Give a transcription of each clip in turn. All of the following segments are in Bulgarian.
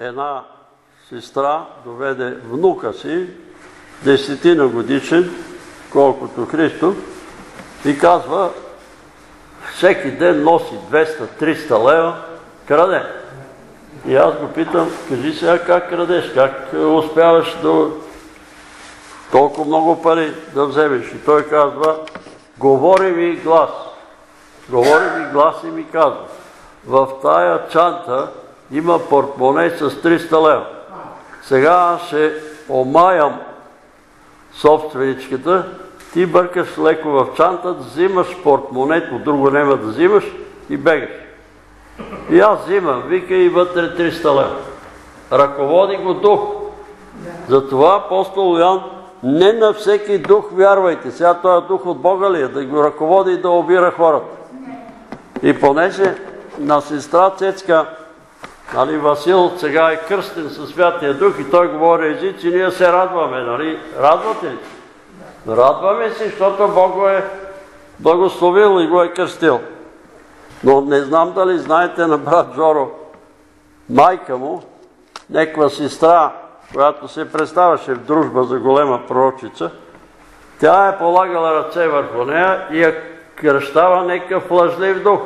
една сестра доведе внука си, 10 годишен, колкото Христов, и казва, всеки ден носи 200-300 лева, краде. И аз го питам, кажи сега как крадеш, как успяваш да толкова много пари да вземеш. И той казва, говори ми глас. Говори ми глас и ми казва, в тая чанта има портмоне с 300 лева. Сега аз ще омаям собственичката, ти бъркаш леко в чантата, взимаш портмонето, друго няма да взимаш и бегаш. И аз взимам, вика и вътре 300 лева. Ръководи го дух. Затова апостол Йоан, не на всеки дух вярвайте. Сега този дух от Бога ли е? Да го ръководи и да обира хората. И понеже на сестра Цецка, Васил сега е кръстен със Святия Дух и той говори езици, ние се радваме, нали? Радвате ли? Радваме се, защото Бог го е благословил и го е кръстил. Но не знам дали знаете на брат Жоро, майка му, някаква сестра, която се представяше в дружба за голема пророчица, тя е полагала ръце върху нея и я кръщава някакъв лъжлив дух.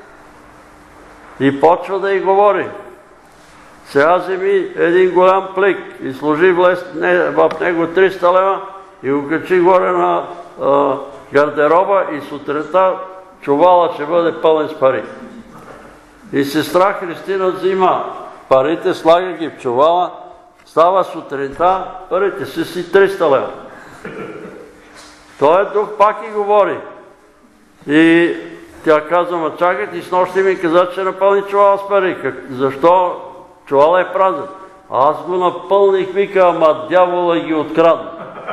И почва да й говори. Сега вземи един голям плик и сложи в него 300 лева и го качи горе на гардероба и сутринта чувала ще бъде пълен с пари. И сестра Христина взима парите, слага ги в чувала, става сутринта, парите си 300 лева. Той дух пак и говори. И тя казва, ма чакайте, и с нощи ми каза, че напълни чувала с пари. Защо? Чувала е празен. Аз го напълних, вика, ама дявола ги открадна.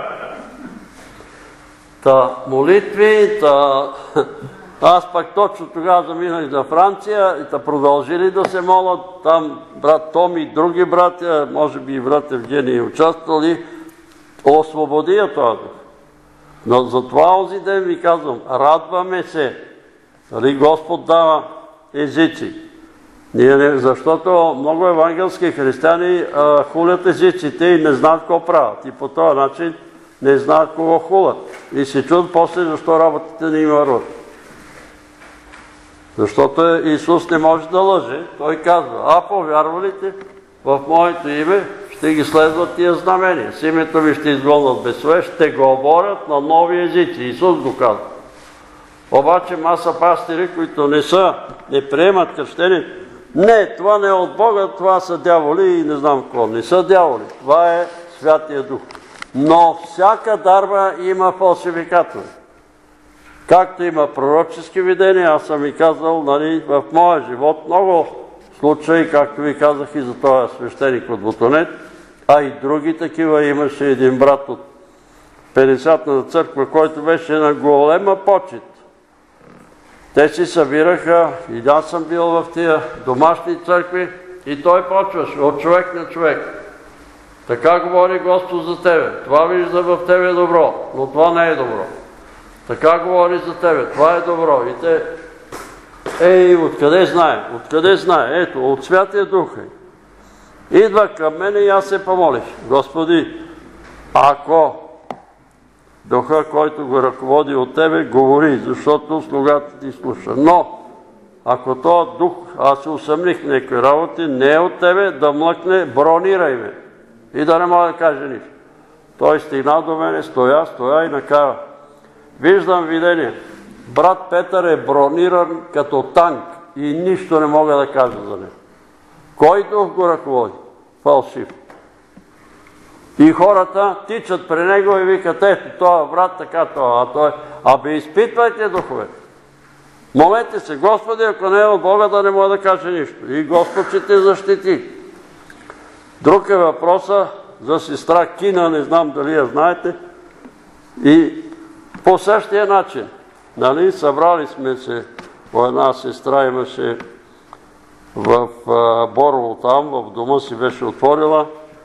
Та молитви, аз пак точно тогава заминах за Франция и продължили да се молят. Там брат Томи и други братя, може би и брат Евгений участвали, освободи я това. Но затова онзи ден ви казвам, радваме се, нали Господ дава езици. Защото много евангелски християни хулят езиците и не знаят какво правят. И по този начин не знаят кого хулят. И се чудят после защо работите не им върват. Защото Исус не може да лъже. Той казва, а повярвалите в моето име ще ги следват тия знамения. С името ми ще изгонят бесове, ще говорят на нови езици. Исус го казва. Обаче маса пастири, които не приемат кръщение, не, това не е от Бога, това са дяволи и не знам какво. Не са дяволи, това е Святия Дух. Но всяка дарба има фалшификатори. Както има пророчески видения, аз съм ви казал, в моя живот много случаи, както ви казах и за този свещеник от Ботонет, а и други такива. Имаше един брат от 50-та църква, който беше на голема почет. Те си събираха, и аз съм бил в тия домашни църкви, и той почваше от човек на човек. Така говори Господ за тебе. Това вижда в тебе добро, но това не е добро. Така говори за тебе. Това е добро. И те, откъде знае? Откъде знае? Ето, от Святия Дух е. Идва към мене и аз се помолих. Господи, ако Духа, който го ръководи от тебе, говори, защото слугата ти слуша. Но, ако този дух, аз се усъмних в някои работи, не е от тебе, да млъкне, бронирай ме. И да не мога да каже нищо. Той стигна до мене, стоя и накара. Виждам видение. Брат Петър е брониран като танк и нищо не мога да кажа за него. Кой дух го ръководи? Фалшив. И хората тичат при него и викат, ето, това брат така, това, Абе, изпитвайте духовете. Молете се, Господи, ако не е от Бога, да не мога да каже нищо. И Господ ще те защити. Друг е въпроса за сестра Кина, не знам дали я знаете. И по същия начин, събрали сме се, по една сестра имаше в Борово там, в дома си беше отворила.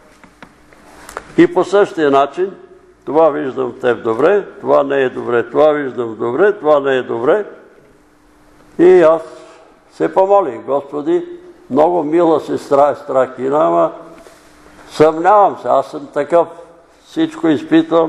И по същия начин, това виждам в теб добре, това не е добре, това виждам добре, това не е добре. И аз се помолих, Господи, много мила сестра Стракина, ама съмнявам се, аз съм такъв, всичко изпитвам,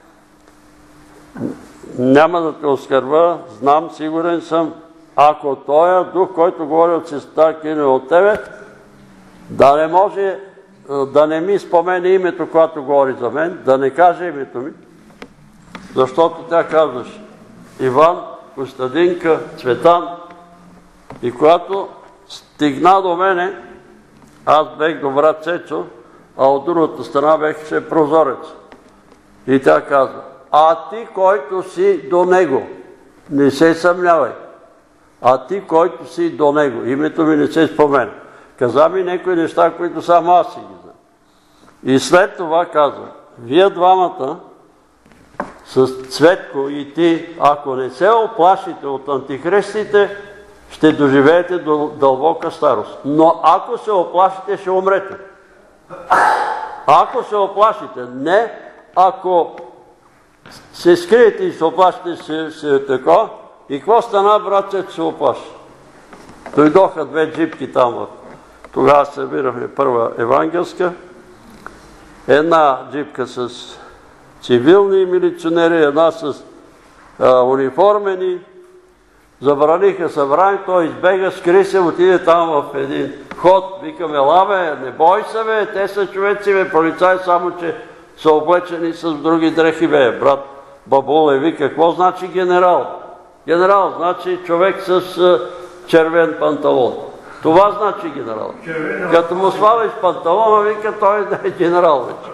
няма да те оскърба, знам, сигурен съм, ако този дух, който говори от сестра Кина от тебе, да не може да не ми спомени името, когато говори за мен, да не каже името ми, защото тя казваше Иван, Костадинка, Цветан, и когато стигна до мене, аз бех до брат Цецо, а от другата страна бех прозорец. И тя казва, а ти, който си до него, не се съмнявай. А ти, който си до него, името ми не се спомена. Каза ми някои неща, които само аз си ги знам. И след това казва, вие двамата с Цветко и ти, ако не се оплашите от антихристите, ще доживеете до дълбока старост. Но ако се оплашите, ще умрете. Ако се оплашите, не ако се скриете и се оплашите, ще е така. И какво стана, братче, че се оплаши? Дойдоха две джипки там. Тогава събирахме първа евангелска. Една джипка с цивилни милиционери, една с униформени. Забраниха събрание, той избега, скри се, отиде там в един ход. Викаме, лабе, не бой се, бе, те са човеци, бе, полицаи, само че са облечени с други дрехи, бе. Брат Бабуле вика, какво значи генерал? Генерал значи човек с червен панталон. Това значи генерал. Като му свалиш панталона, вика, той не е генерал вече.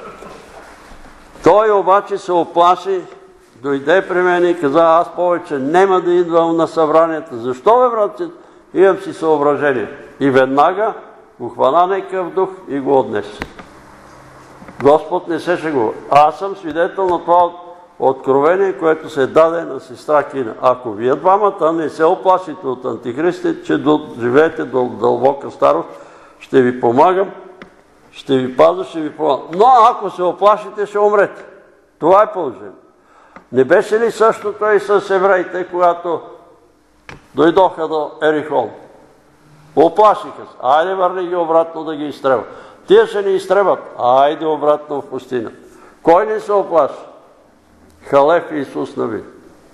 Той обаче се оплаши, дойде при мен и каза, аз повече няма да идвам на събранията. Защо, бе, братце? Имам си съображение. И веднага го хвана някакъв дух и го отнесе. Господ не се шегува. Аз съм свидетел на това откровение, което се даде на сестра Кина. Ако вие двамата не се оплашите от антихристите, че живеете до дълбока старост, ще ви помагам, ще ви пазя, ще ви помагам. Но ако се оплашите, ще умрете. Това е положение. Не беше ли същото и с евреите, когато дойдоха до Ерихон? Оплашиха се. Айде върни ги обратно да ги изтребват. Тия ще ни изтребват. Айде обратно в пустината. Кой не се оплаши? Халев и Исус Навин.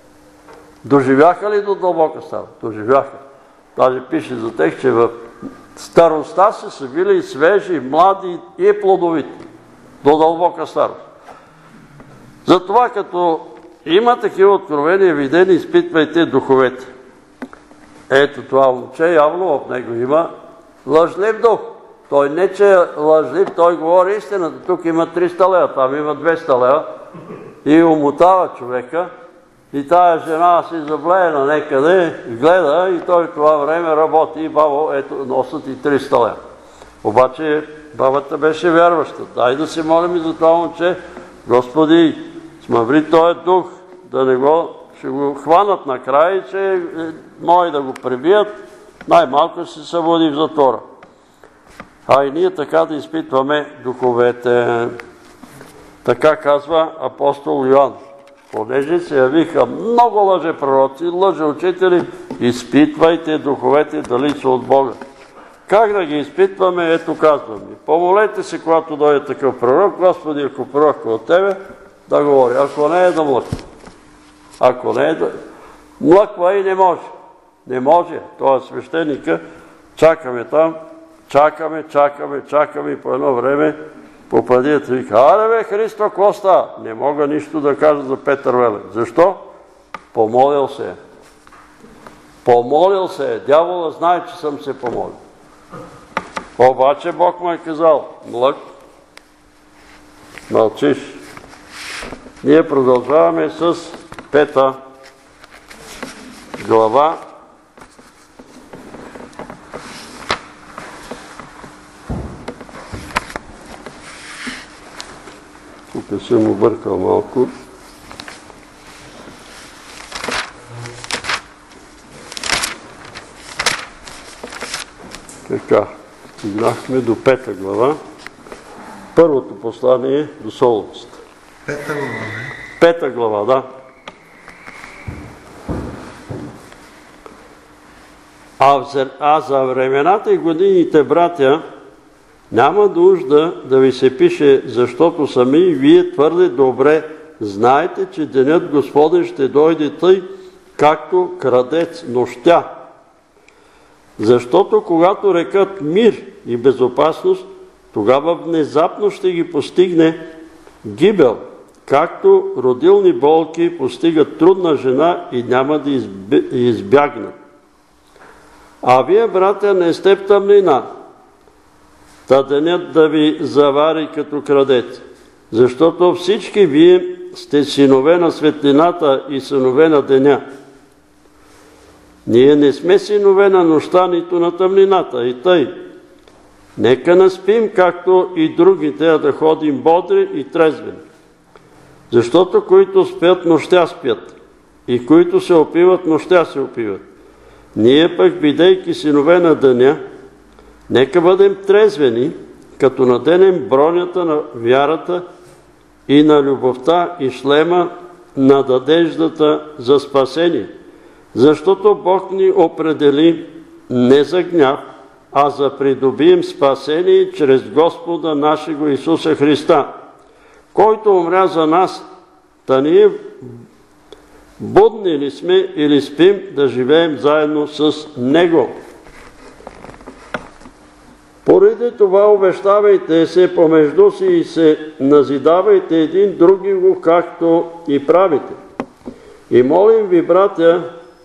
Доживяха ли до дълбока старост? Доживяха. Даже пише за тях, че в старостта са били свежи, млади и плодовити. До дълбока старост. Затова като има такива откровения, видени, изпитвайте духовете. Ето това момче, явно в него има лъжлив дух. Той не че е лъжлив, той говори истината. Тук има 300 лева, там има 200 лева. И умотава човека. И тая жена си заблеена некъде, гледа и той в това време работи и бабо, ето, носят и 300 лева. Обаче бабата беше вярваща. Дай да се молим и за това момче. Господи, смъври този дух, да не го, ще го хванат накрая и че може да го пребият, най-малко ще се събуди в затвора. А и ние така да изпитваме духовете. Така казва апостол Йоан. Понеже се явиха много лъжепророци, лъжеучители, изпитвайте духовете дали са от Бога. Как да ги изпитваме? Ето казвам ви. Помолете се, когато дойде такъв пророк, Господи, ако пророк от тебе, да говори. Ако не е, да млъква. Ако не е, да млъква и не може. Не може. Това свещеника. Чакаме там. Чакаме и по едно време попадият и вика, аре бе, Христо, Коста! Не мога нищо да кажа за Петър Велев. Защо? Помолил се. Помолил се. Дявола знае, че съм се помолил. Обаче Бог му е казал, млък, мълчиш. Ние продължаваме с 5 глава. Тук съм объркал малко. Така, стигнахме до 5 глава. Първото послание до Солунците. 5 глава, не? 5 глава, да. А за времената и годините, братя, няма нужда да ви се пише, защото сами вие твърде добре знаете, че денят Господен ще дойде тъй, както крадец нощя. Защото когато рекат мир и безопасност, тогава внезапно ще ги постигне гибел, както родилни болки постигат трудна жена и няма да избягнат. А вие, братя, не сте в тъмнина, та денят да ви завари като крадец, защото всички вие сте синове на светлината и синове на деня. Ние не сме синове на нощта, нито на тъмнината. И тъй, нека наспим, както и другите, а да ходим бодри и трезвени. Защото които спят, нощя спят, и които се опиват, нощя се опиват. Ние пък, бидейки синове на деня, нека бъдем трезвени, като наденем бронята на вярата и на любовта и шлема на надеждата за спасение. Защото Бог ни определи не за гняв, а за придобием спасение чрез Господа нашего Исуса Христа, който умря за нас, да ние будни ли сме или спим, да живеем заедно с Него. Поради това обещавайте се помежду си и се назидавайте един други го, както и правите. И молим ви, братя,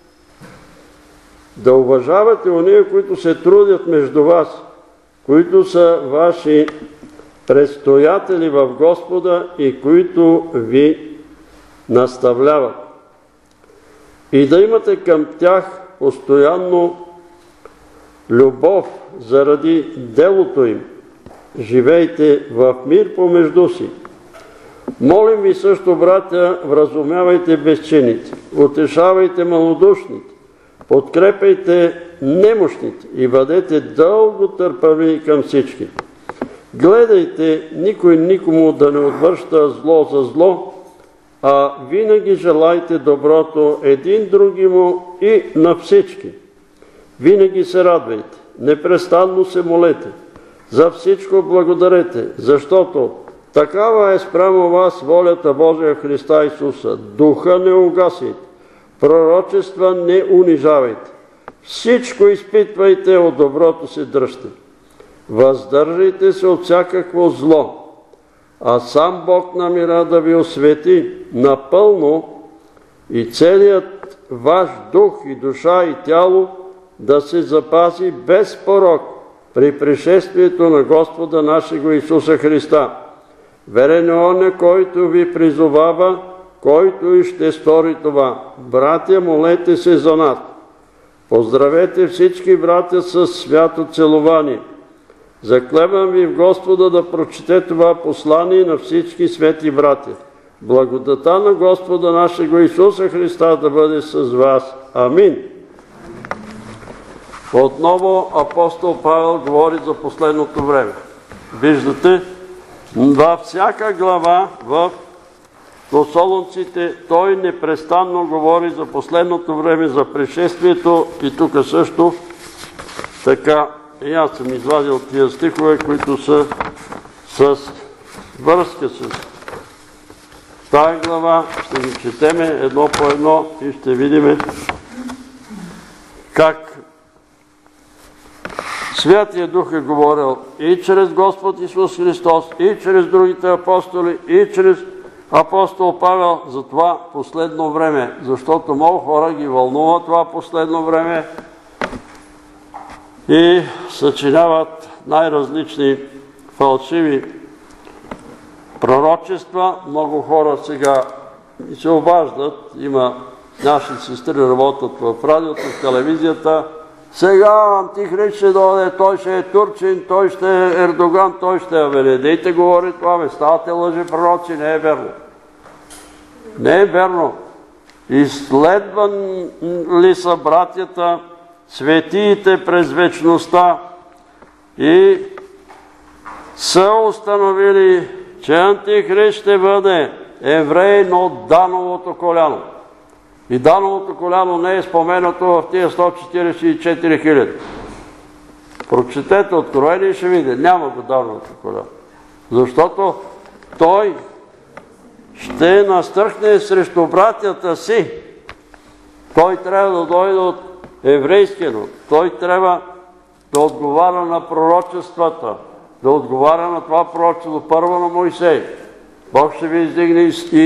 да уважавате ония, които се трудят между вас, които са ваши предстоятели в Господа и които ви наставляват. И да имате към тях постоянно любов заради делото им. Живейте в мир помежду си. Молим ви също, братя, вразумявайте безчините, утешавайте малодушните, подкрепяйте немощните и бъдете дълго търпеливи към всички. Гледайте никой никому да не отвръща зло за зло, а винаги желайте доброто един другиму и на всички. Винаги се радвайте, непрестанно се молете, за всичко благодарете, защото такава е спрямо вас волята Божия Христа Исуса. Духа не угасите, пророчества не унижавайте, всичко изпитвайте, от доброто се дръжте. Въздържайте се от всякакво зло, а сам Бог на мира да ви освети напълно и целият ваш дух и душа и тяло да се запази без порок при пришествието на Господа нашего Исуса Христа. Верен е он, който ви призовава, който и ще стори това. Братя, молете се за нас. Поздравете всички братя с свято целувание. Заклевам ви в Господа да прочете това послание на всички свети братя. Благодата на Господа нашего Исуса Христа да бъде с вас. Амин. Отново апостол Павел говори за последното време. Виждате, във всяка глава в Солунците той непрестанно говори за последното време, за пришествието и тук също така. И аз съм извадил тия стихове, които са с връзка с тая глава. Ще ги четеме едно по едно и ще видим как Святия Дух е говорил и чрез Господ Исус Христос, и чрез другите апостоли, и чрез апостол Павел за това последно време, защото много хора ги вълнува това последно време и съчиняват най-различни фалшиви пророчества. Много хора сега се обаждат, има наши сестри работят в радиото, в телевизията. Сега Антихрист ще дойде, той ще е турчин, той ще е Ердоган, той ще е... Не дейте говори това, ставате лъжи пророци, не е верно. Не е верно. Изследван ли са братята, светиите през вечността и са установили, че Антихрист ще бъде еврей, но от Дановото коляно. И Дановото коляно не е споменато в тия 144 хиляди. Прочетете Откровение и ще видите. Няма го Дановото коляно. Защото той ще настръхне срещу братята си. Той трябва да дойде от еврейския народ. Той трябва да отговаря на пророчествата, да отговаря на това пророчество, първо на Моисей. Бог ще ви издигне и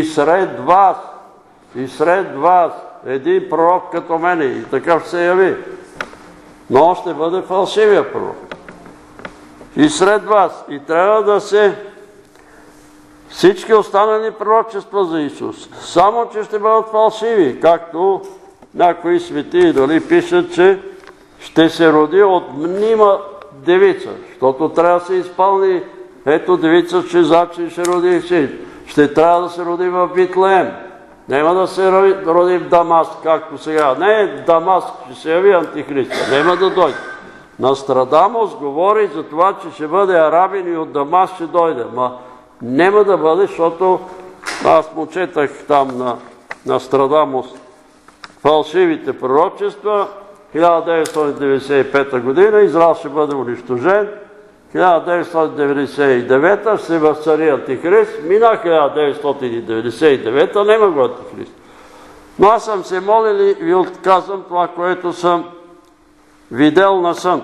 сред вас, един пророк като мене, и такъв ще се яви. Но ще бъде фалшивия пророк. И сред вас. И трябва да се всички останали пророчества за Исус. Само, че ще бъдат фалшиви, както някои светии дали пишат, че ще се роди от мнима девица, защото трябва да се изпълни. Ето девица ще заче, ще роди син. Ще трябва да се роди в Витлеем. Няма да се роди в Дамаск, както сега. Не, в Дамаск ще се яви антихрист. Няма да дойде. Нострадамус говори за това, че ще бъде арабин и от Дамаск ще дойде. Ма няма да бъде, защото аз му четах там на Нострадамус фалшивите пророчества. 1995 година Израел ще бъде унищожен. 1999 ще се възцари антихрист. Мина 1999 няма го антихрист. Но аз съм се молил и ви отказвам това, което съм видел на сън.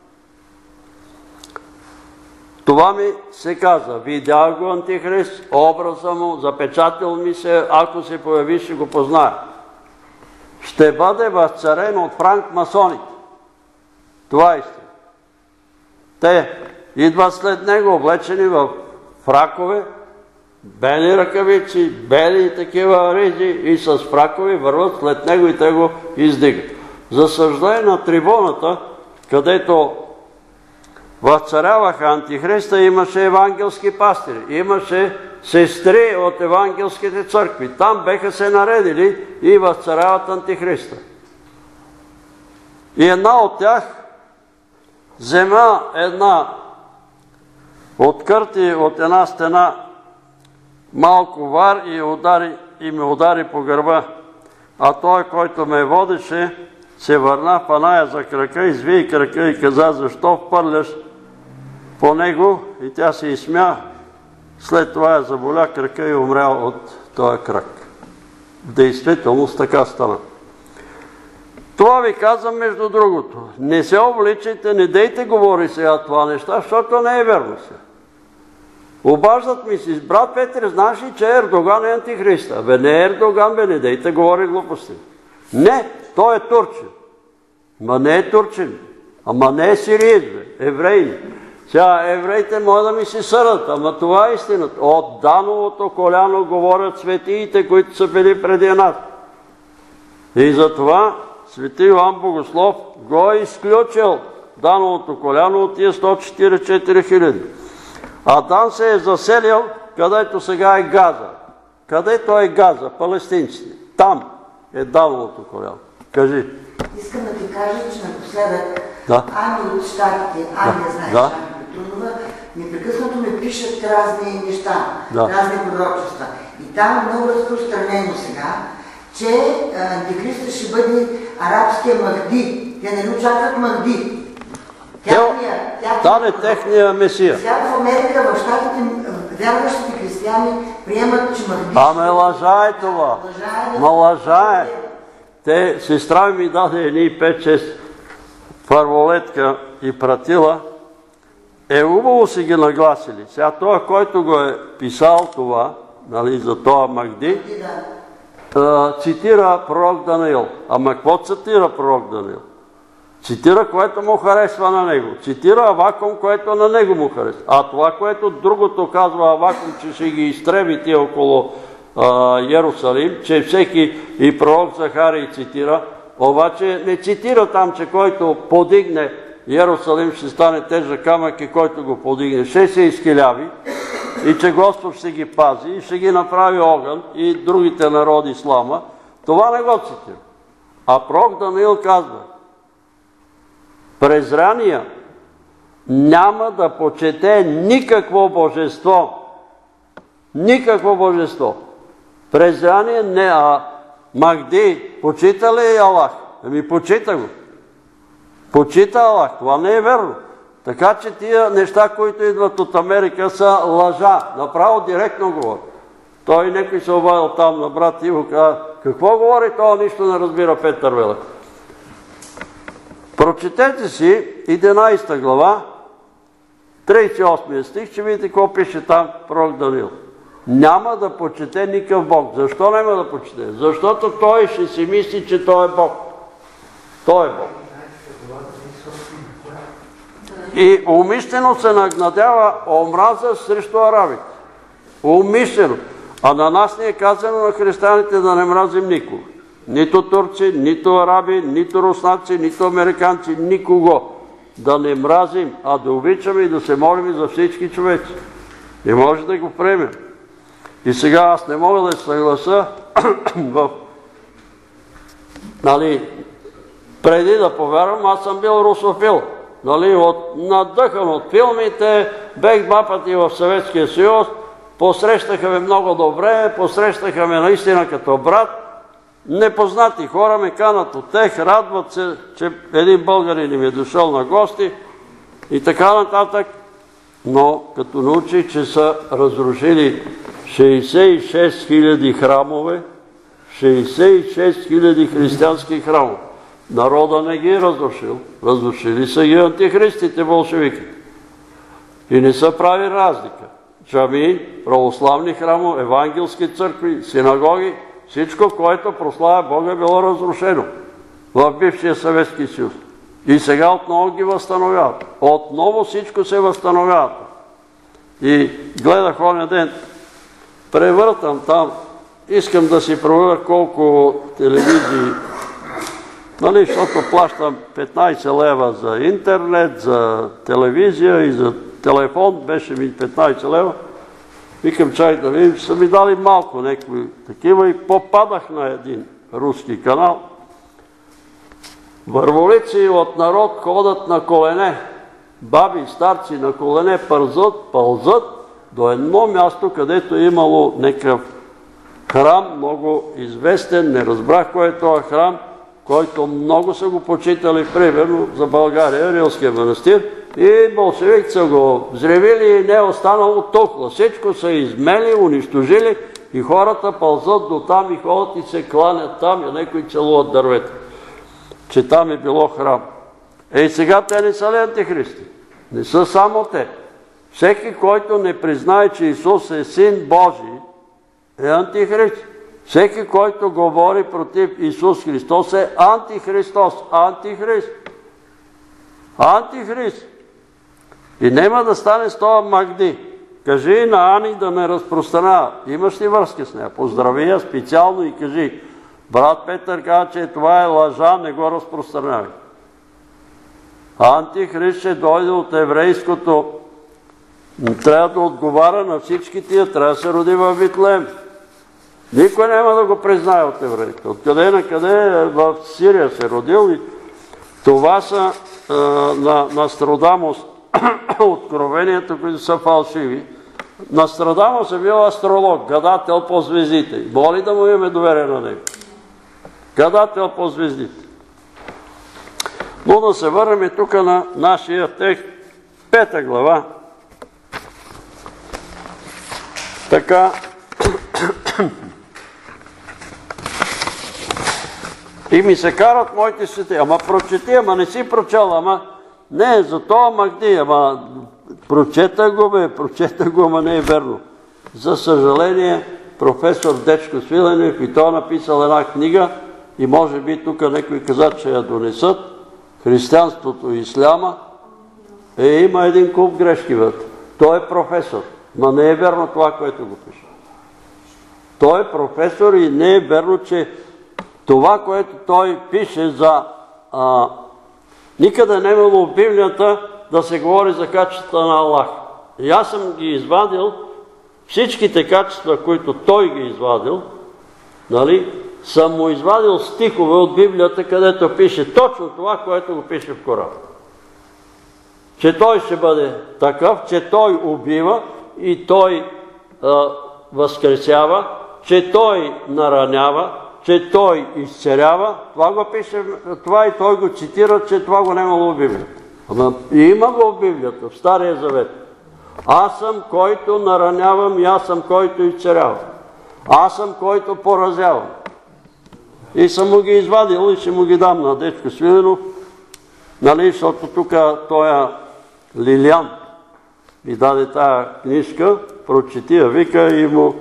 Това ми се каза. Видях го антихрист, образа му, запечатал ми се, ако се появи, ще го позная. Ще бъде възцарен от франкмасоните. Това е истина. Те идват след него, облечени в фракове, бели ръкавици, бели такива ризи и с фракове върват след него и те го издигат. За съжаление на трибуната, където възцаряваха антихриста, имаше евангелски пастири, имаше сестри от евангелските църкви. Там беха се наредили и възцаряват антихриста. И една от тях взема една откърти от една стена малко вар и ме удари по гърба. А той, който ме водеше, се върна в Аная за крака, изви крака и каза, защо впърляш по него? И тя се изсмя. След това я заболя крака и умря от този крак. В действителност така стана. Това ви казвам между другото. Не се обличайте, не дейте говори сега това неща, защото не е верно сега. Обаждат ми си, брат Петър, знаеш ли, че Ердоган е антихриста? Бе не е Ердоган, бе не дейте говори глупости. Не, той е турчин. Ма не е турчин. Ама не е сириец, бе, евреи. Сега евреите могат да ми се съдат, ама това е истината. От Дановото коляно говорят светиите, които са били преди нас. И затова свети Йоан Богослов го е изключил Дановото коляно от тия 144 хиляди. Адан се е заселил, където сега е Газа. Където е Газа? Палестинците. Там е Дановото коляно. Кажи. Искам да ти кажа, че напоследък Ани от щатите, знаеш, Ани Петрунова, непрекъснато ми пишат разни неща, разни пророчества. И там е много разпространено сега, че антихриста ще бъде арабския Махди. Те не очакват Махди. Да, не техния Месия. Сега в Америка, в щатите, вярващите християни приемат, че Махди... Аме лъжа е това. Лъжа е. Сестра ми даде едни 5-6 първолетка и пратила. Е убаво си ги нагласили. Сега той, който го е писал това, нали, за това Махди, цитира пророк Даниил. Ама какво цитира пророк Даниил? Цитира, което му харесва на него. Цитира Авакум, което на него му харесва. А това, което другото казва Авакум, че ще ги изтреби тия около Йерусалим, че всеки и пророк Захарий цитира, обаче не цитира там, че който подигне Йерусалим ще стане тежък камък и който го подигне ще се изхиляви и че Господ ще ги пази и ще ги направи огън и другите народи слама. Това не го цитира. А пророк Даниил казва, презрания няма да почете никакво божество. Никакво божество. Презрание не, Махди почита ли Аллах? Ами почита го. Почита Аллах. Това не е верно. Така че тия неща, които идват от Америка, са лъжа. Направо директно говори. Той някой се обадил там на брат Иво, каза, какво говори, това нищо не разбира Петър Велев. Прочетете си 11 глава, 38 стих, ще видите какво пише там пророк Даниил. Няма да почете никакъв Бог. Защо няма да почете? Защото той ще си мисли, че той е Бог. Той е Бог. И умишлено се нагнадява омраза срещу арабите. Умишлено. А на нас ни е казано на християните да не мразим никого. Нито турци, нито араби, нито руснаци, нито американци, никого. Да не мразим, а да обичаме и да се молим за всички човеци. И може да го приемем. И сега аз не мога да се съгласа преди да повярвам, аз съм бил русофил. Надъхан от филмите, бех 2 пъти в Съветския съюз, посрещаха ме много добре, посрещаха ме наистина като брат. Непознати хора ме канат от тех, радват се, че един българин ми е дошъл на гости и така нататък. Но като научих, че са разрушили 66 000 храмове, 66 000 християнски храмове. Народа не ги е разрушил. Разрушили са ги антихристите, болшевиките. И не са прави разлика. Джамии, православни храмове, евангелски църкви, синагоги, всичко, което прославя Бога, е било разрушено в бившия Съветски съюз. И сега отново ги възстановяват. Отново всичко се възстановява. И гледах оня ден, превъртам там, искам да си проверя колко телевизии, защото плащам 15 лева за интернет, за телевизия и за телефон, беше ми 15 лева. Викам, чай да видим, са ми дали малко някакви такива и попадах на един руски канал. Върволици от народ ходят на колене, баби и старци на колене пълзат до едно място, където е имало някакъв храм, много известен, не разбрах кой е този храм, който много са го почитали, примерно за България, Рилския манастир, и болшевик са го взревили и не е останало толкова. Всичко са измели, унищожили и хората пълзат до там и ходят и се кланят там и някои целуват дървета. Че там е било храм. И сега те не са ли антихристи? Не са само те. Всеки, който не признае, че Исус е Син Божий, е антихрист. Всеки, който говори против Исус Христос, е антихристос. Антихрист. Антихрист. И няма да стане с това Махди. Кажи на Ани да не разпространява. Имаш ли връзка с нея? Поздрави я специално и кажи, брат Петър каза, че това е лъжа, не го разпространявай. Антихрист ще дойде от еврейското. Трябва да отговаря на всички тия. Трябва да се роди в Витлеем. Никой няма да го признае от евреите. Откъде на къде в Сирия се родил. И това са на Нострадамус откровенията, които са фалшиви. Нострадамус е бил астролог, гадател по звездите. Моли да му имаме доверие на него. Гадател по звездите. Но да се върнем тук на нашия текст, 5 глава. Така. И ми се карат моите свети. Ама прочети, ама не си прочел, ама не, за това Махди, ама прочета го, ама не е верно. За съжаление, професор Дечко Свиленев и той е написал една книга и може би тук някой каза, че я донесат, Християнството и Исляма. Има един куп грешки вътре. Той е професор, ма не е верно това, което го пише. Той е професор и не е верно, че това, което той пише за... никъде не е имало в Библията да се говори за качествата на Аллах. И аз съм ги извадил, всичките качества, които той ги извадил, съм му извадил стихове от Библията, където пише точно това, което го пише в Корана. Че той ще бъде такъв, че той убива и той възкресява, че той наранява, че той изцелява, това го пише, това и той го цитира, че това го нямало в Библията. Ама има го в Библията, в Стария Завет. Аз съм, който наранявам, и аз съм, който изцелявам. Аз съм, който поразявам. И съм му ги извадил и ще му ги дам на Дечко Свиленов, нали, защото тук той Лилиан ми даде тая книжка, прочети я, вика и му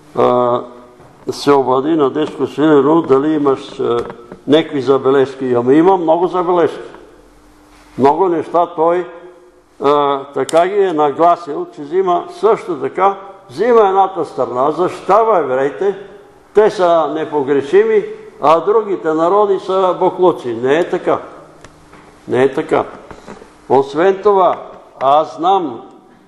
се обади на Дечко Свиленов, дали имаш някакви забележки. Ама има много забележки. Много неща той така ги е нагласил, че взима също така, взима едната страна, защитава евреите, те са непогрешими, а другите народи са боклуци. Не е така. Не е така. Освен това, аз знам,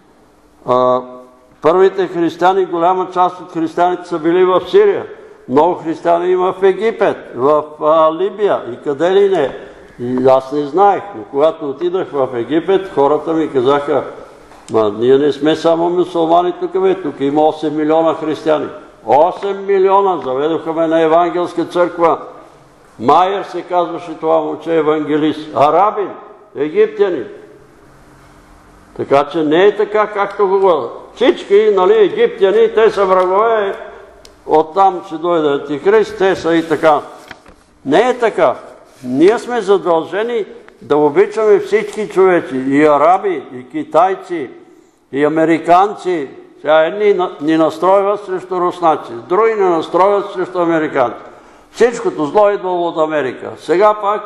първите християни, голяма част от християните са били в Сирия. Много християни има в Египет, в Либия и къде ли не. И аз не знаех, но когато отидах в Египет, хората ми казаха, ние не сме само мюсюлмани тук, тук има 8 милиона християни. 8 милиона! Заведоха ме на евангелска църква. Майер се казваше това момче, евангелист. Арабин, египтянин. Така че не е така, както го говорят. Всички, нали, египтяни, те са врагове, оттам ще дойде Антихрист, те са и така. Не е така. Ние сме задължени да обичаме всички човеци, и араби, и китайци, и американци. Сега едни ни настройват срещу руснаци, други ни настройват срещу американци. Всичкото зло идвало от Америка. Сега пак,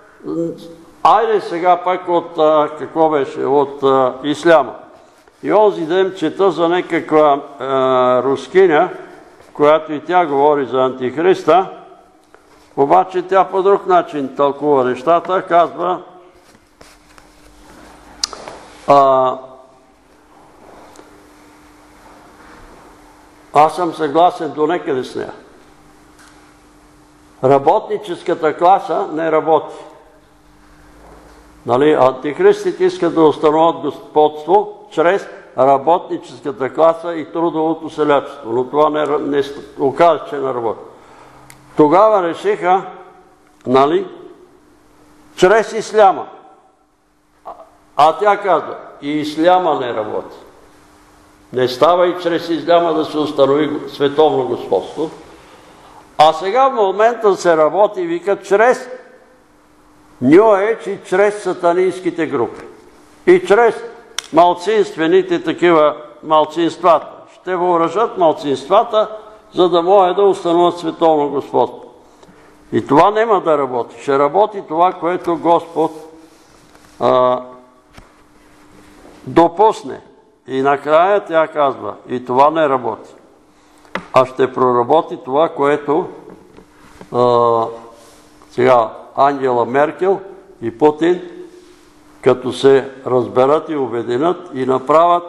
от, какво беше, от исляма. И онзи ден чета за някаква рускиня, която и тя говори за Антихриста, обаче тя по друг начин тълкува нещата, казва аз съм съгласен до некъде с нея. Работническата класа не работи. Нали, антихристите искат да установят господство чрез работническата класа и трудовото селячество, но това не оказа, че не работи. Тогава решиха, нали, чрез исляма. А тя казва, и исляма не работи. Не става и чрез исляма да се установи световно господство. А сега в момента се работи, вика, чрез New Age и чрез сатанинските групи. И чрез малцинствените такива малцинствата. Ще въоръжат малцинствата, за да могат да установят световно господство. И това няма да работи. Ще работи това, което Господ допусне. И накрая тя казва, и това не работи. А ще проработи това, което сега Ангела Меркел и Путин, като се разберат и обединят и направят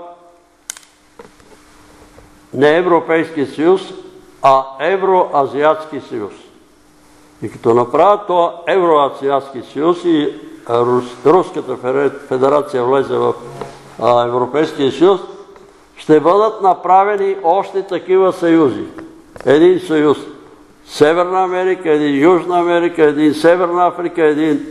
не Европейски съюз, а Евроазиатски съюз. И като направят този Евроазиатски съюз и Руската федерация влезе в Европейския съюз, ще бъдат направени още такива съюзи. Един съюз Северна Америка, един Южна Америка, един Северна Африка, един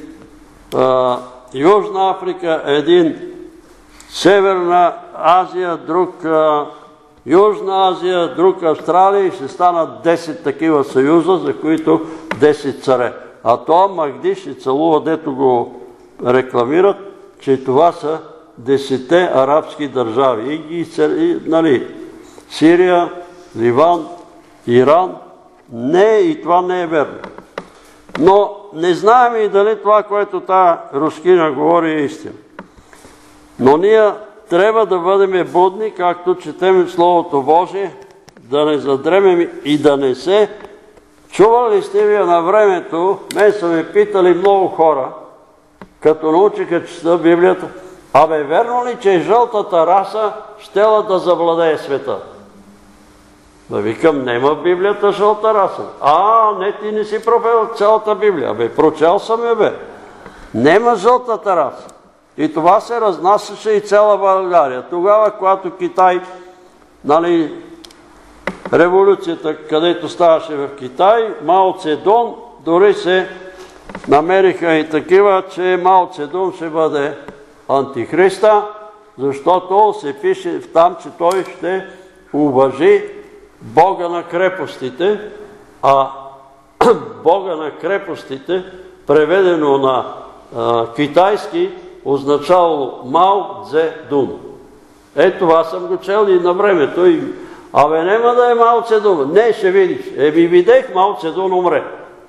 Южна Африка, един Северна Азия, друг Южна Азия, друг Австралия и ще станат 10 такива съюза, за които 10 царе. А то Махди ще целува, дето го рекламират, че това са 10 арабски държави. Нали, Сирия, Ливан, Иран. Не, и това не е верно. Но не знаем и дали това, което тая рускиня говори, е истина. Но ние трябва да бъдем будни, както четем в Словото Божие, да не задремем и да не се. Чували сте вие на времето, мен са ме питали много хора, като научиха чета Библията, абе верно ли, че жълтата раса щела да завладее света? Да викам, нема в Библията жълта раса. Не, ти не си провел цялата Библия. Абе, прочел съм я, бе. Нема жълтата раса. И това се разнасяше и цяла България. Тогава, когато Китай, нали, революцията, където ставаше в Китай, Мао Цедун, дори се намериха и такива, че Мао Цедун ще бъде антихриста, защото се пише там, че той ще уважи Бога на крепостите, а Бога на крепостите, преведено на китайски, означавало Мао Цзедун. Това съм го чел и на времето. Абе, нема да е Мао Цедун. Не, ще видиш. Видех, Мао Цедун умре.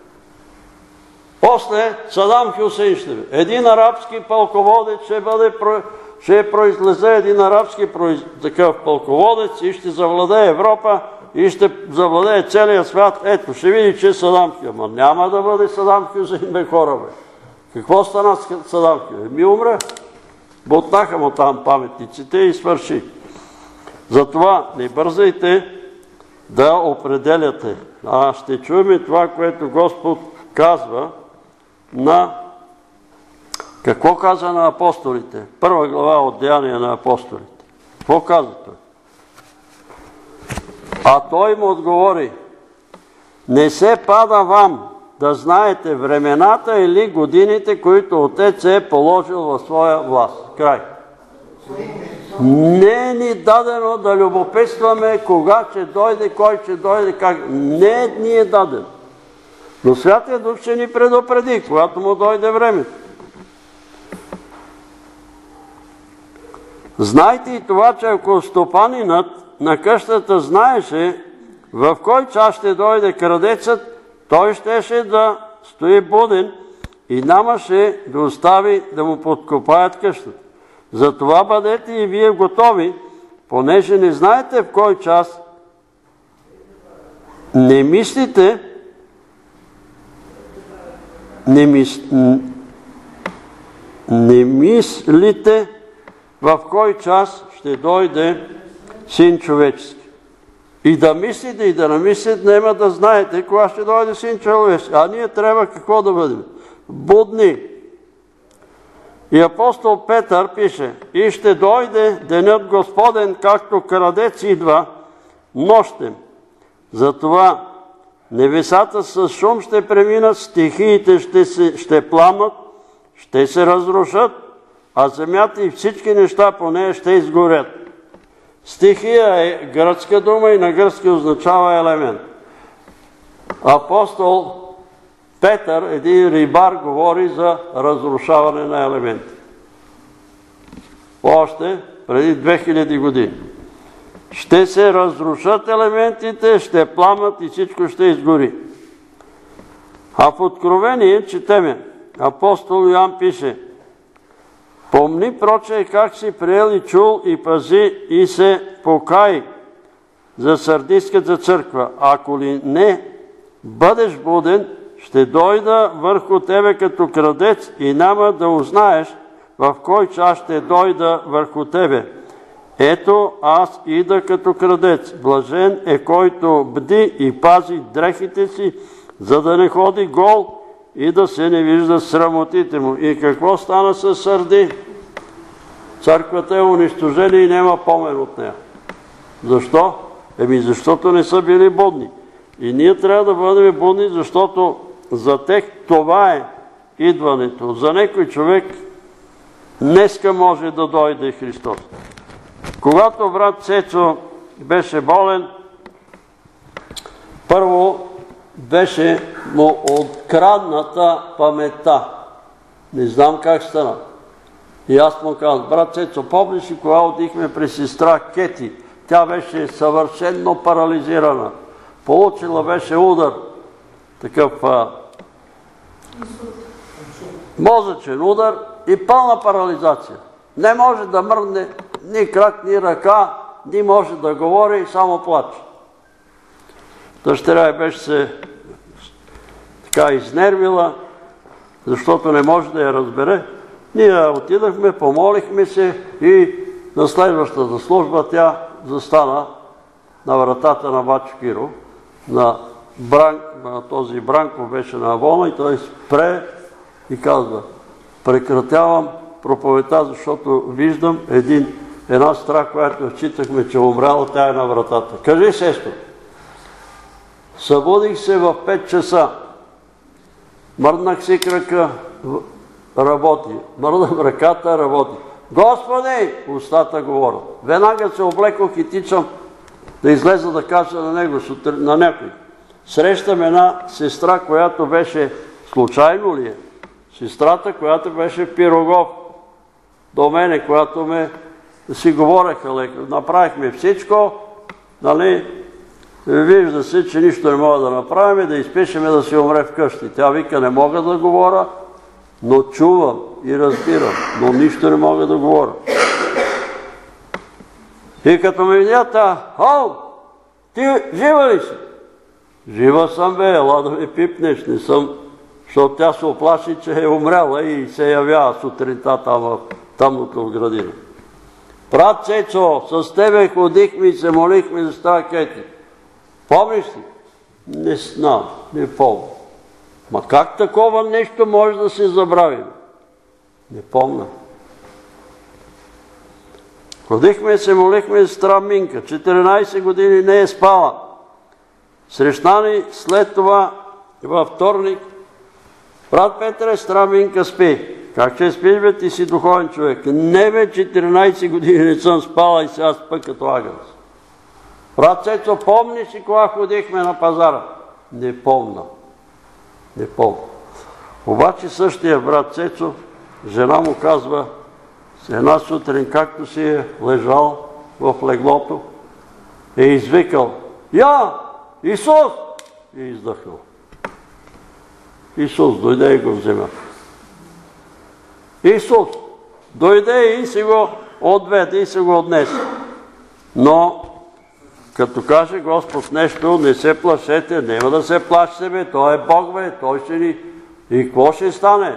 После Садам Хюсейн ще бъде. Един арабски пълководец ще произлезе един арабски такъв пълководец и ще завладее Европа и ще завладее целия свят. Ето, ще види, че Садам Хюсейн. Ама няма да бъде Садам Хюсейн, бе хора, бе. Какво стана с Садам Хюсейн? Ми умре. Ботнаха му там паметниците и свърши. Затова не бързайте да определяте. Ще чуем и това, което Господ казва на... Какво каза на апостолите? Първа глава от Деяния на апостолите. Какво каза той? А той му отговори: не се пада вам да знаете времената или годините, които Отец е положил в своя власт. Край. Не е ни дадено да любопитстваме кога ще дойде, кой ще дойде, как. Не ни е дадено. Но Святия Дух ще ни предупреди, когато му дойде времето. Знайте и това, че ако стопанинът на къщата знаеше в кой час ще дойде крадецът, той щеше да стои буден и нямаше да остави да му подкопаят къщата. Затова бъдете и вие готови, понеже не знаете в кой час. Не мислите, в кой час ще дойде Син човечески. И да мислите, и да намислите, няма да знаете кога ще дойде Син човечески. А ние трябва какво да бъдем? Будни. И апостол Петър пише: и ще дойде денят Господен, както крадец идва нощем. Затова небесата с шум ще преминат, стихиите ще пламнат, ще се разрушат, а земята и всички неща по нея ще изгорят. Стихия е гръцка дума и на гръцки означава елемент. Апостол Петър, един рибар, говори за разрушаване на елементи. Още преди 2000 години. Ще се разрушат елементите, ще пламнат и всичко ще изгори. А в Откровение четеме, апостол Йоан пише: помни, проче, как си приел и чул и пази и се покай за Сардийската църква. Ако ли не бъдеш буден, ще дойда върху тебе като крадец и няма да узнаеш в кой час ще дойда върху тебе. Ето, аз ида като крадец. Блажен е, който бди и пази дрехите си, за да не ходи гол и да се не вижда срамотите му. И какво стана с Сърди? Църквата е унищожена и няма помен от нея. Защо? Защото не са били будни. И ние трябва да бъдем будни, защото за тях това е идването. За някой човек днеска може да дойде Христос. Когато брат Цецо беше болен, първо беше му открадната паметта. Не знам как стана. И аз му казах: брат Цецо, помниш ли кога отихме при сестра Кети? Тя беше съвършенно парализирана. Получила беше удар, такъв мозъчен удар и пълна парализация. Не може да мръдне ни крак, ни ръка, ни може да говори, само плаче. Дъщеря беше се така изнервила, защото не може да я разбере. Ние отидахме, помолихме се и на следващата служба тя застана на вратата на Бачо Киро. Този Бранко беше на Авона и той спре и казва: прекратявам проповедта, защото виждам една страх, която считахме, че умряла, тя е на вратата. Кажи, сестро. Събудих се в 5 часа. Мърднах си крака, работи. Мърдам ръката, работи. Господи! Устата говорят. Веднага се облекох и тичам да излеза да кажа на някой. Срещам една сестра, която беше, случайно ли е? Сестрата, която беше Пирогов. До мене, която си говореха, направихме всичко, нали, вижда се, че нищо не мога да направим, да изпишеме да си умре вкъщи. Тя вика, не мога да говоря, но чувам и разбирам, но нищо не мога да говоря. И като ме видят, ти жива ли си? Жива съм, бе, ела да ме пипнеш, не съм, защото тя се оплаши, че е умряла и се явява сутринта там в тъмното в градина. Брат Цецо, с тебе ходихме и се молихме за стара Кети. Помниш ли? Не знам, не помня. Ма как такова нещо може да се забравим? Не помня. Ходихме и се молихме за сестра Минка. 14 години не е спала. Срещна ни след това във вторник. Брат Петре, сестра Минка спи. Как ще спиш, бе, ти си духовен човек? Не, бе, 14 години не съм спала и сега спа като агънц. Брат Цецо, помниш ли кога ходихме на пазара? Не помня. Не помня. Обаче същия брат Цецо, жена му казва, една сутрин, както си е лежал в леглото, е извикал, я, Исус! И издъхнал. Исус дойде и го взема. Исус дойде и си го отведе и си го отнесе. Но, като каже Господ нещо, не се плашете, няма да се плашите, бе, Той е Бог, бе, Той ще ни... И какво ще стане?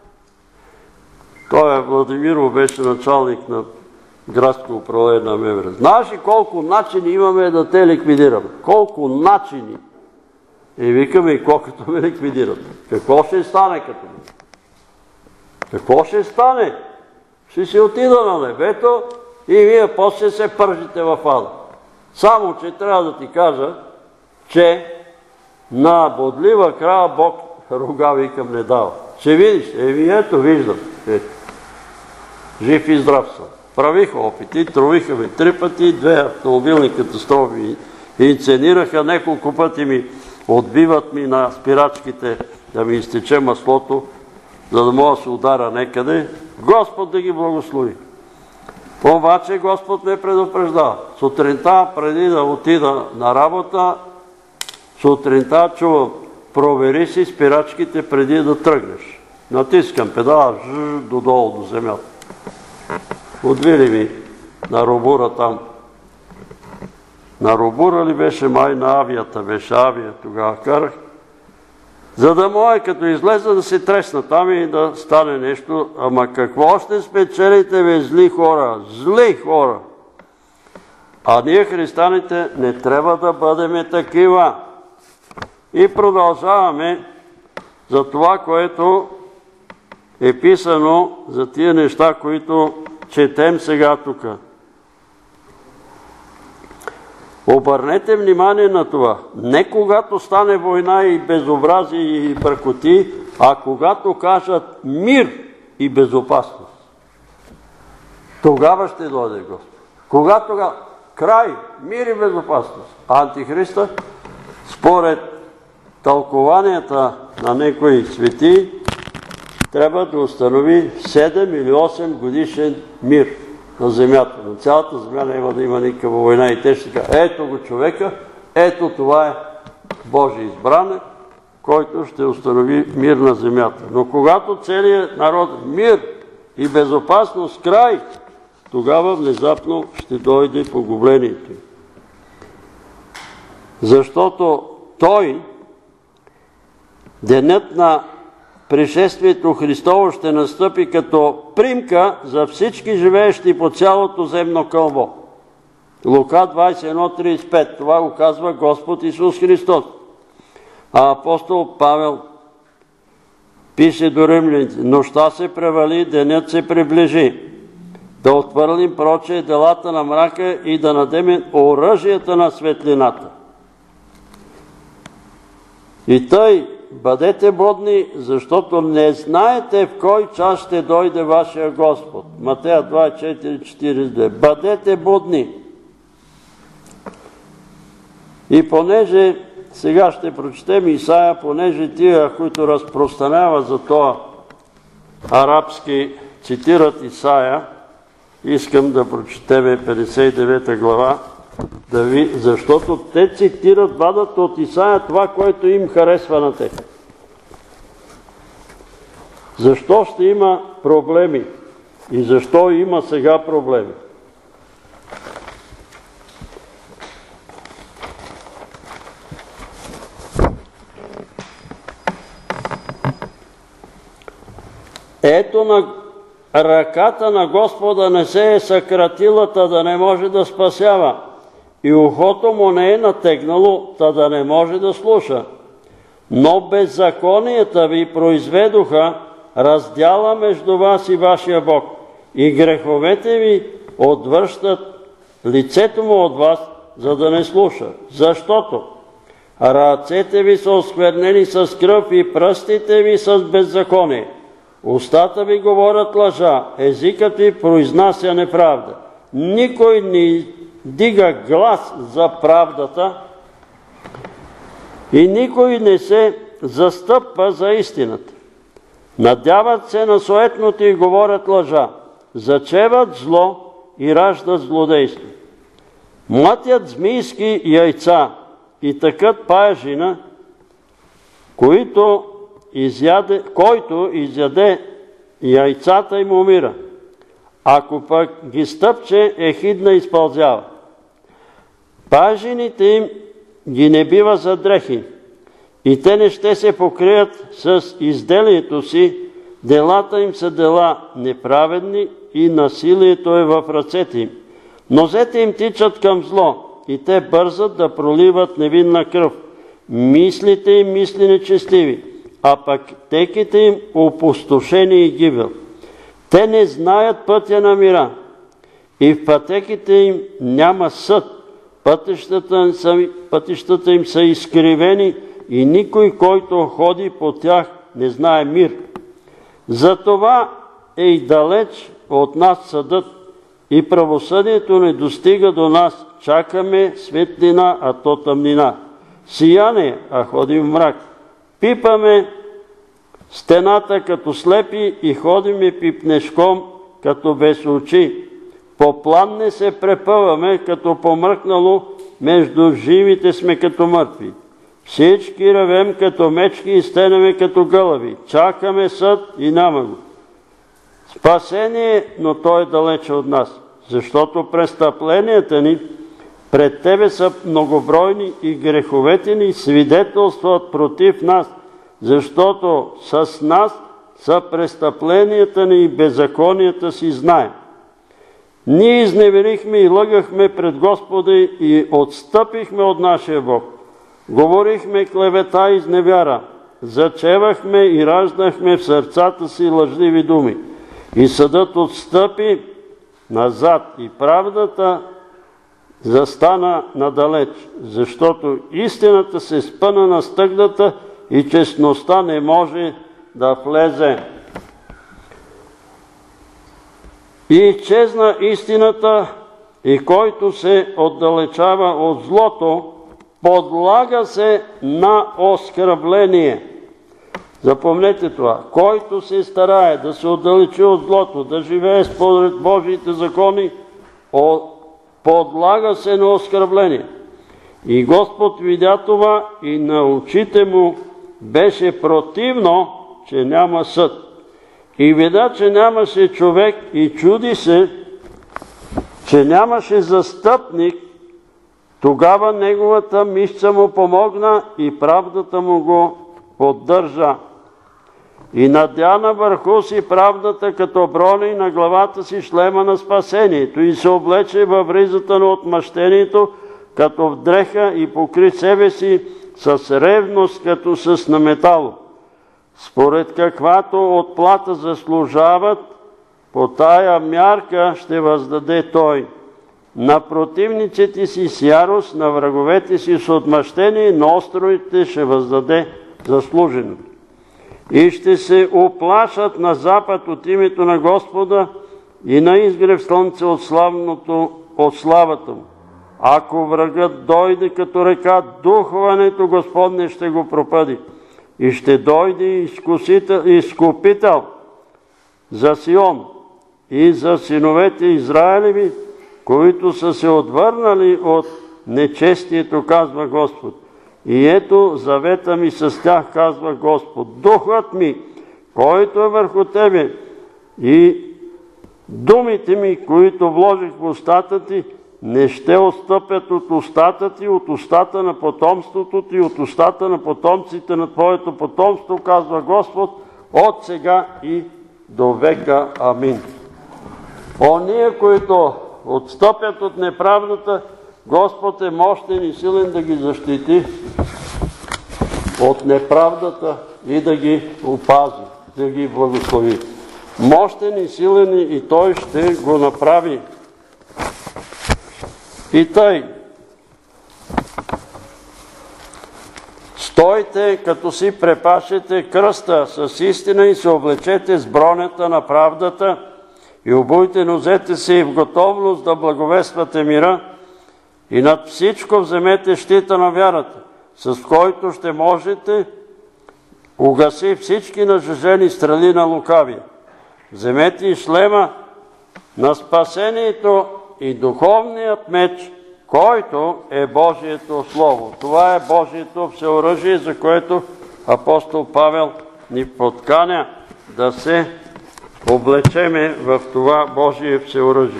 Той Владимиров беше началник на градско управление на МВР. Знаеш ли колко начини имаме да те ликвидираме? Колко начини? И викаме и колкото ме ликвидират. Какво ще стане като ми? Какво ще стане? Ще си отида на небето и вие после се пържите в ада. Само, че трябва да ти кажа, че на бодлива крава Бог рога викам не дава. Ще видиш, ето виждам. Жив и здрав съм. Правиха опити, тровиха ми 3 пъти, 2 автомобилни катастрофи инценираха, няколко пъти ми отбиват ми на спирачките да ми изтече маслото, за да мога да се удара некъде. Господ да ги благослови. Обаче Господ ме предупреждава. Сутринта, преди да отида на работа, сутринта чувам, провери си спирачките преди да тръгнеш. Натискам педала, додолу до земята. Отвили ми на робура там. На робура ли беше май на авията? Беше авия, тогава карах. За да може като излеза да се тресна там и да стане нещо. Ама какво ще спечелите, бе, зли хора? Зли хора! А ние християните не трябва да бъдем такива. И продължаваме за това, което е писано за тия неща, които четем сега тук. Обърнете внимание на това. Не когато стане война и безобразие и бъркоти, а когато кажат мир и безопасност. Тогава ще дойде Господ. Кога тогава? Край, мир и безопасност. Антихриста, според тълкованията на някои свети, трябва да установи 7 или 8 годишен мир на земята. На цялата земя няма да има никаква война и те ще кажат, ето го човека, ето това е Божий избран, който ще установи мир на земята. Но когато целият народ мир и безопасност край, тогава внезапно ще дойде погублението. Защото той, денят на пришествието Христово ще настъпи като примка за всички живеещи по цялото земно кълбо. Лука 21:35. Това го казва Господ Исус Христос. А апостол Павел пише до римляните: нощта се превали, денят се приближи. Да отвърлим проче делата на мрака и да надемем оръжията на светлината. И тъй, бъдете будни, защото не знаете в кой час ще дойде вашия Господ. Матея 24:42. Бъдете будни. И понеже, сега ще прочетем Исаия, понеже тия, които разпространяват за това арабски, цитират Исаия, искам да прочетем 59 глава, защото те цитират, вадат от Исаия това, което им харесва на тях. Защо ще има проблеми? И защо има сега проблеми? Ето на ръката на Господа не се е съкратила, та да не може да спасява, и ухото му не е натегнало, та да не може да слуша. Но беззаконията ви произведоха раздяла между вас и вашия Бог, и греховете ви отвръщат лицето му от вас, за да не слуша. Защото ръцете ви са осквернени с кръв и пръстите ви с беззаконие. Устата ви говорят лъжа, езикът ви произнася неправда. Никой не дига глас за правдата и никой не се застъпва за истината. Надяват се на суетното и говорят лъжа, зачеват зло и раждат злодейство. Млатят змийски яйца и тъкат паяжина, който изяде яйцата им умира. Ако пък ги стъпче, ехидна изпълзява. Пажените им ги не бива за дрехи, и те не ще се покрият с изделието си, делата им са дела неправедни и насилието е в ръцете им. Нозете им тичат към зло и те бързат да проливат невинна кръв. Мислите им мисли нечестиви, а пък теките им опустошени и гибел. Те не знаят пътя на мира и в пътеките им няма съд. Пътищата им са изкривени и никой, който ходи по тях, не знае мир. Затова е и далеч от нас съдът и правосъдието не достига до нас. Чакаме светлина, а то тъмнина. Сияние, а ходим в мрак. Пипаме стената като слепи и ходиме пипнешком като без очи. По план не се препъваме като помръкнало, между живите сме като мъртви. Всички ревем като мечки и стенеме като гълъби. Чакаме съд и няма го. Спасение, но той е далече от нас, защото престъпленията ни пред Тебе са многобройни и греховете ни свидетелстват против нас, защото с нас са престъпленията ни и беззаконията си знаем. Ние изневерихме и лъгахме пред Господа и отстъпихме от нашия Бог. Говорихме клевета и изневяра, зачевахме и раждахме в сърцата си лъжливи думи. И съдът отстъпи назад и правдата застана надалеч, защото истината се спъна на стъгната и честността не може да влезе. И изчезна истината, и който се отдалечава от злото, подлага се на оскърбление. Запомнете това. Който се старае да се отдалечи от злото, да живее според Божиите закони, подлага се на оскърбление. И Господ видя това и на очите му беше противно, че няма съд. И видя, че нямаше човек и чуди се, че нямаше застъпник. Тогава неговата мишца му помогна и правдата му го поддържа. И надяна върху си правдата като броня и на главата си шлема на спасението и се облече във ризата на отмъщението, като в дреха и покри себе си с ревност, като с наметало. Според каквато отплата заслужават, по тая мярка ще въздаде той. на противниците си с ярост, на враговете си с отмъщение, на островите ще въздаде заслужено. И ще се оплашат на запад от името на Господа и на изгрев слънце от славата му. Ако врагът дойде като река, духването Господне ще го пропъди. И ще дойде изкупител за Сион и за синовете Израилеви, които са се отвърнали от нечестието, казва Господ. И ето завета ми с тях, казва Господ. Духът ми, който е върху тебе, и думите ми, които вложих в устата ти, не ще отстъпят от устата ти, от устата на потомството ти, от устата на потомците на твоето потомство, казва Господ, от сега и до века. Амин. Ония, които отстъпят от неправдата, Господ е мощен и силен да ги защити от неправдата и да ги опази, да ги благослови. Мощен и силен и Той ще го направи. И тъй, стойте, като си препашете кръста с истина и се облечете с бронята на правдата и обуйте нозете си в готовност да благовествате мира и над всичко вземете щита на вярата, с който ще можете угаси всички нажежени стрели на лукавия. Вземете и шлема на спасението и духовният меч, който е Божието Слово. Това е Божието всеоръжие, за което апостол Павел ни подканя да се облечеме в това Божие всеоръжие.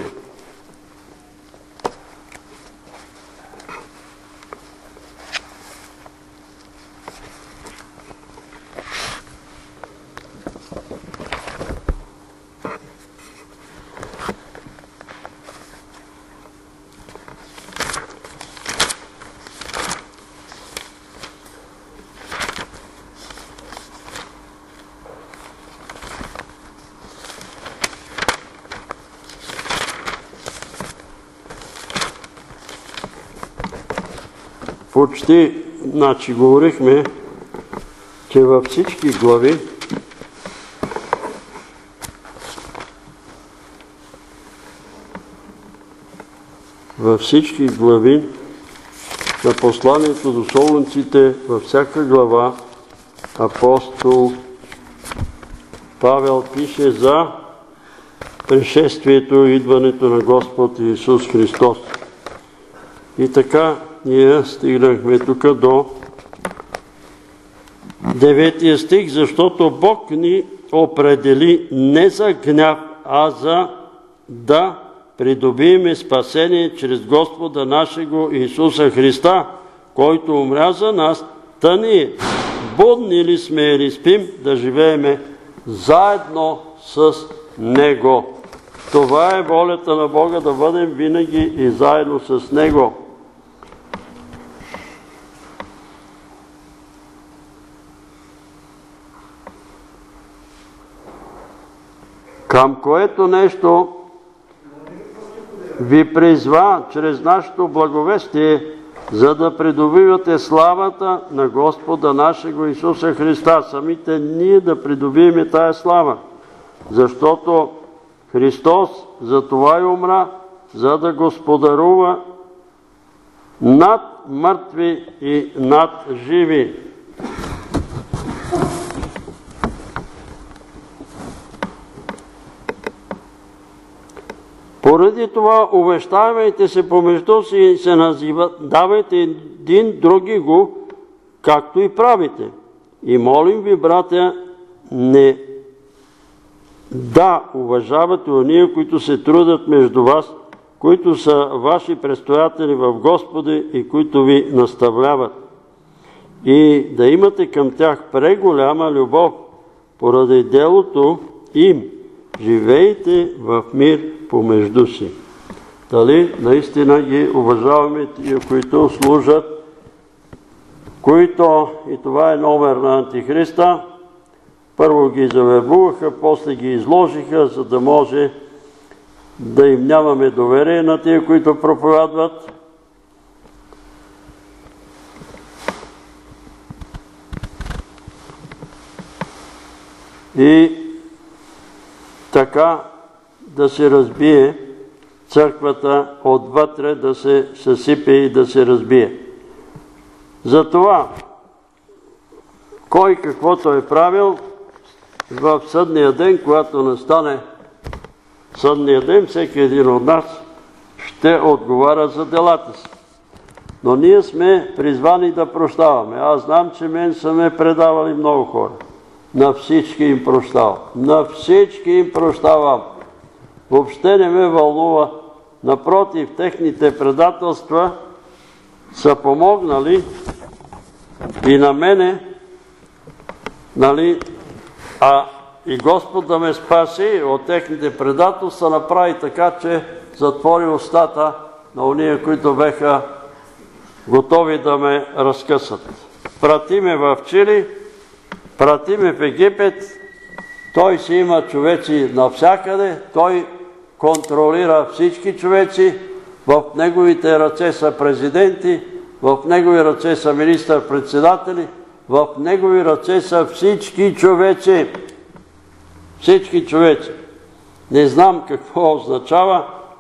Почти, говорихме, че във всички глави на посланието до Солунците, във всяка глава апостол Павел пише за пришествието и идването на Господ Исус Христос. И така ние стигнахме тук до 9 стих, защото Бог ни определи не за гняв, а за да придобиеме спасение чрез Господа нашего Исуса Христа, който умря за нас, та ние, будни ли сме или спим, да живееме заедно с Него. Това е волята на Бога, да бъдем винаги и заедно с Него. Към което нещо ви призва чрез нашето благовестие, за да придобивате славата на Господа нашего Исуса Христа. Самите ние да придобиеме тая слава, защото Христос за това и умра, за да господарува над мъртви и над живи. Поради това увещавайте се помежду си и се давайте един други го, както и правите. И молим ви, братя, не да уважавате ония, които се трудят между вас, които са ваши предстоятели в Господа и които ви наставляват. И да имате към тях преголяма любов, поради делото им. Живейте в мир помежду си. Дали наистина ги уважаваме тия, които служат, които, и това е номер на Антихриста, първо ги завербуваха, после ги изложиха, за да може да им нямаме доверие на тия, които проповядват. И така да се разбие църквата отвътре, да се съсипе и да се разбие. Затова, кой каквото е правил, в съдния ден, когато настане съдния ден, всеки един от нас ще отговаря за делата си. Но ние сме призвани да прощаваме. Аз знам, че мен са ме предавали много хора. На всички им прощавам. На всички им прощавам. Въобще не ме вълнува. Напротив, техните предателства са помогнали и на мене, нали, и Господ да ме спаси от техните предателства, направи така, че затвори устата на ония, които беха готови да ме разкъсат. Прати ме в Чили, прати ме в Египет, той си има човеци навсякъде, той контролира всички човеци, в неговите ръце са президенти, в негови ръце са министър-председатели, в негови ръце са всички човеци. Всички човеци. Не знам какво означава,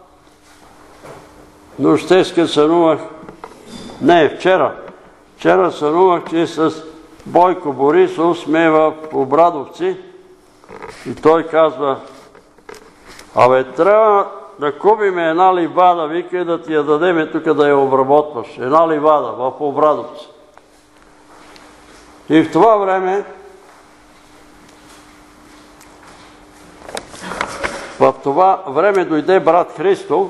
но щеска сънувах, не, вчера сънувах, че с Бойко Борисов сме в Обрадовци и той казва: абе, трябва да купиме една ливада, вика, да ти я дадеме тук да я обработваш. Една ливада в Обрадовци. И в това време дойде брат Христо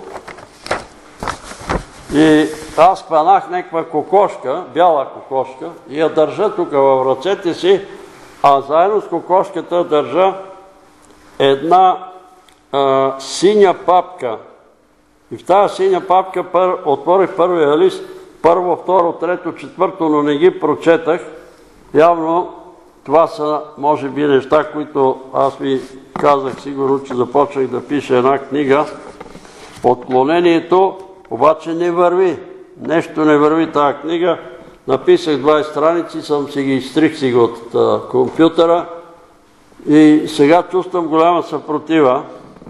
и аз хванах някаква кокошка, бяла кокошка, и я държа тук в ръцете си, а заедно с кокошката държа една синя папка. И в тази синя папка отворих първия лист, първо, второ, трето, четвърто, но не ги прочетах. Явно това са, може би, неща, които аз ви казах сигурно, че започнах да пиша една книга. Отклонението обаче не върви. Нещо не върви тази книга. Написах 20 страници, съм си ги изтрих си от компютъра и сега чувствам голяма съпротива.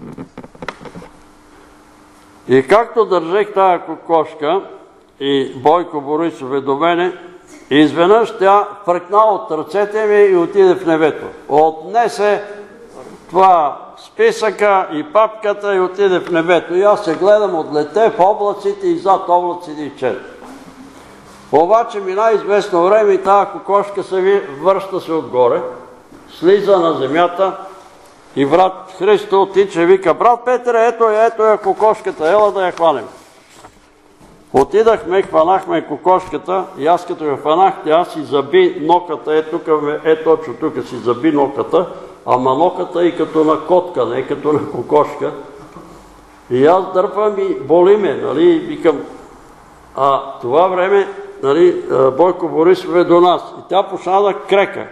И както държех тая кокошка и Бойко Борисов е до мене, изведнъж тя фръкна от ръцете ми и отиде в небето. Отнесе това списъка и папката и отиде в небето. И аз се гледам, отлете в облаците и зад облаците изчезна. Обаче мина известно време и тази кокошка се връща се отгоре, слиза на земята и брат Христо тича и вика: брат Петре, ето я кокошката, ела да я хванем. Отидахме, хванахме кокошката и аз като я хванах, тя си заби ноката, точно тук си заби ноката, ама ноката и като на котка, не като на кокошка. И аз дърпам и боли ме, нали, викам. А това време, нали, Бойко Борисов е до нас и тя почна да крека.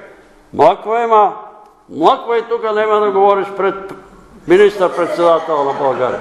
Млъквай тук, няма да говориш пред министър-председател на България.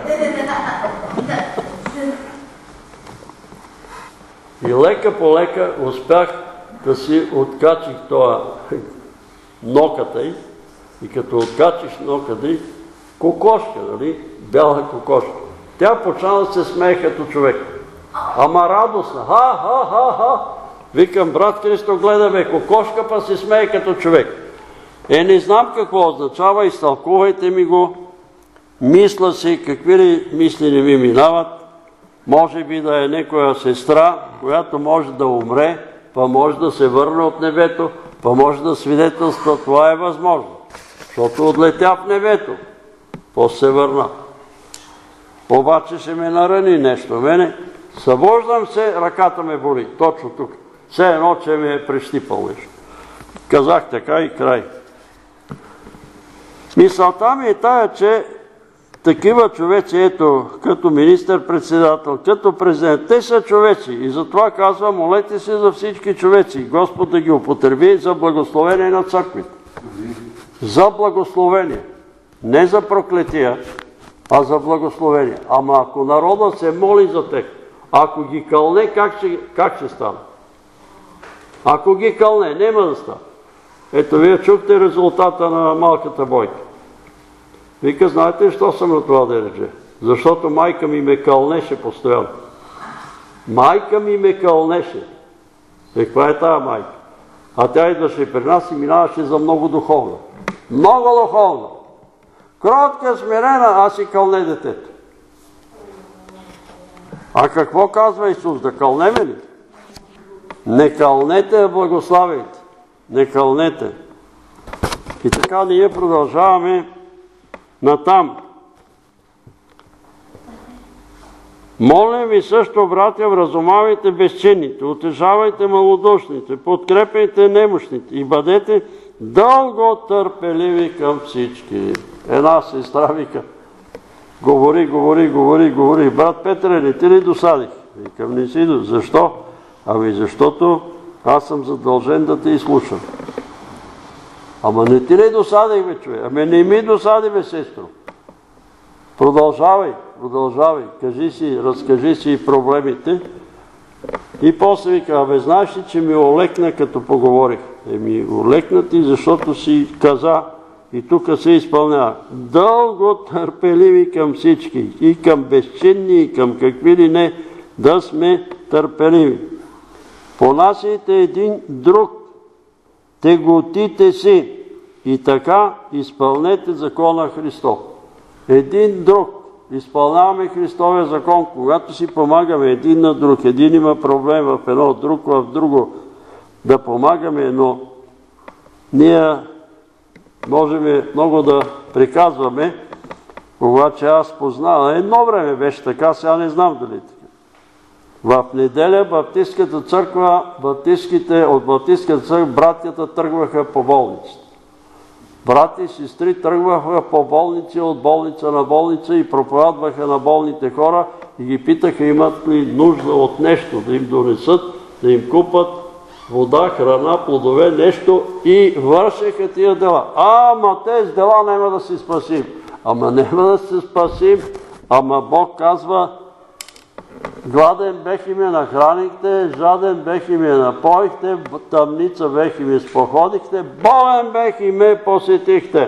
И лека по лека успях да си откачих това ноката й. И като откачиш ноката й, кокошка, нали? Бяла кокошка. Тя почна да се смее като човек. Ама радостна. Ха! Викам: брат Христо, гледаме кокошка, па се смее като човек. Не знам какво означава, изтълкувайте ми го. Мисля си, какви ли мисли не ми минават. Може би да е някоя сестра, която може да умре, па може да се върне от небето, па може да свидетелства. Това е възможно. Защото отлетя в небето. После се върна. Обаче ще ме нарани нещо. Мене събуждам се, ръката ме боли. Точно тук. Все едно, че ме е прищипал нещо. Казах така и край. Мисълта ми е тая, че такива човеци, ето, като министър-председател, като президент, те са човеци. И затова казвам: молете се за всички човеци. Господ да ги употреби за благословение на църквите. За благословение. Не за проклетия, а за благословение. Ама ако народа се моли за тях, ако ги кълне, как ще стане? Ако ги кълне, няма да стане. Ето, вие чухте резултата на малката Бойка. Вика, знаете ли, що съм на това дередже? Защото майка ми ме кълнеше постоянно. Майка ми ме кълнеше. Каква е тая майка? А тя идваше при нас и минаваше за много духовна. Много духовна. Кротка, смирена, аз си кълне детето. А какво казва Исус? Да кълнеме ли? Не кълнете, а благославяйте. Не кълнете. И така ние продължаваме натам. Молим ви също, братя, вразумавайте безчинните, утешавайте малодушните, подкрепяйте немощните и бъдете дълго търпеливи към всички. Една сестра вика, говори. Брат Петре, не ти ли досадих? Викам, не си. Защо? Ами защото аз съм задължен да те изслушам. Ама не ти ли досадих, бе, човек? Ами не ми досади, бе, сестро. Продължавай. Разкажи си проблемите. И после вика, абе, знаеш ли, че ми олекна като поговорих? Еми, олекна ти, защото си каза, и тук се изпълнява. Дълго търпеливи към всички, и към безчинни, и към какви ли не, да сме търпеливи. Понасяйте един друг, теготите си, и така изпълнете закона Христов. Един друг. Изпълняваме Христовия закон, когато си помагаме един на друг. Един има проблем в едно, друг в друго. Да помагаме, но ние можем много да приказваме, обаче аз познавам. Едно време беше така, сега не знам дали така. В неделя Баптистката църква, от Баптистката църква братята тръгваха по болниците. Брати и сестри тръгваха по болници, от болница на болница и проповядваха на болните хора и ги питаха имат ли нужда от нещо, да им донесат, да им купат вода, храна, плодове, нещо и вършеха тия дела. Ама тези дела няма да се спасим. Ама няма да се спасим, ама Бог казва, гладен бех и ме нахранихте, жаден бех и ме напоихте, в тъмница бех и ме споходихте, болен бех и ме посетихте.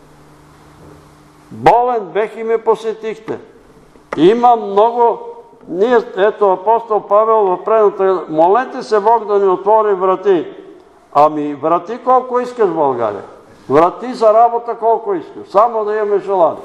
Болен бех и ме посетихте. Има много... Ето апостол Павел в предната... Молете се Бог да ни отвори врати. Ами врати колко искаш в България. Врати за работа колко искаш. Само да имаме желание.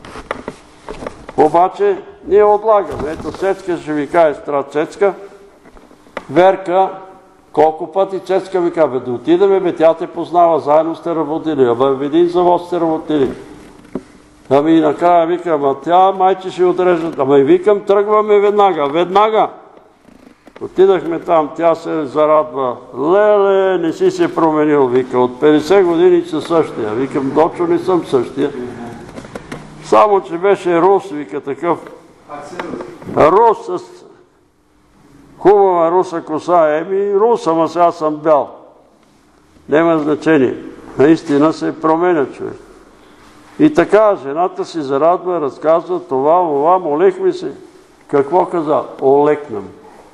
Обаче ние отлагаме. Ето Цецка ще ви каже, страт Цецка. Верка, колко пъти Цецка ми казва, да отидеме, бе, тя те познава, заедно сте работили, ама в един завод сте работили. Ами накрая викам, ама тя майче ще отрежат, ама и викам, тръгваме веднага. Отидахме там, тя се зарадва, леле, не си се променил, вика, от 50 години си същия. Викам, точно не съм същия. Само, че беше рус, вика такъв. Рус с хубава руса коса. Еми, рус, ама сега съм бял. Няма значение. Наистина се променя човек. И така, жената си зарадва, разказва това, молихме се. Какво каза? Олекнем.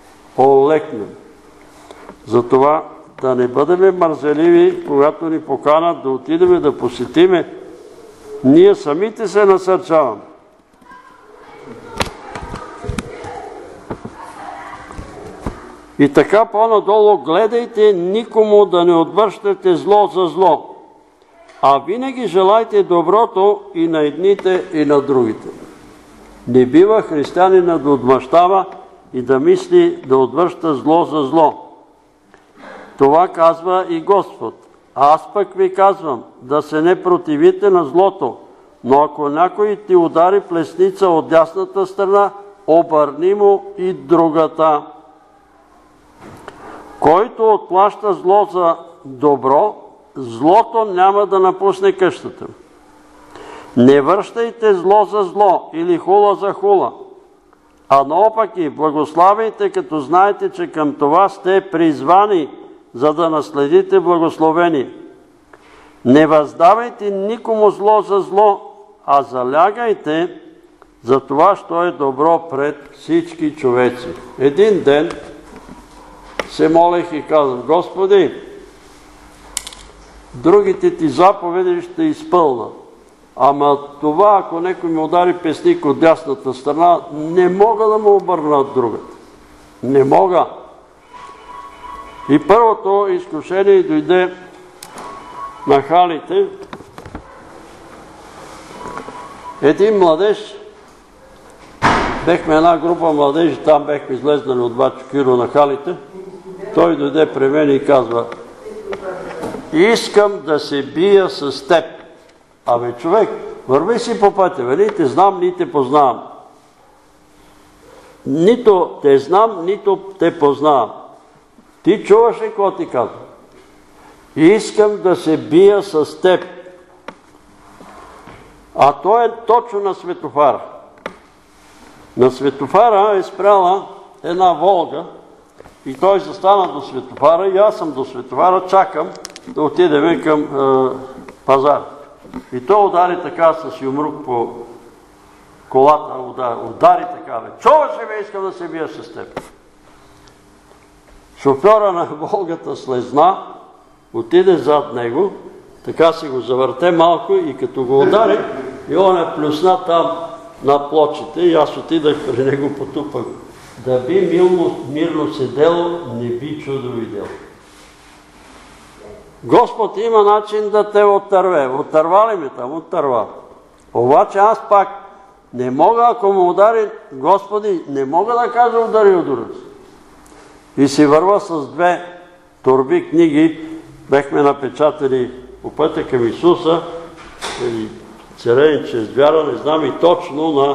Затова да не бъдем мързеливи, когато ни поканат да отидем да посетиме. Ние самите се насърчаваме. И така по-надолу гледайте никому да не отвръщате зло за зло, а винаги желайте доброто и на едните и на другите. Не бива християнина да отмъщава и да мисли да отвръща зло за зло. Това казва и Господ. Аз пък ви казвам да се не противите на злото, но ако някой ти удари плесница от дясната страна, обърни му и другата. Който отплаща зло за добро, злото няма да напусне къщата. Не връщайте зло за зло или хула за хула, а наопаки благославяйте, като знаете, че към това сте призвани, за да наследите благословение. Не въздавайте никому зло за зло, а залягайте за това, що е добро пред всички човеци. Един ден се молех и казвам: Господи, другите ти заповеди ще изпълна. Ама това, ако някой ми удари песник от дясната страна, не мога да му обърна от другата. Не мога. И първото изкушение дойде на халите. Един младеж, бехме една група младежи, там бехме излезнали от Бачо Киро на халите, той дойде при мен и казва: искам да се бия с теб. Абе, човек, върви си по пътя, ни те знам, ни те познавам. Нито те знам, нито те познавам. Ти чуваш ли какво ти казвам? Искам да се бия с теб. А той е точно на светофара. На светофара е спряла една Волга и той застана до светофара и аз съм до светофара, чакам да отидем към пазар. И той удари така с юмрук по колата, удари така: чуваш ли ме, искам да се бия с теб. Шофьора на Волгата слезна, отиде зад него, така си го завърте малко и като го удари, и он е плюсна там на плочите и аз отидах при него, потупах: да би мирно седело, не би чудо видело. Господ има начин да те отърве. Отърва ли ме там? Отърва. Обаче аз пак не мога, ако му удари, Господи, не мога да кажа: удари от другата. И си върва с две торби книги, бехме напечатали по пътя към Исуса, или Царени чрез вяра, не знам и точно на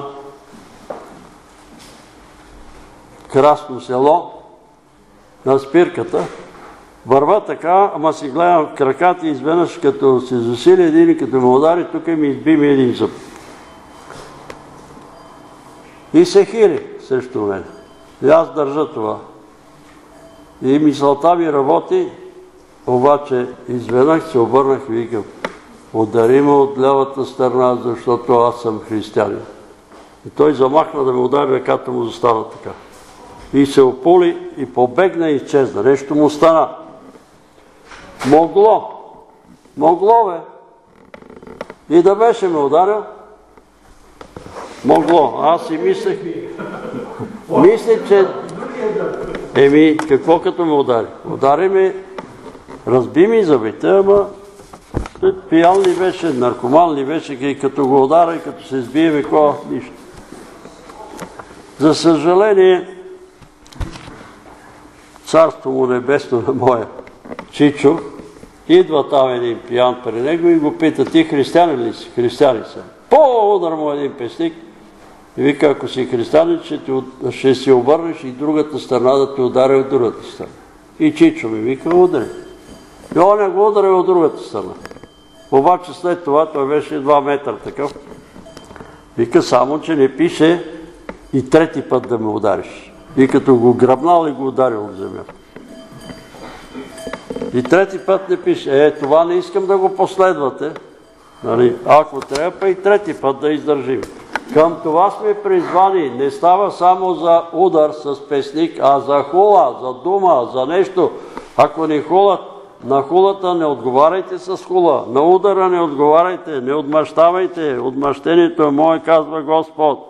Красно село, на спирката. Върва така, ама си гледам в краката и изведнъж, като се засили един и като ме удари, тук ми изби ми един зъб. И се хили срещу мен. И аз държа това. И мисълта ми работи, обаче изведнъж се обърнах и викам: удари ме от лявата страна, защото аз съм християнин. И той замахна да ме удари, ръката му застана така. И се опули и побегна и изчезна. Нещо му стана. Могло бе. И да беше ме ударил. Могло. Аз си мислех, че... какво като ме удари? Удари ме, разби ми зъбите, ама пиян ли беше, наркоман ли беше, и като го удара и като се сбие нищо. За съжаление, царство му небесно на моя Чичо, идва там един пиян при него и го пита: ти християнин ли си? Християнин съм. По-удар му един песник и вика: ако си християнин, ще си обърнеш и другата страна да те удари от другата страна. И Чичо ми вика: удари. И он го удари от другата страна. Обаче след това той беше 2 метра такъв. Вика: само че не пише и трети път да ме удариш. И като го гръбнал и го ударил в земята. И трети път не пише. Това не искам да го последвате. Ако трябва, и трети път да издържим. Към това сме призвани. Не става само за удар с песник, а за хула, за дума, за нещо. Ако ни хулат, на хулата не отговаряйте с хула. На удара не отговаряйте, не отмъщавайте. Отмъщението е мое, казва Господ.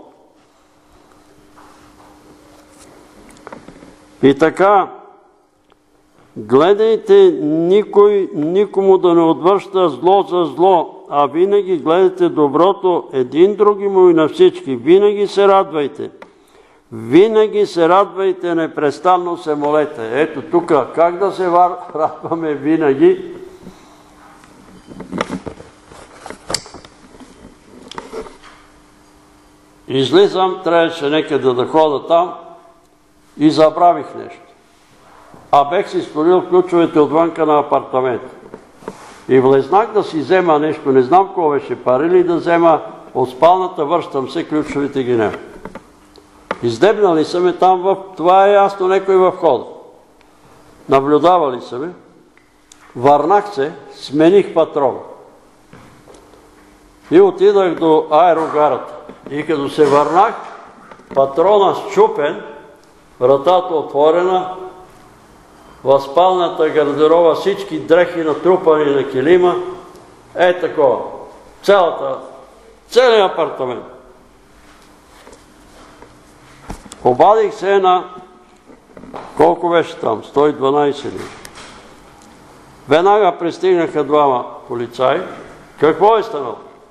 И така, гледайте никому да не отвръща зло за зло, а винаги гледайте доброто един другиму и на всички. Винаги се радвайте. Винаги се радвайте, непрестанно се молете. Ето тук, как да се радваме винаги? Излизам, трябваше някъде да хода там и забравих нещо. А бех си столил ключовете отвънка на апартамента. И влезнах да си взема нещо, не знам какво беше, пари ли да взема от спалната, връщам се, ключовете ги няма. Издебнали са ме там, това е ясно, някой в хода. Наблюдавали са ме, върнах се, смених патрона. И отидах до аерогарата. И като се върнах, патрона счупен, вратата отворена, в спалната гардероба всички дрехи натрупани на килима, такова. Целият апартамент. Обадих се на... Колко беше там? 112 ли? Веднага пристигнаха двама полицаи. Какво е станало?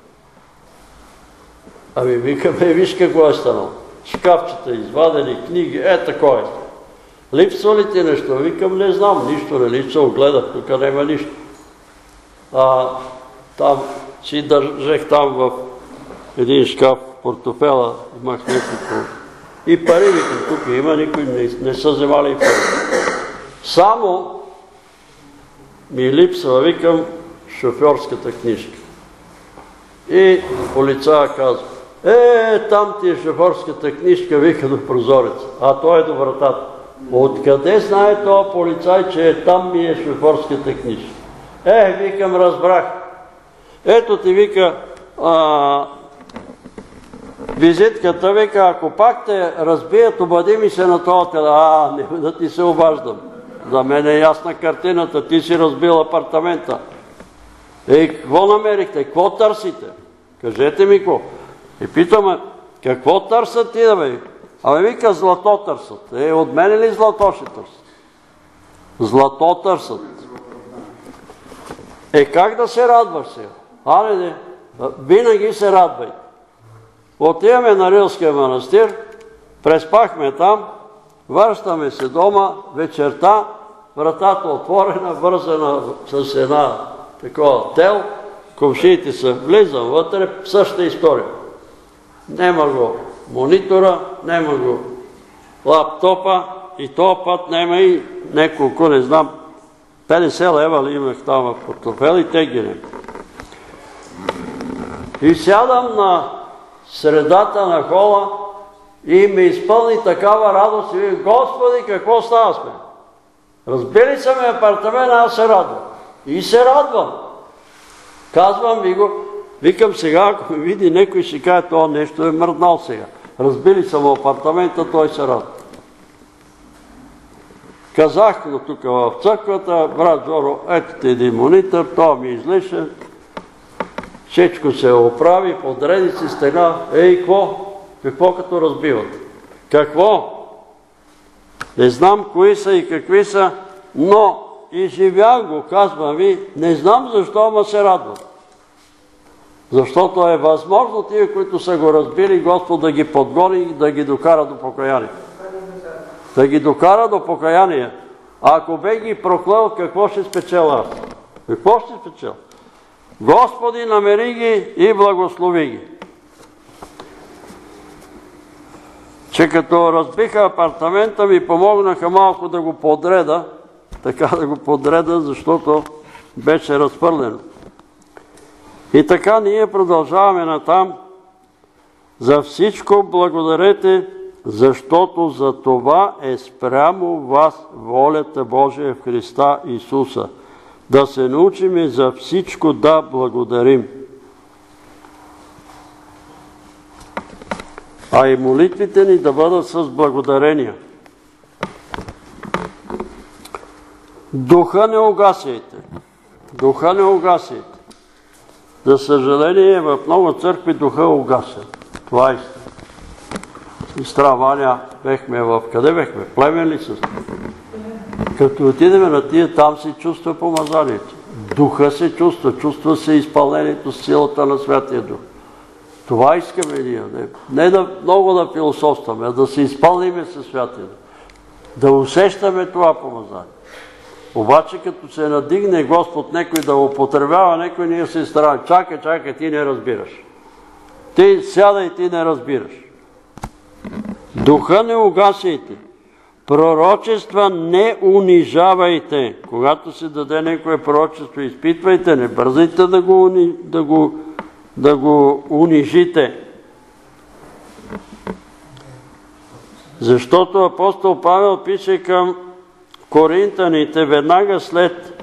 Ами викаме, виж какво е станало. Шкафчета извадени, книги, такова е. Липсва ли ти нещо? Викам, не знам, нищо не липсва, огледах, тук няма нищо. Там си държех там в един шкаф, портофела, имах някакво. И пари, викам, тук има, никой не са вземали и пари. Само ми липсва, викам, шофьорската книжка. И полицая казва, там ти е шофьорската книжка, вика до прозореца, а той е до вратата. Откъде знае този полицай, че там ми е шофьорската книжка? Викам, разбрах. Ето ти, вика, визитката, вика, ако пак те разбият, обади ми се на този телефон. Не да ти се обаждам. За мен е ясна картината, ти си разбил апартамента. Какво намерихте? Какво търсите? Кажете ми какво. И питаме, какво търсят ти, да бе? Вика, злато търсят. От мене ли злато ще търсят? Злато търсят. Как да се радваш сега? Винаги се радвайте. Отиваме на Рилския манастир, преспахме там, връщаме се дома, вечерта, вратата отворена, вързана с една такова тел, комшиите са, влизам вътре, същата история. Нема го монитора, нема го лаптопа и този път нема и неколко, не знам, 50 лева ли имах там в портофел и те ги нема. И сядам на средата на хола и ме изпълни такава радост и вика, Господи, какво става с мен? Разбили са ме апартамент, аз се радвам. И се радвам. Казвам ви го, викам сега, ако ми види някой, ще каже, това нещо е мръднал сега. Разбили са му апартамента, той се радва. Казах го тук в църквата, брат Жоро, ето ти един монитор, това ми излиша. Всичко се оправи, подреди си стена. Какво като разбиват? Какво? Не знам кои са и какви са, но изживях го, казвам ви, не знам защо, ма се радват. Защото е възможно тия, които са го разбили, Господ да ги подгони и да ги докара до покаяние. Да ги докара до покаяние. А ако бе ги проклел, какво ще спечеля аз? Какво ще спечеля? Господи, намери ги и благослови ги. Че като разбиха апартамента, ми помогнаха малко да го подреда, така да го подреда, защото беше разпърлено. И така ние продължаваме натам. За всичко благодарете, защото за това е спрямо вас волята Божия в Христа Исуса. Да се научим за всичко да благодарим. А и молитвите ни да бъдат с благодарения. Духа не угасяйте. Духа не угасяйте. За съжаление, в много църкви духа угася. Това е истина. И Страваня бехме в... Къде бехме? Племен ли с? Като отидеме на тия, там се чувства помазанието. Духа се чувства се изпълнението с силата на Святия Дух. Това искаме ние. Не да много да философстваме, а да се изпълниме със Святия Дух. Да усещаме това помазание. Обаче като се надигне Господ некой да употребява, некой ние се стараме. Чакай, ти не разбираш. Ти сядай, ти не разбираш. Духа не угасяйте. Пророчества не унижавайте. Когато се даде некое пророчество, изпитвайте, не бързайте да го унижите. Защото апостол Павел пише към Коринтяните веднага след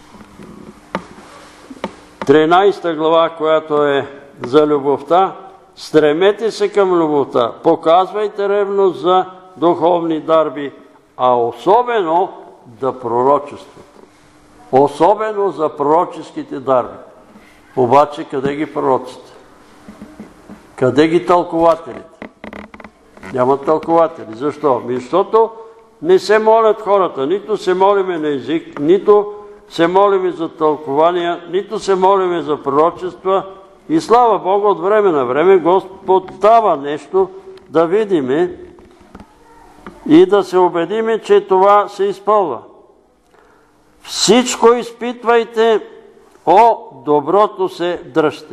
13 глава, която е за любовта, Стремете се към любовта, показвайте ревност за духовни дарби, а особено да пророчестват. Особено за пророческите дарби. Обаче къде ги пророците? Къде ги тълкователите? Няма тълкователи. Защо? Защото не се молят хората. Нито се молиме на език, нито се молиме за тълкования, нито се молиме за пророчества. И слава Богу, от време на време Господ дава нещо да видиме и да се убедиме, че това се изпълва. Всичко изпитвайте, о доброто се дръжте.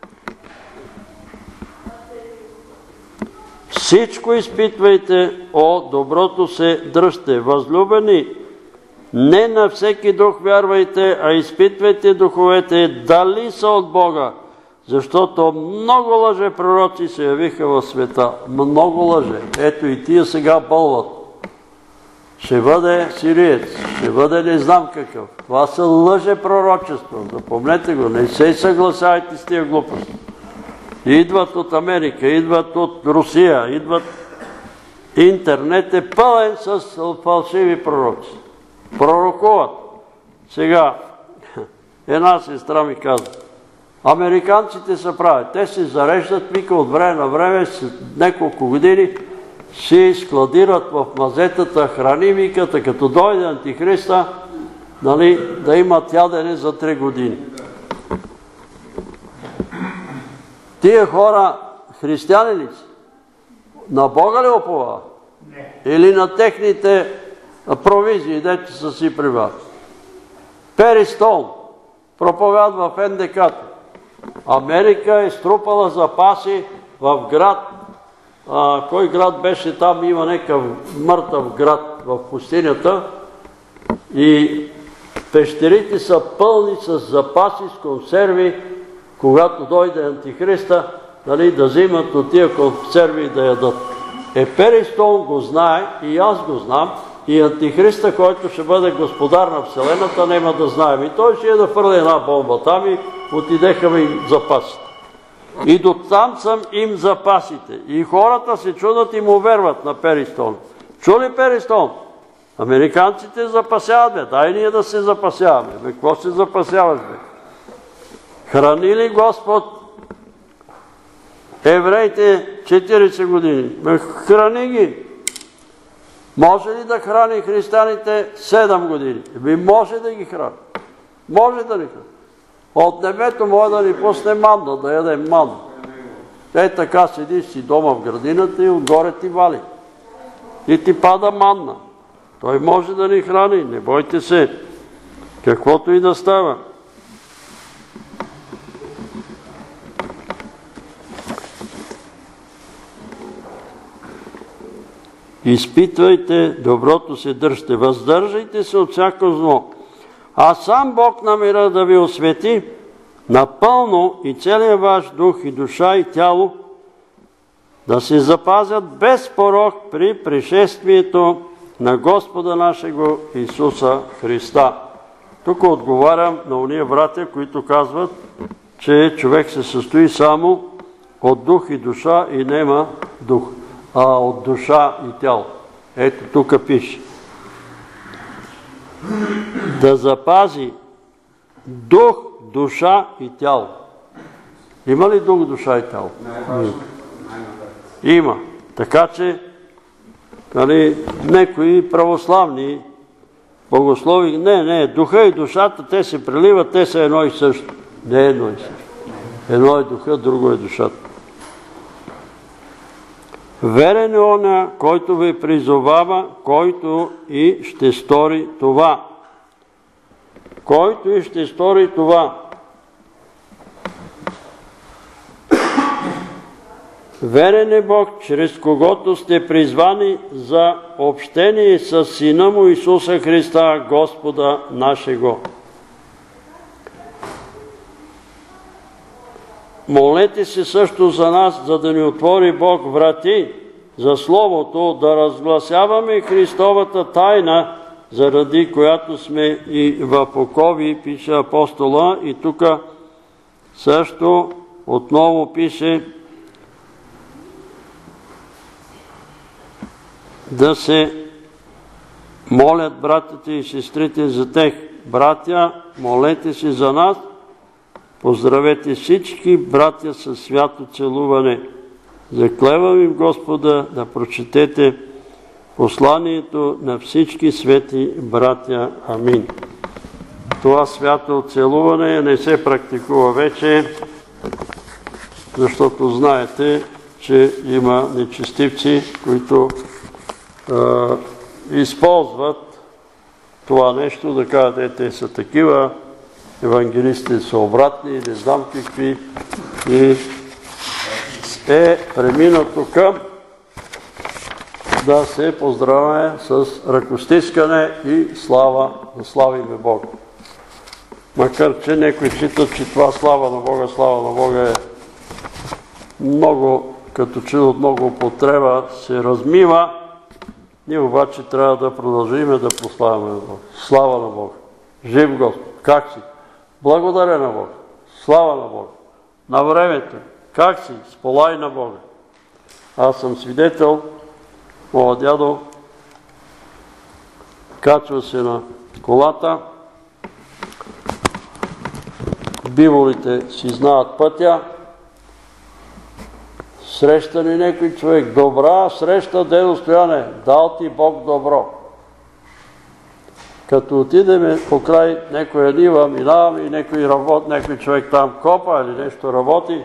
Всичко изпитвайте, о доброто се дръжте. Възлюбени, не на всеки дух вярвайте, а изпитвайте духовете, дали са от Бога. Защото много лъже пророци се явиха в света. Много лъже. Ето и тия сега бълват. Ще бъде сириец, ще бъде не знам какъв. Това са лъже пророчества. Запомнете го, не се съгласявайте с тия глупости. Идват от Америка, идват от Русия, идват... Интернет е пълен с фалшиви пророци. Пророкуват. Сега, една сестра ми каза, американците се правят. Те се зареждат, вика от време на време, с няколко години, си складират в мазетата храни, виката, като дойде Антихриста, да имат ядене за 3 години. Тия хора християни ли са? На Бога ли уповават? Или на техните провизии, дето са си прибавят? Пери Стоун проповядва в НДК-то. Америка е струпала запаси в град. Кой град беше там? Има някакъв мъртъв град в пустинята. И пещерите са пълни с запаси, с консерви, когато дойде Антихриста, да взимат от тия консерви и да ядат. Пери Стоун го знае, и аз го знам, и Антихриста, който ще бъде господар на Вселената, няма да знаем. И той ще да фърли една бомба там и отидеха ми запасите. И до там съм им запасите. И хората се чудат и му верват на Пери Стоун. Чули Пери Стоун? Американците запасяват, бе. Дай ние да се запасяваме. Бе, какво се запасяваш, бе? Храни ли Господ евреите 40 години? Бе, храни ги. Може ли да храни християните 7 години? Бе, може да ги храни. Може да ни храни. От небето може да ни пусне манна, да ядем манна. Така седиш си дома в градината и отгоре ти вали. И ти пада манна. Той може да ни храни, не бойте се. Каквото и да става. Изпитвайте, доброто се дръжте. Въздържайте се от всяко зло. А сам Бог на мира да ви освети напълно и целият ваш дух и душа и тяло да се запазят без порок при пришествието на Господа нашего Исуса Христа. Тук отговарям на уния братя, които казват, че човек се състои само от дух и душа и нема дух, а от душа и тяло. Ето тук пише. Да запази дух, душа и тяло. Има ли дух, душа и тяло? Има. Така че некои православни богослови, не, духа и душата, те се преливат, те са едно и също. Не едно и също. Едно е духа, друго е душата. Верен е оня, който ви призовава, който и ще стори това. Който и ще стори това. Верен е Бог, чрез когото сте призвани за общение с Сина му Исуса Христа, Господа нашего. Молете се също за нас, за да ни отвори Бог врати за Словото, да разгласяваме Христовата тайна, заради която сме и в окови, пише апостола. И тук също отново пише да се молят братята и сестрите за тех. Братя, молете се за нас. Поздравете всички братя със свято целуване. Заклевам им Господа да прочетете посланието на всички свети братя. Амин. Това свято целуване не се практикува вече, защото знаете, че има нечестивци, които използват това нещо, да кажат, те са такива, евангелистите са обратни, не знам какви, и е преминато към да се поздравяме с ръкостискане и слава, да славиме Бога. Макар че някои считат, че това слава на Бога е много, като че от много употреба се размива, ние обаче трябва да продължим да прославяме Бога. Слава на Бога. Жив Господ. Как си? Благодаря на Бога. Слава на Бога. На времето. Как си? Сполай на Бога. Аз съм свидетел, моя дядо качва се на колата, биволите си знаят пътя, среща ни някой човек. Добра среща, дедо Стояне, дал ти Бог добро. Като отидеме покрай някоя нива, минаваме и някой човек там копа или нещо работи.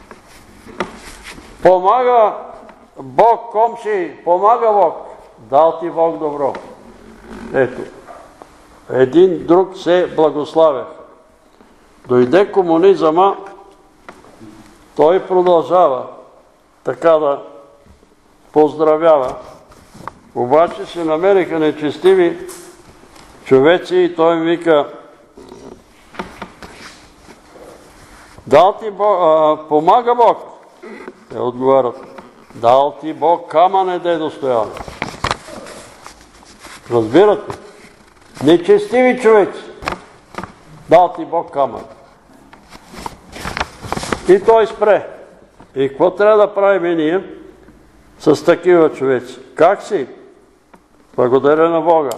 Помага Бог, комши, помага Бог. Дал ти Бог добро. Ето, един друг се благославя. Дойде комунизъма, той продължава така да поздравява. Обаче се намериха нечестиви човеци и той им вика: дал ти Бог, помага Бог. Те отговарят: дал ти Бог камъне, дедо Стояне. Разбирате? Нечестиви човеци. Дал ти Бог камън. И той спре. И какво трябва да правим ние с такива човеци? Как си? Благодаря на Бога.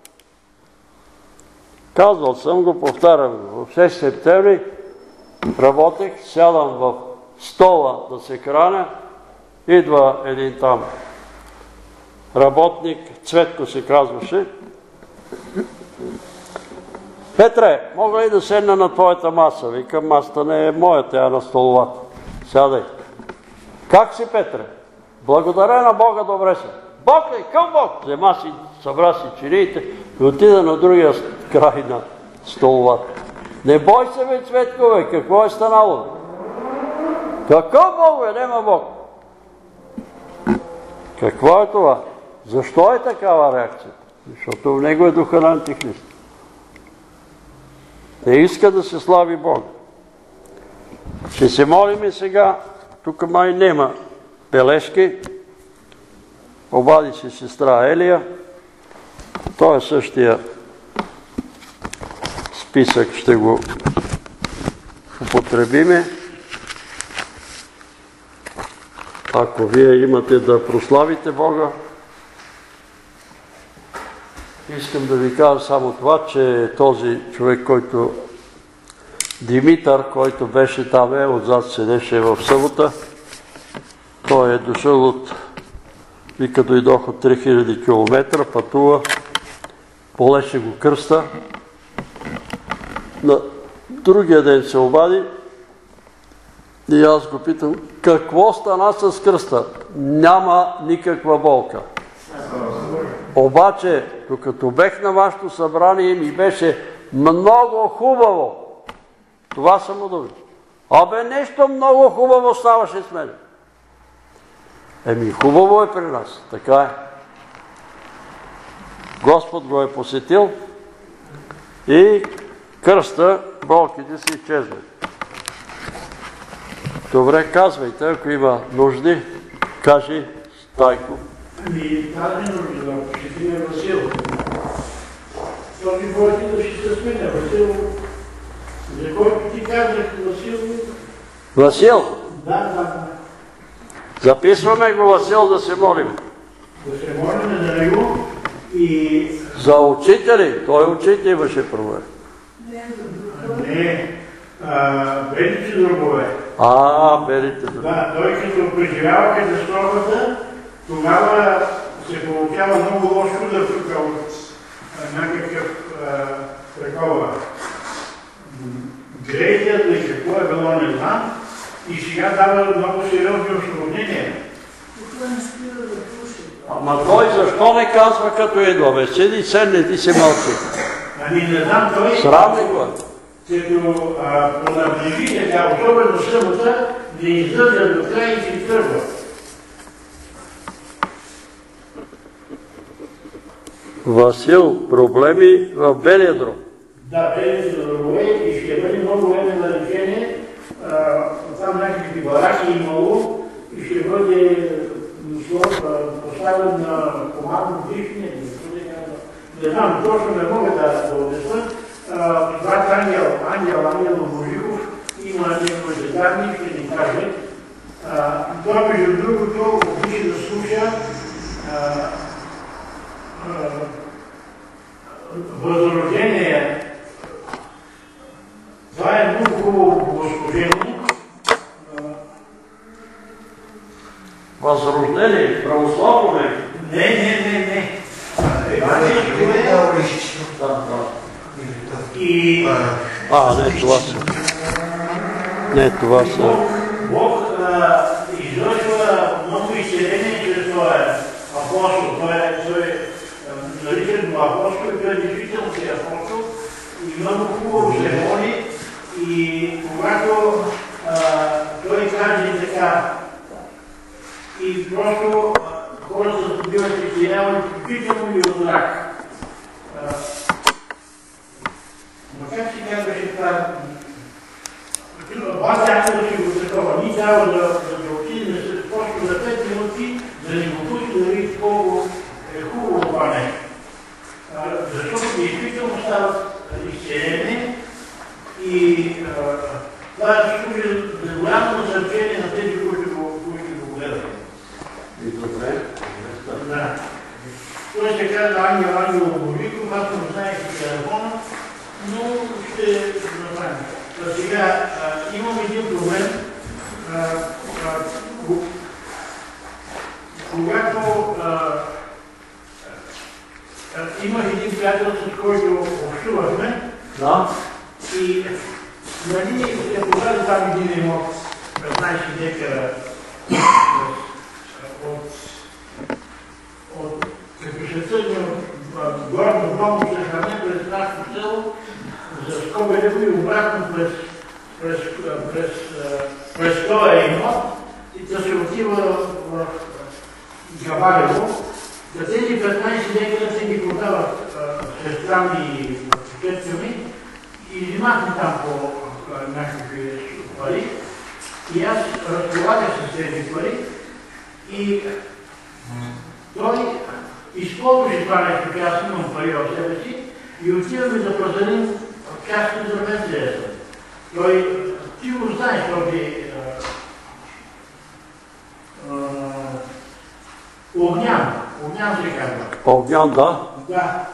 Казвал съм го, повтарям го. В 6 септември работех, сядам в стола да се храня, идва един там работник, Цветко се казваше. Петре, мога ли да седна на твоята маса? Викам, масата не е моя, тя е на столовата. Сядай. Как си, Петре? Благодаря на Бога, добре се. Бог ли? Към Бог? Взема си, събра си чиниите и отида на другия край на столовата. Не бой се, бе, Цветко, бе, какво е станало? Какъв Бог, бе? Нема Бог. Какво е това? Защо е такава реакция? Защото в него е духа на Антихрист. Не иска да се слави Бог. Ще се молим сега. Тук май нема бележки. Обади се сестра Елия. Той е същия списък, ще го употребиме. Ако вие имате да прославите Бога, искам да ви кажа само това, че този човек, който Димитър, който беше там, отзад седеше в събота, той е дошъл от, вика, дойдох от 3000 км, пътува, полеше го кръста. На другия ден се обади и аз го питам: какво стана с кръста? Няма никаква болка. Обаче, докато бех на вашето събрание, ми беше много хубаво. Това са му думи. Абе, нещо много хубаво ставаше с мен. Еми, хубаво е при нас. Така е. Господ го е посетил и кръста, болките си изчезват. Добре, казвайте, ако има нужди, кажи, Стайко. Ами, тази нужда, ще ти е Васил. Този болки да ще се сменя. Васил, за който ти казах, Васил... Васил? Да. Записваме го, Васил, да се молим. да се молим за него и... За учители? Той учител имаше проблем. Не, белите дробове. Белите дробове. Да, той като преживява катастрофата, тогава се получава много лош удар тук от някакъв такова. Грейдията и какво е било, не знам. И сега дава много сериозни осложнения. Ама той защо не казва като идва, бе? Седи, седне, ти се мълчи. Ами не знам, той... Срамни го. Като понаближи така, особено събота, да издържа до края и си тръгва. Васил, проблеми в Белия дроб. Да, белите дробове и ще бъде много време на лечение. Там някакви бараки имало и ще бъде поставен на командно дишане. Не знам, точно не мога да обясня. Брат Ангел Божиков има някои детайли, ще ни каже. Той, между другото, обича да слуша възрождение. Това е много хубаво богослужение. Възрождение, православно ли? Не. Евангелието е... И... Не, това са. Не, това са. Бог извършва много изцеление чрез този апостол. Той наричан апостол и той действително си апостол. И много хубаво се моли. И когато той каже така, и просто хората биват изцелявани, включително и от рак. Но как си казваше това? Вас някой да си го такова. Ни трябва да отидем просто за 5 минути, да ни го пусти да види колко е хубаво това нещо. Защото действително стават изцелени и това служи за голямо насърчение на тези, които го гледат. И добре. Да. Той се казва Ангел Божиков, аз не знаех телефона, но ще направим. Сега имам един проблем. Когато имах един приятел, с който общувахме, и нали се подаде там един имот 15 декара като се тръгне горно дому се храня през нашето село, за Скобелево и обратно през този имот и да се отива в Габалево. За тези 15 декара се ги продават сестра ми и четка ми и взимахме там по някакви пари. И аз разполагах с тези пари и той използваше това нещо, че аз имам пари в себе си и отиваме да пазарим части за Мерцедеса. Ти го знаеш този Огнян се казва. Огнян, да. Да.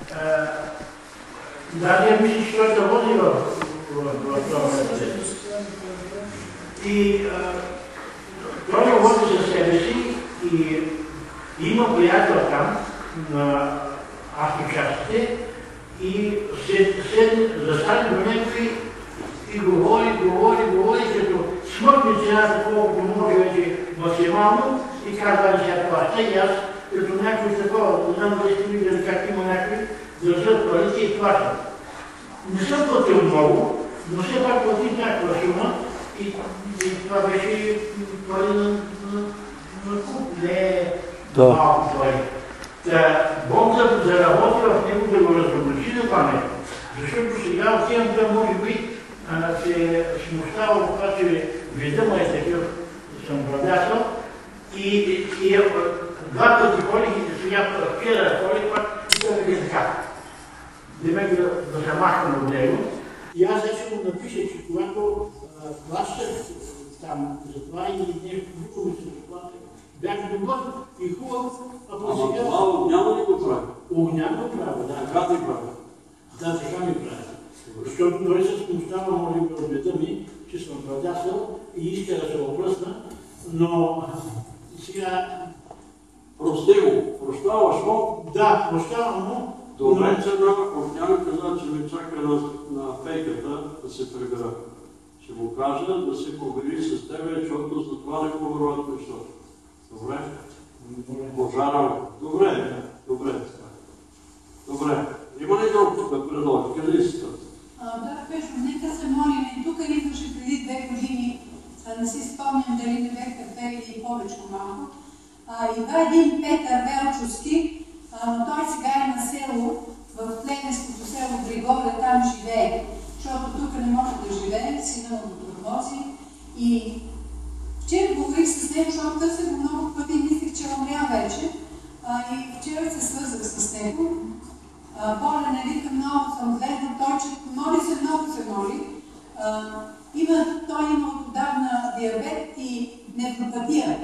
Даже я мисля, че той да води в този Мерцедес. И той го води за себе си и има приятел там на авточастите и застане до някой и говори, като смъкне цената колкото може вече максимално и казва сега плаща и аз като някой такова, не знам дали сте видели как има някой, държат парите и плащат. Не съм платил много, но все пак платих някаква сума и това беше пари на куп, не малко пари. Бог заработи в него да го разобличи на това нещо. Защото сега отивам да може би се смущава от това, че вида му е такъв, съм брадясал и два пъти ходих и сега вчера ходих пак и той е така. Демек да се махам от него. И аз ще му напиша, че когато плащах там за това и нещо друго ми се заплаща, Бях добър и хубав, а по сега... Ама това Огнян ли го прави? Огнян го прави, да. Така ти прави? Да, така ми прави. Защото той се смущава, може би, от беда ми, че съм продясал и иска да се опръсна, но сега... Прости го, прощаваш му? Да, прощавам му. Добре, че Огнян каза, че ми чака на пейката да се прибера. Ще му кажа да се побери с тебе, защото за това не говорят нещата. Добре? Пожарам. Добре, добре. Добре. Има ли друг тук да предложи? Къде си това? Да, Пешо, нека се молим. И тук идваше преди 2 години, не си спомням дали не бяха 2 или повече малко. Идва един Петър Велчовски, но той сега е на село, в племенското село Григоре, там живее. Защото тук не може да живее, сина му го тормози. И вчера говорих с него, защото търсих го много пъти и мислих, че умря вече. И вчера се свързах с него. Болен е, вика, много съм гледна, той че моли се, много се моли. Той има отдавна диабет и нефропатия.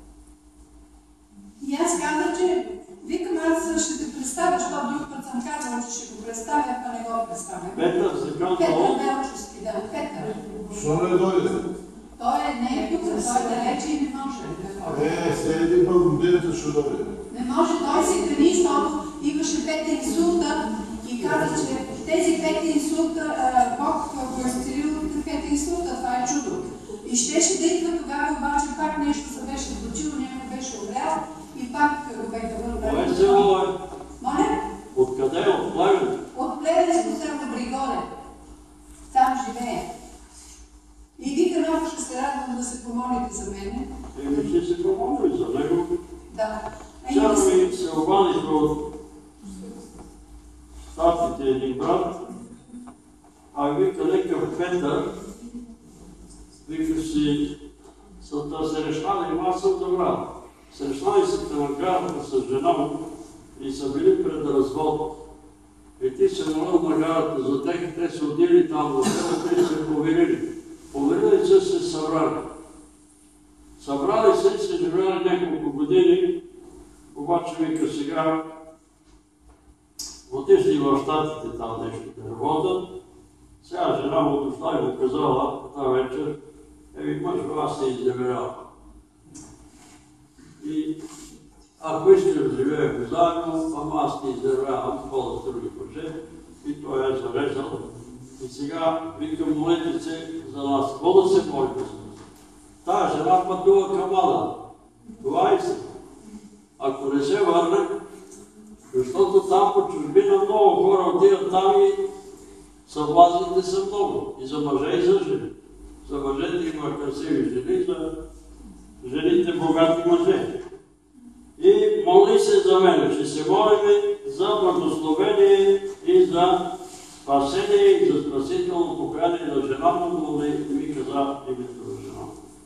И аз казах, че викам, аз ще те представя, защото друг път съм казала, че ще го представя, а не го представя. Петър, се казва? Петър Велчовски, да, Петър. Що не дойде? Той не е тук, той далече и не може. След един път годината ще дойде. Не може, той се храни, защото имаше 5 инсулта и каза, че тези 5 инсулта, Бог го е изцелил от 5 инсулта, това е чудо. И щеше да идва тогава, обаче пак нещо се беше случило, някой беше обрял и пак го беха вървали. Кое село е? Моля? Откъде? От Плевен? От Плевенско село Григоре. Там живее. И вика, много ще се радвам да се помолите за мене. Ще се помоли за него. Да. Вчера ми се обадиха от Штатите един брат, вика некъв Петър, вика си, се решнали, аз съм забрал. Срещнали се на гарата с жена му и са били пред развод. И ти се молил на гарата за тях, те са отили там до село, те се поверили. Поверили се събрали. Събрали се и се живели няколко години, обаче вика сега отишли в Щатите там нещо да работят. Сега жена му дошла и му казала тази вечер, мъжо, аз се изневерявам. И ако искаш да живеем заедно, ама аз не изневерявам, хода с други мъже. И той е зарезал. И сега викам, молете се за нас. Какво да се молите за нас? Тая жена пътува към Ада. Това и се. Ако не се върне, защото там по чужбина много хора отиват там и съблазните са много. И за мъже, и за жени. За мъжете има красиви жени, за жените богати мъже. И моли се за мен, че се молим за благословение и за спасение и за спасително покаяние на жена му, но не ми каза името на жена.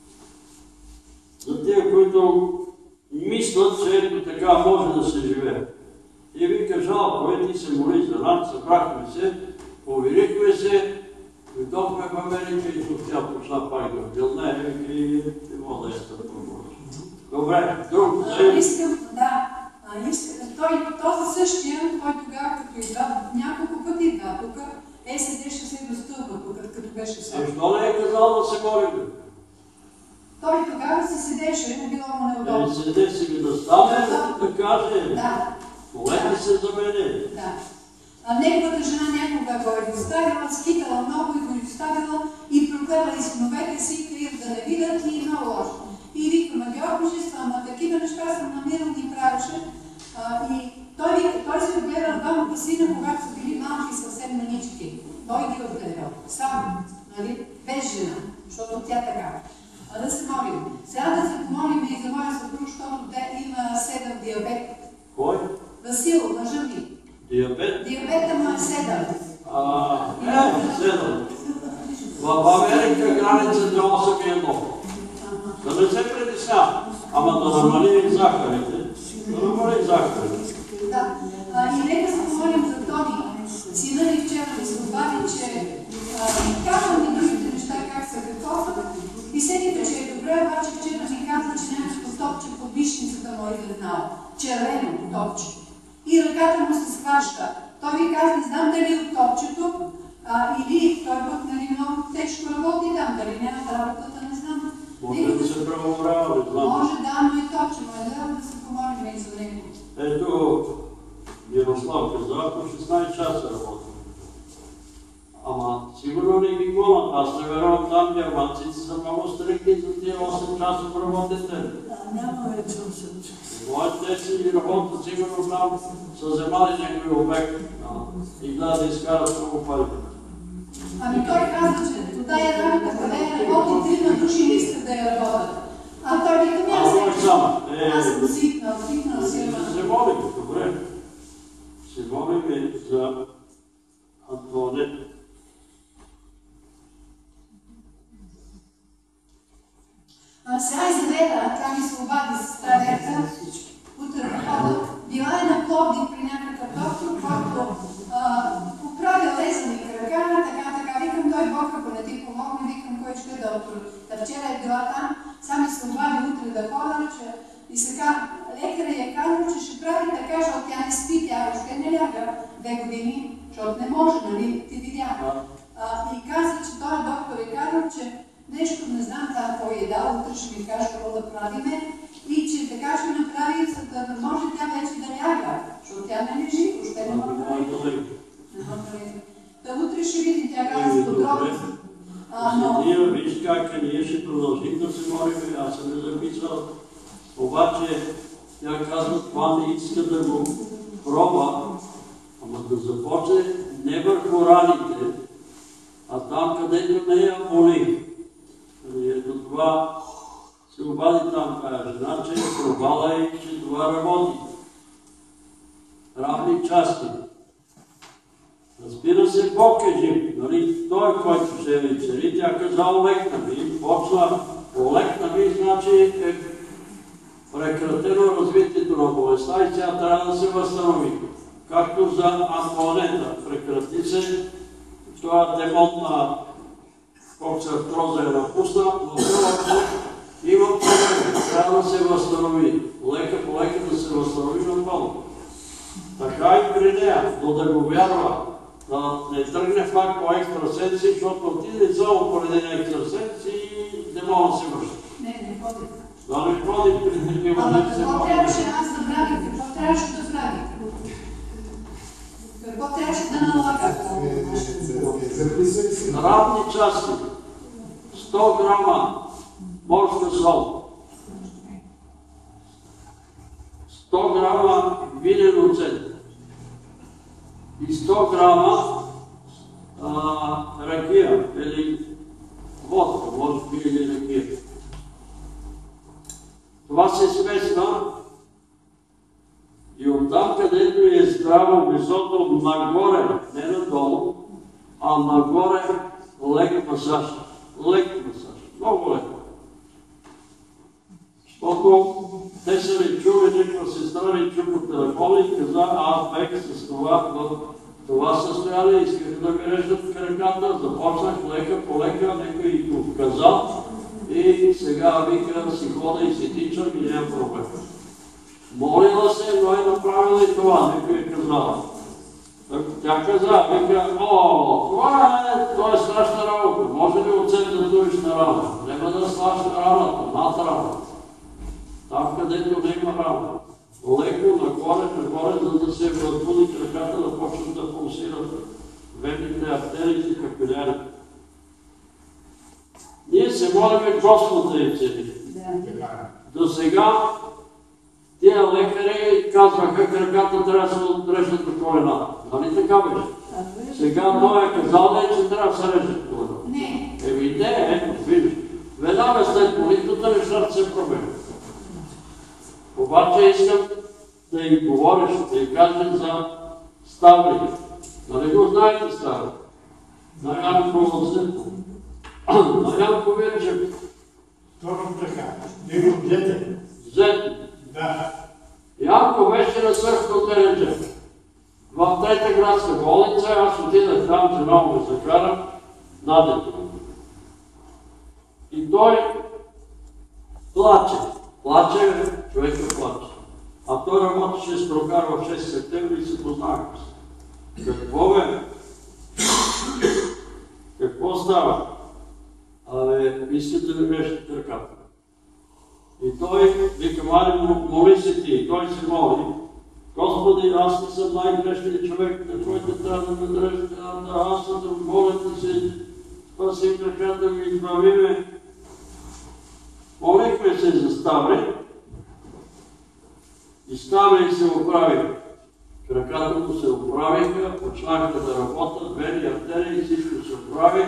За тия, които мислят, че ето така може да се живее. И вика, жалко е, ти се моли за нас, събрахме се, поверихме се, дойдохме в Америка и София почна пак да вилне и не мога да я помогна. Добре, друг. Искам, да. Този същия, той тогава, като идва, няколко пъти идва тук, седеше се до стълба тук, като беше сам. Защо не е казал да се молим? Той тогава си седеше, не било му неудобно. Седе си ми да стане, да каже, молете се за мене. Да. Неговата жена някога го е доставила, скитала много и го доставила и прогледали синовете си, крият да не видят и много лошо. И вика, ма ги обижества, ама такива неща съм намирал и правеше. И той се отгледал двамата сина, когато са били малки съвсем манички. Той ги отгледал. Сам, нали? Без жена, защото тя така. Да се молим. Сега да се помолим и за моя съпруг, защото има 7 диабет. Кой? Васил, мъжа ми. Диабет? Диабета му е 7. 7. В Америка границата 8 е много. Да не се притеснява. Ама да намали захарите. Да намали захарите. Да. И нека се помолим за Тони. Сина ми вчера ми се обади, че казвам ми другите неща, как са какво са. И седите, че е добре, обаче вчера ми казва, че някакво топче подвиж топче. И ръката му се схваща. Той ви казва, не знам дали от топчето, или той пък много тежко работи там, дали няма работата, не знам. Може да се правообрава, не знам. Може да, но и топче, може да се помолим и за него. Ето, Ярослав каза, по 16 часа работи. Ама сигурно не ги гонат. Аз не верувам там, германците са много стрикни за тия 8 часа работите. Няма вече 8 часа. Моите си работят сигурно там, са вземали някой обект и да изкарат много пари. Ами той каза, че до тая работа, къде работи, 3 души не искат да я работят. А той вика, аз съм свикнал си. Се молим, добре. Се молим за Антонет. Сега Изавета, тя ми се обади с старерка, утре да хода. Била е на Пловдив при някакъв доктор, който поправил лезани крака, така, викам той Бог, ако не ти помогне, викам кой ще е доктор. Вчера е била там, сега ми се обади утре да хода, и сега лекаря я казва, че ще прави така, защото тя не спи, тя още не ляга 2 години, защото не може, нали, ти видя. И каза, че той доктор е казал, че нещо не знам това кой е дал, утре ще ми каже какво да правиме и че така ще направи, за да може тя вече да ляга, защото тя не лежи, още не може да лежи. Та утре ще видим, тя каза подробно. Ние виж как ние ще продължим да се молим, аз съм не записал. Обаче тя казва, това не иска да го пробва, ама да започне не върху раните, а там където не я боли. Ето това се обади там тая жена, че е пробвала и че това работи. Равни части. Разбира се, Бог е жив, нали? Той, който ще ви цари, тя каза, олекна ми, почна, олекна ми, значи е прекратено развитието на болестта и тя трябва да се възстанови. Както за Антуанета, прекрати се, това демон на коксартроза е напусна, но има проблем, трябва да се възстанови. Лека по лека да се възстанови напълно. Така и при нея, но да го вярва, да не тръгне пак по екстрасенси, защото отиде само по един екстрасенс и не мога да се върши. Не ходи. Да не ходи при такива да се какво трябваше аз да правя? Какво трябваше да правя? Какво трябваше да налага? Равни части. 100 грама морска сол. 100 грама винен оцет. И 100 грама ракия или водка, може би или ракия. Това се смесва и оттам, където е здраво високо нагоре, не надолу, а нагоре лек масаж. Лек масаж. Много леко. Защото те са ли чули, някаква сестра ли чу по телефона и каза, аз бех с това състояние, исках да ми реждат краката, започнах лека по лека, някой и го каза и сега вика си хода и си тичам и няма проблем. Молила се, но е направила и това, някой е казала. Тя каза, вика, това е страшна работа, може ли оцет да дойш на рана? Няма да страшна раната, над раната. Там, където не има рана. Леко нагоре, за да се възбуди краката, да почнат да пулсират вените артерии и капилярите. Ние се молиме Господ да им цели. До сега тия лекари казваха, краката трябва да се отрежат до колената. Нали така беше? Сега той е казал, че трябва да се режат колената. Не. Ето, виждаш. Веднага след молитвата нещата се променят. Обаче искам да им говориш, да им кажем за Ставри. Нали го знаете Ставри? На Янко Зетко. На Янко Вирчев. Точно така. Негов дете. Зетко. Да. Янко беше на Сърското теренче. В Трета градска болница, аз отидах там, че много ме закара на дето. И той плаче. Плаче, човека плаче. А той работеше с Прокар в 6 септември и се познавахме. Какво бе? Какво става? Абе, искате да грешите ръката. И той вика, Мари, моли се ти. И той се моли. Господи, аз не съм най-грешният човек, на който трябва да ме дрежите, аз съм да моля ти се, спаси греха да ми избавиме. Молихме се за Ставре и Ставре се оправи. Краката му се оправиха, почнаха да работят, вени артерии, всичко се оправи.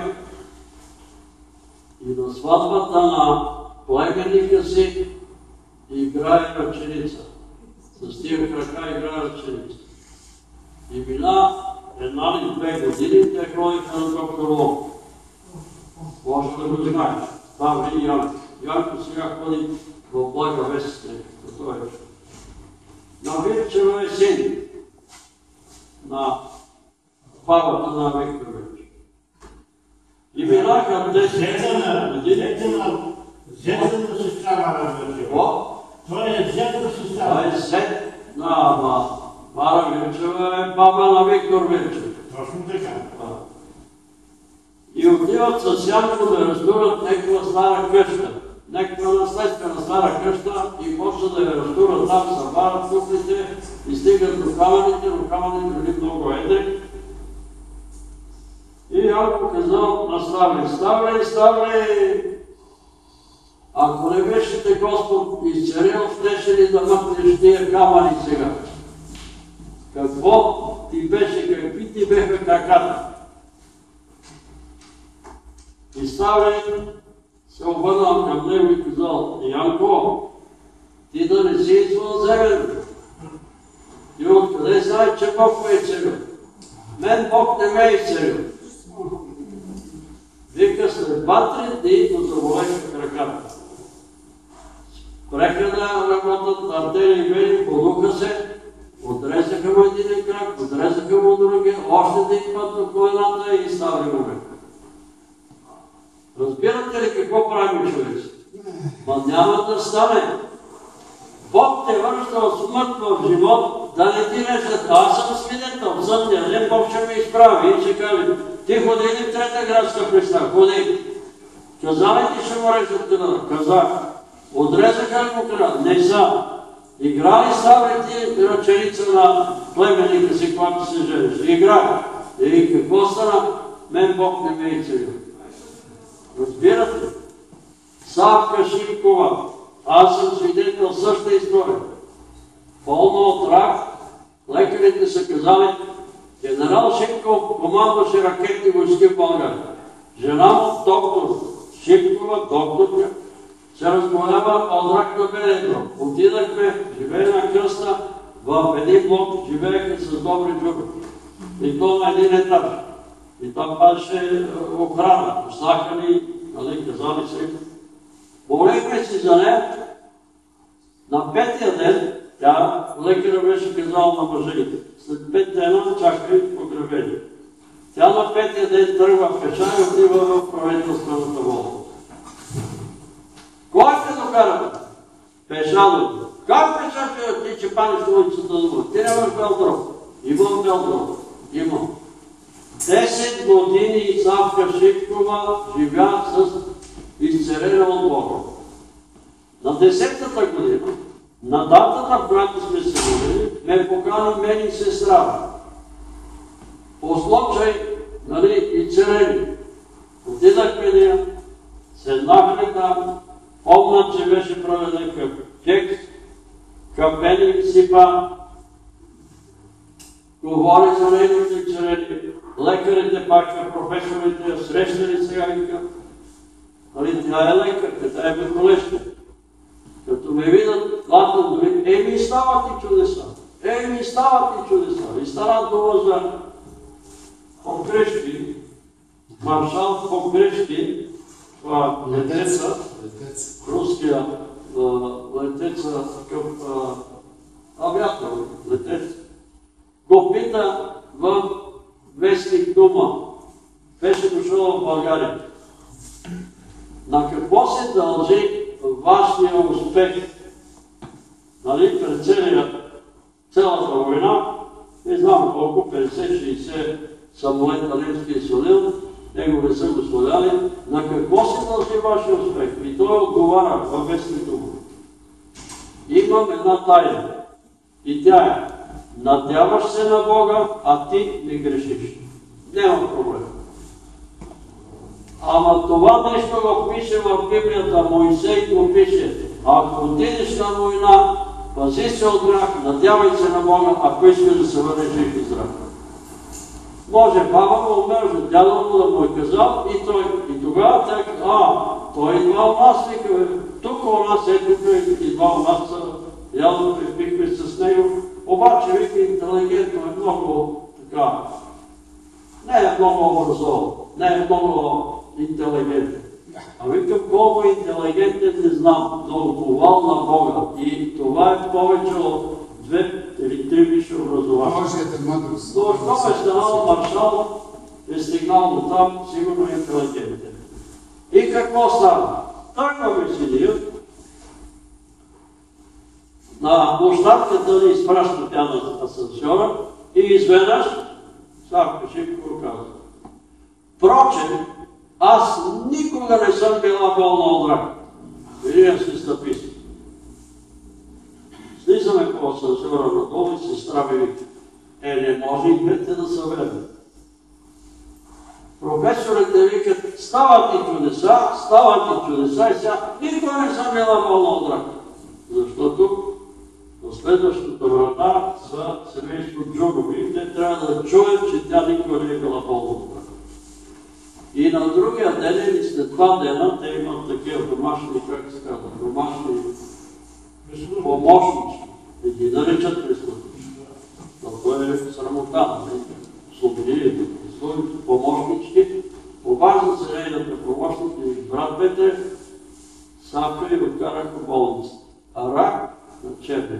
И на сватбата на племенника си играе ръченица. С тия крака играе ръченица. И мина една или 2 години, те ходиха на доктор Лов. Може да го знаеш. Там е Янко. Янко сега ходи в Блага Вестите, като е. На Вирчева есен, на бабата на Виктор Вирчев. И минаха 10 години. Зет на сестра Мара Вирчева. Какво? Той е зет на сестра. Това е зет на Мара Вирчева, е баба на Виктор Вирчев. Точно така. И отиват с Янко да разтурят някаква стара къща. Някаква наследствена стара къща и почва да я разтурят там, събарят кухните и стигат до камъните, но камъните били много едри. И Янко казал на Ставре, Ставре, ако не беше те Господ изцерил, щеше ли да мъкнеш тия камъни сега? Какво ти беше, какви ти беха краката? И Ставре се обърнал към него и казал, Янко, ти да не си извънземен. И откъде знае, че Бог ме е изцелил? Мен Бог не ме е изцелил. Вика, след 2-3 дни го заболеха краката. Спреха да работят артерии и вени, подуха се, отрезаха му един крак, отрезаха му другия, още един път до колената и Ставре му века. Разбирате ли какво правим, човеци? Ма няма да стане. Бог те връща от смърт в живот, да не ти режат. Аз съм свидетел, съдния ден Бог ще ме изправи и ще каже, ти ходи ли в Трета градска пристан? Ходи. Каза ли ти ще му режат кръда? Казах. Отрезаха ли му кръда? Не са. Играли Ставре ти ръченица на племенника си, когато се жениш? Играли. И какво стана? Мен Бог не ме е изцелил. Разбирате? Савка Шимкова. Аз съм свидетел същата история. Болно от рак, лекарите са казали, генерал Шимков командваше ракетни войски в България. Жена му, доктор Шимкова, докторка, се разболява от рак на беледро. Отидахме, живее на кръста, в един блок живееха с добри джуби. И то на един етаж. И там беше охрана. Пуснаха ни, казали се. Молихме си за нея. На 5-тия ден, тя, лекаря беше казал на мъжете, след 5 дена чакай погребение. Тя на 5-тия ден тръгва пеша и отива в правителствената вода. Кой те докара? Пешадото. Как пеша ти, че паниш улицата да бъде? Ти нямаш бел дров. Имам бел дров. Имам. 10 години Савка Шипкова живя с изцеление от Бога. На 10-та година, на датата, в която сме се родили, ме покани мен и сестра. По случай, изцеление. Отидахме нея, седнахме там, помнят, че беше проведен към кекс, към мен сипа, говори за нейното изцеление. Лекарите пак, професорите, срещали сега вика. Тя е лекарка, тя е беколешка. Като ме видят, платят дори, ми стават и чудеса. Ми стават и чудеса. И стана дума за Покрещи, маршал Покрещи, това летеца, руския летеца, такъв авиатор, летец, го пита в вестник Дума. Беше дошъл в България. На какво се дължи вашия успех? нали, пред цялата война, не знам колко, 50-60 самолета немски изсолил, него не са го сладяли. На какво се дължи вашия успех? И той отговаря във вестника му. Имам една тайна. И тя е: надяваш се на Бога, а ти не грешиш. Няма проблем. Ама това нещо го пише в Библията, Моисей го пише. Ако отидеш на война, пази се от грях, надявай се на Бога, ако искаш да се върнеш жив и здрав. Може баба му умерже, дядо му да му е казал и тогава тя казва: той идва у нас, вика, тук у нас идва у нас, явно припихме с него, обаче вика, интелигентно е много така, не е много образован, не е много интелигентен. А викам, колко интелигентен не знам, много повал на Бога. И това е повече от 2 или 3 висши образования. Но щом е станал маршал, е стигнал до там, сигурно е интелигентен. И какво става? Така ми седи на площадката ни изпраща тя на асансьора и изведнъж Славка Шипкова казва: впрочем, аз никога не съм била болна от рак. Вие си стъписти. Слизаме по асансьора надолу и сестра ми вика: не може и двете да са верни. Професорите викат: стават и чудеса и сега никога не съм била болна от рак. Защото на следващата врата са семейство Джугови, те трябва да чуят, че тя никога не е била болна от рак. И на другия ден или след 2 дена, те имат такива домашни, как се казва, домашни помощнички. И ги наричат прислужници. Но това е срамота. Слободили помощнички. Обажда се нейната помощник и брат Петре, Савка и откараха в болница. А рак на черен.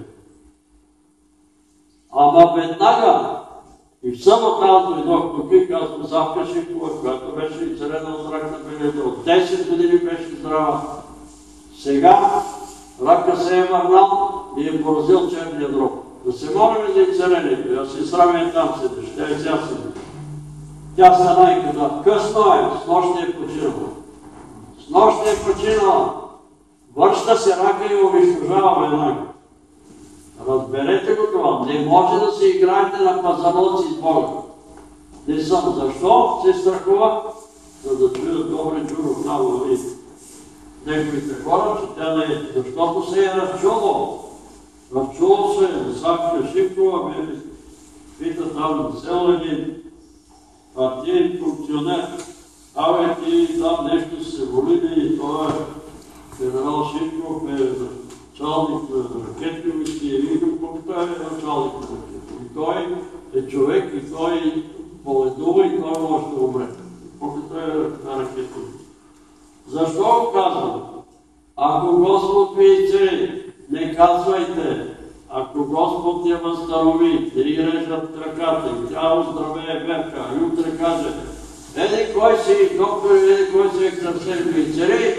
Ама веднага и в събота аз дойдох тук и казвам: Савка Шипкова, която беше изцелена от рак на белите, от 10 години беше здрава. Сега рака се е върнал и е поразил черния дроб. Да се молим за изцелението. Аз си срамя там седиш, тя и сега седи. Тя стана и каза: късно е, с нощ е починала. С нощ е починала. Връща се рака и унищожава веднага. Разберете го това. Не може да се играете на пазарлъци с Бога. Не съм. Защо се страхува? За да чуят добре Джуров наво и неговите хора, че тя не е. Защото се е разчуло. Разчуло се е. Савка Шипкова ме пита там на село един партиен функционер. Абе, ти там нещо се волили и това е генерал Шипков, е началник на ракетни войски, и викам: колко е началник на ракетни. И той е човек, и той боледува, и той може да умре. Колко е на ракетни. Защо го казвам? Ако Господ ви изцели, не казвайте. Ако Господ я възстанови, да й режат краката, и тя оздравее берка, и утре каже: еди кой си доктор, еди кой си екстрасен ви изцели,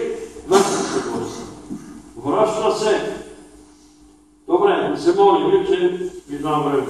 връща се. Добре, да се молим, че ви дам време.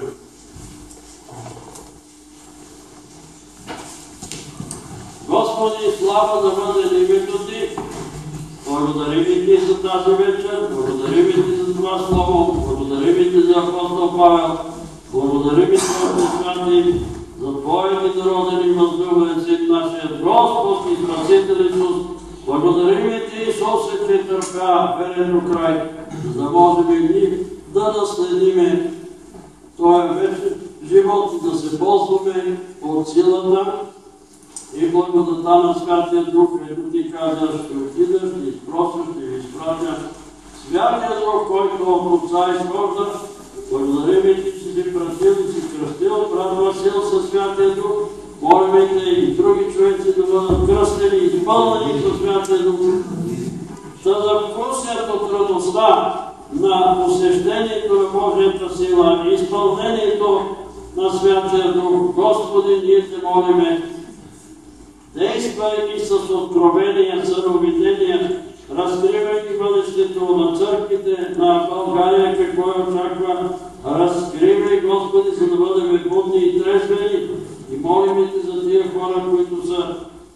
Господи, слава да бъде името Ти. Благодарим Ти за тази вечер, благодарим Ти за това слово, благодарим Ти за апостол Павел, благодарим Ти за Твоя недороден и възлюбен Син, нашият Господ и Спасител Исус. Благодарим Ти, Исусе, че търпя верен до край, за да можем и ние да наследиме Твоя вечер живот и да се ползваме от силата и благодата на Святия Дух, ето Ти каза: ще отидеш, ще изпросиш, ще ви изпратя Святия Дух, който от Отца изхожда. Благодарим Ти, че си пратил и си кръстил, брат Васил със Святия Дух. Молим Те и други човеци да бъдат кръстени и изпълнени със Святия Дух, за да вкусят от радостта на посещението на Божията сила и изпълнението на Святия Дух. Господи, ние Те молиме, действай и с откровения, съновидения разкривайки бъдещето на църквите на България, какво я очаква, разкривай, Господи, за да бъдем будни и трезвени. И молим Те за тия хора, които са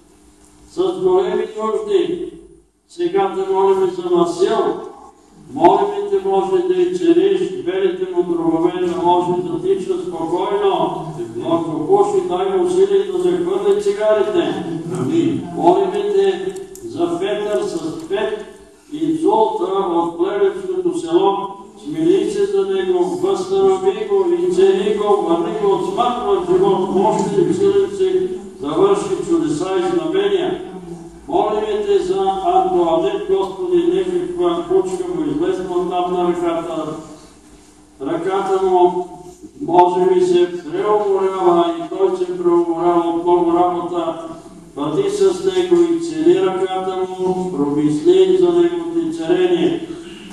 с големи нужди. Сега Те молим за Васил. Молим Те, може да и чериш белите му дробове, да може да тича спокойно. Но ако пуши, дай му сили да захвърли цигарите. Молим Те за Петър с Пет и Золта от Плевенското село. Смили се за него, възстанови го и цели го, върни го от смърт в живот, мощни силици да върши чудеса и знамения. Молим Те за Антуанет, Господи, някаква кучка му излезна оттам на ръката. Ръката му може би се преуморява и той се преуморява от много работа. Бъди с него и цели ръката му, промисли за неговото царение.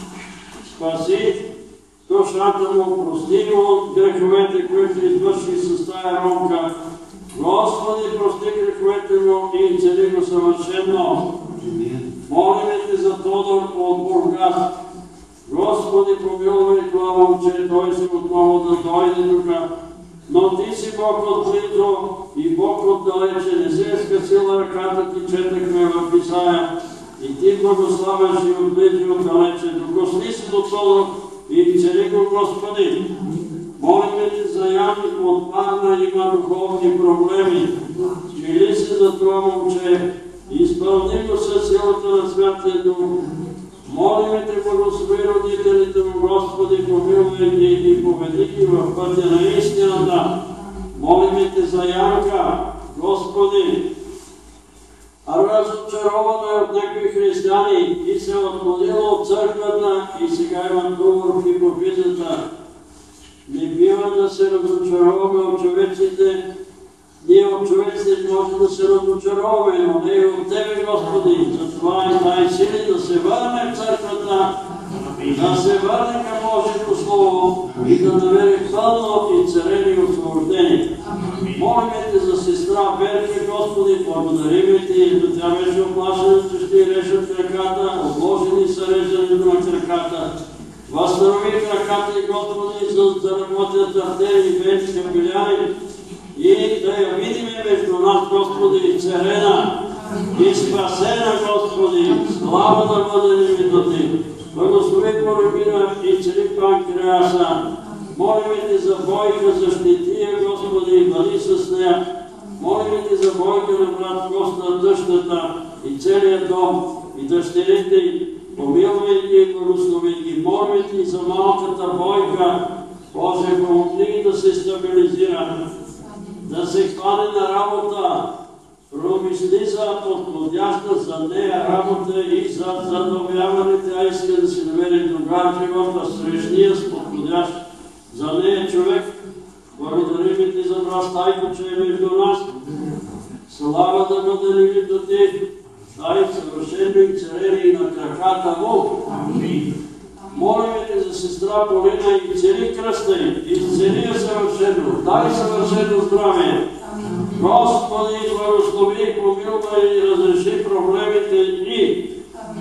Спаси душата му, прости го от греховете, които извърши с тая ромка. Господи, прости греховете му и цели го съвършено. Молим Те за Тодор от Бургас. Господи, помилвай това момче, той си отново да дойде тук. Но Ти си Бог отблизо и Бог отдалече, не се е скъсила ръката Ти, четахме в Исаия. И Ти благославяш и отблизо и отдалече. Докосни се до Тодор и цели го, Господи. Молим Те за Яни, отпадна, има духовни проблеми. Мили се за това момче, изпълни го със силата на Святия Дух. Молим Те, благослови родителите му, Господи, помилвай ги и поведи ги в пътя на истината. Молим Те за Янка, Господи. Разочарована е от някои християни и се отклонила от църквата и сега има говор в хипофизата. Не бива да се разочароваме от човеците. Ние от човеците може да се разочароваме, но не и от Тебе, Господи. Затова и дай сили да се върнем в църквата, да се върнем към Божието Слово и да намерим пълно и царени освобождение. Молим Те за сестра Берки, Господи, благодарим Ти, да тя беше оплашена, че ще й решат краката, отложени са реждането на краката. Възстанови краката и, Господи, за да работят артерии, вени, капиляри и да я видиме между нас, Господи, царена и спасена, Господи, слава да бъде името Ти. Благослови Поробина и цели Панкреаса. Молим Те за Бойка, защити я, Господи, бъди с нея. Молим Те за Бойка на брат Коста, дъщата и целият дом и дъщерите й. Помилвай ги и благослови ги. Молим Ти за малката Бойка. Боже, помогни да се стабилизира, да се хване на работа. Промисли за подходяща за нея работа и за задълбяване. Тя иска да си намери другар живота, срещния с подходящ за нея човек. Благодарим Ти за брат Стайко, че е между нас. Слава да бъде името Ти. Дай съвършено и царение на краката му. Молим Те за сестра Полина и цели кръста й. Изцели я съвършено. Дай съвършено здраве. Господи, благослови, помилвай и разреши проблемите и.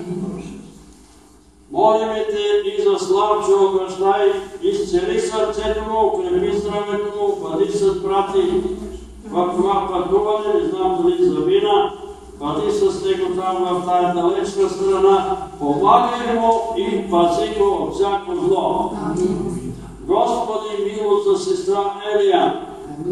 Молим Те и за Славчо, бащай, изцели сърцето му, укрепи здравето му, бъди с брати в това пътуване, не знам дали замина, бъди с него там в тая далечна страна, помагай му и пази го от всяко зло. Господи, милост за сестра Елия.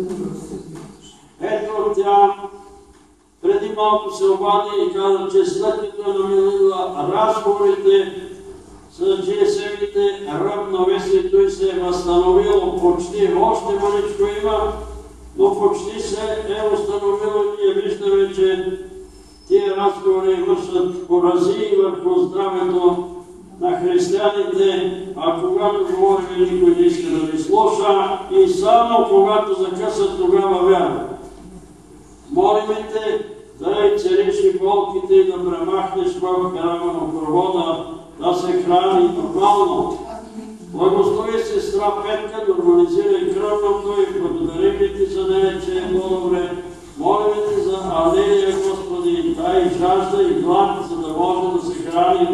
Ето тя преди малко се обади и каза, че след като е намалила разговорите с GSM-ите, равновесието и се е възстановило почти, още мъничко има, но почти се е установило и ние виждаме, че тия разговори вършат поразии върху здравето на християните, а когато говорим, никой не иска да ни слуша и само когато закъсат, тогава вярва. Молим Те да изцелиш и болките и да премахнеш в храмопровода, да се храни нормално. Благослови сестра Петка, нормализирай кръвното и благодарим Ти за нея, че е по-добре. Молим Те за Алелия, Господи, дай жажда и глад, за да може да се храни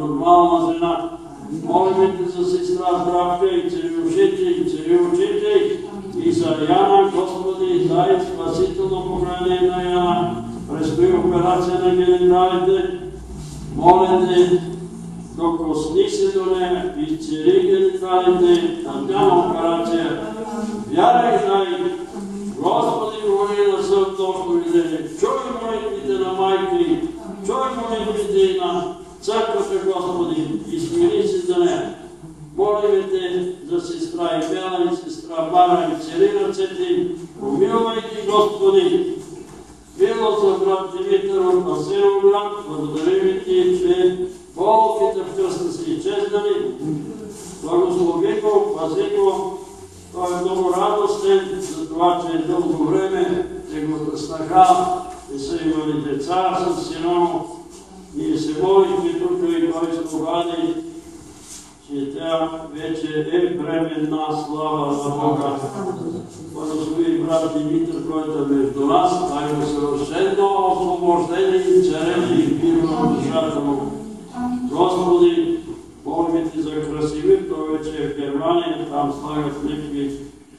нормална жена. Молим те за сестра Здравка и царевушите и за Яна, Господи, дай спасително поколение на Яна. Предстои операция на гениталите. Моля те, докосни се до нея, изцели гениталите, да няма операция. Вярвай, дай, Господи, говори да съм толковите, чуй молитвите на майки, чуй молитвите на църквата, Господи, и смири се за нея. Молим те за сестра Имела и сестра Мара и цели ръцете им. Помилвай ги, Господи. Милост за брат Димитър от Асеновград, благодарим ти, че болките в кръста си изчезнали. Благослови го, пази го. Той е много радостен за това, че е дълго време неговата снаха, не са имали деца с сина му. Ние се молихме тук и той се обади, че тя вече е бременна, слава на Бога. Благослови брат Димитър, който е между нас, дай му съвършено освобождение и царение и мир на душата му. Господи, молим ти за Красимир, той вече е в Германия, там слагат някакви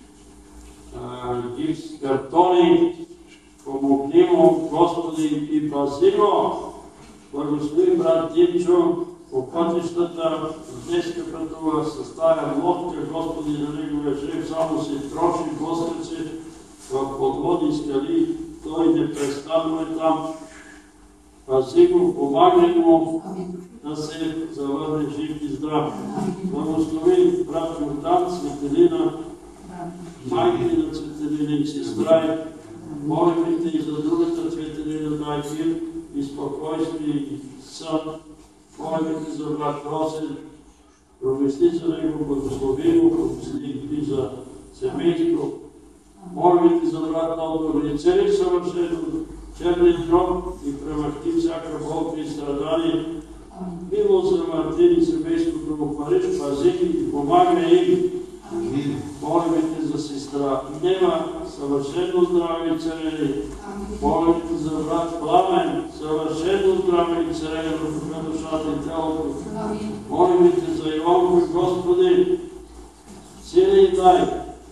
гипс картони, помогни му, Господи, и пази го. Благослови брат Димчо по пътищата, днеска пътува с тая лодка, Господи, на неговия жив само се троши, блъскат се в подводни скали, той непрестанно е там. Пази го, помагай му да се завърне жив и здрав. Благослови брат Йордан, Цветелина, майки на Цветелина и сестра. Молим те и за другата Цветелина, дай мир и спокойствие и сън. Молим те за брат Росен, промисли за него, благослови го, промисли за семейство. Молим те за брат Алдор, не цели съвършено черни гроб и премахти всяка болка и страдание. Милост за Мартин и семейството му Париж, пази и помагай им. Молим те за сестра Нева, съвършено здраве и царение. Молим те за брат Пламен, съвършено здраве и царение в душата и тялото. Молим те за Иванко и Господи, сили и дай.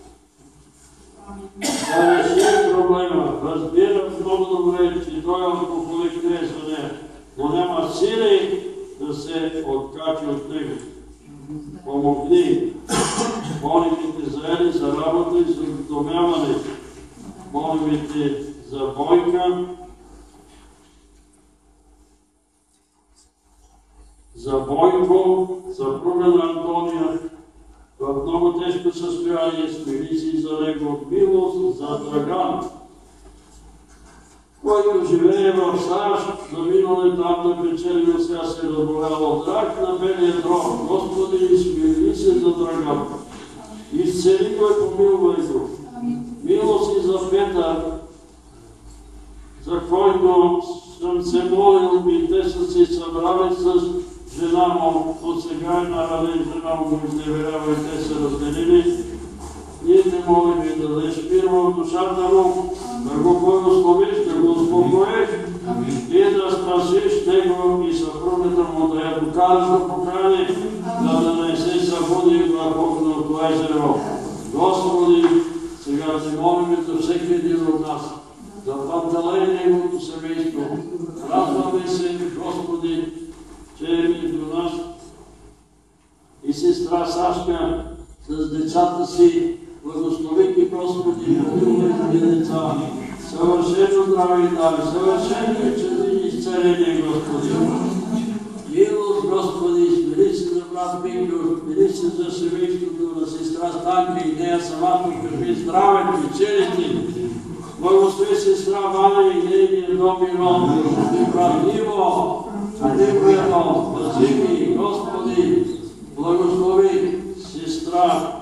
Да реши проблема. Разбирам много добре, че той алкохолик не е за нея, но няма сили да се откачи от него. Помогни. Молим те за Ели, за работа и за вдомяване. Молим те за Бойка, за Бойко, съпруга на Антония, в много тежко състояние, смири си за него, милост за Драган, който живее в САЩ, заминал е там да печели, сега се е разболял от рак на белия дрон. Господи, смири се за Драган. Изцели го и помилвай го. Милост и за Петър, за който съм се молил и те са се събрали с жена му, от сега е наранен, жена му изневерява и те се разделили. Ние те молим и да дадеш мир в душата му, да го благословиш, да го успокоиш и да спасиш него и съпругата му, да я докараш до покаяние, да не се събуди в огненото езеро. Господи, сега се молим за всеки един от нас, за Панталей и неговото семейство. Радваме се, Господи, че е между нас и сестра Сашка с децата си. Благослови ги, Господи, помилвай ги деца. Съвършено здраве и дай, съвършено и изцеление, Господи. Милост, Господи, смири се за брат Пинко, смири се за семейството на сестра Станка и нея самата, кажи здравето и целите. Благослови сестра Ваня и нейния дом и род, благослови брат Иво, неговия дом, пази ги, Господи, благослови сестра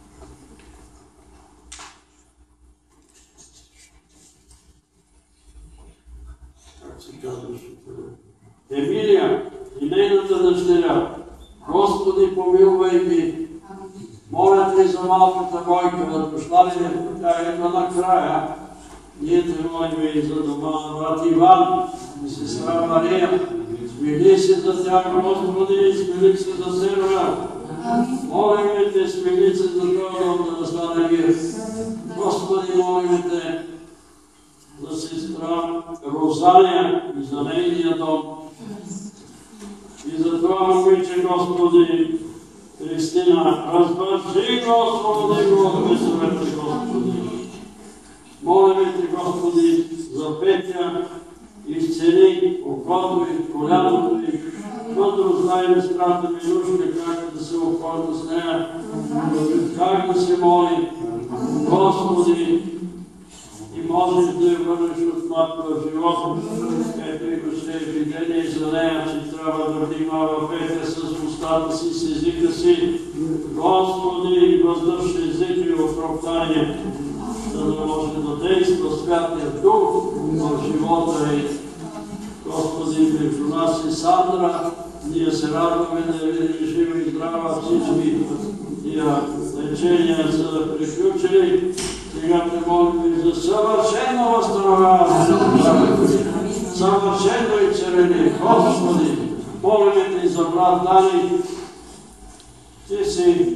Емилия и нейната дъщеря. Господи, помилвай ги. Моля те за малката Бойка, дошла ли тя идва накрая. Ние те молим и за дома на брат Иван и сестра Мария. Смили се за тях, Господи, смили се за Северна. Молиме Те, смили се за този дом да стане мир. Господи, молиме Те за сестра Розалия и за нейния дом. И за това момиче, Господи, Христина, развържи, Господи, го от месовете, Господи. Молиме Те, Господи, за Петя, изцели окото и коляното и който знае сестрата Минушка как да се обходи с нея, как да се моли, Господи, и можеш да я върнеш от матка в живота. Ето имаше видение за нея, че трябва да внимава Петя с устата си, с езика си. Господи, въздържи езика и оправдание, за да може да действа Святия Дух в живота й. Господи, между нас и Сандра, ние се радваме да я видим жива и здрава, всички тия лечения са приключили. Сега те молим за съвършено възстановяване на здравето. Съвършено и целение. Господи, молим Те за брат Дани. Ти си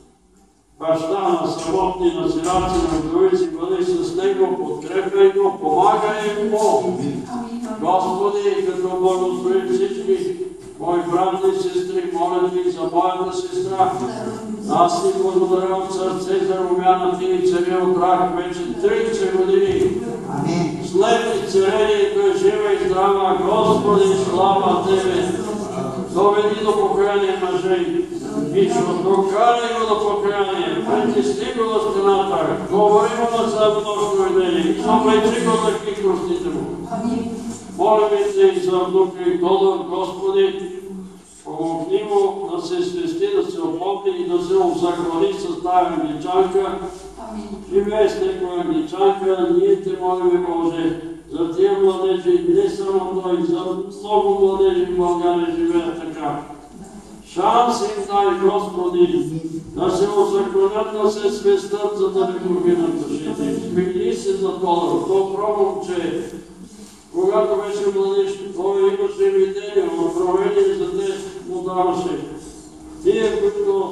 баща на самотни, на сираци, на вдовици, бъди с него, подкрепяй го, помагай му. Господи, като благослови всички мои брати и сестри, моля Ти за моята сестра. Аз Ти благодаря от сърце за румяна Ти и царя от рак вече 30 години. След изцелението е жива и здрава. Господи, слава Тебе. Доведи до покаяние мъже и докарай го до покаяние. Притисни го до стената. Говори му на съвнощно идея и облечи го за хитростите му. Молим Те и за внука и Тодор, Господи, помогни му да се свести, да се опомни и да се озаклани с тая англичанка. Живее с некоя англичанка, ние Те молим, Боже, за тия младежи, не само Той, за много младежи в България живеят така. Шанс им дай, Господи, да се озакланят, да се свестят, за да не погинат душите. Смили се за Тодор, добро момче. Когато беше младеж, той имаше видение, управление за те му даваше. Тие, които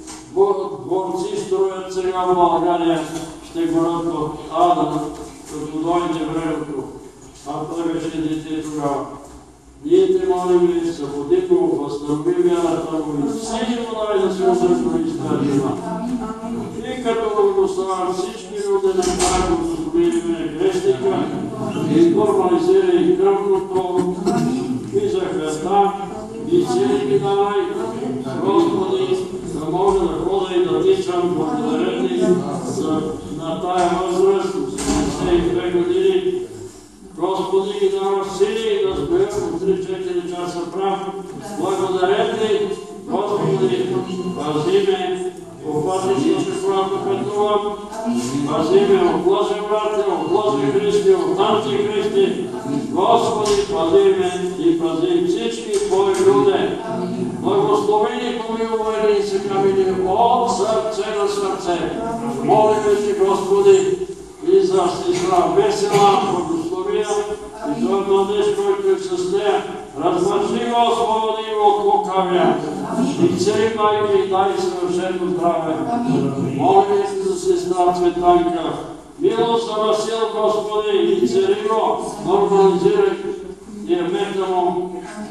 борци строят сега в България, ще горят от ада, като дойде времето, а той беше дете тогава. Ние Те молим, събуди го, възстанови вярата му и сили му дай да се озаклани с тази жена. И като благославя всички роди на Бога, благословиме грешника, и нормализирай кръвното, и захрана, и сили ги давай, Господи, да мога да хода и да тичам благодаря Ти на тая възраст, 72 години. Господи, ги даваш сили да стоя по 3-4 часа прав. Благодаря Ти, Господи, пази ме, опази се, когато пътувам, пази ме от лъжи брати, от лъжи христи, от антихристи. Господи, пази ме и пази всички Твои люди. Благослови ни, помилувай и се камили от сърце на сърце. Молиме Ти, Господи, и за сестра Весела, благослови и той младеж, който е с нея. Развържи, Господи, от лукавия. И цели майки и дай съвършено здраве. Молим се за сестра Цветанка. Милост за Васил, Господи, и цели го, нормализирай диабета му.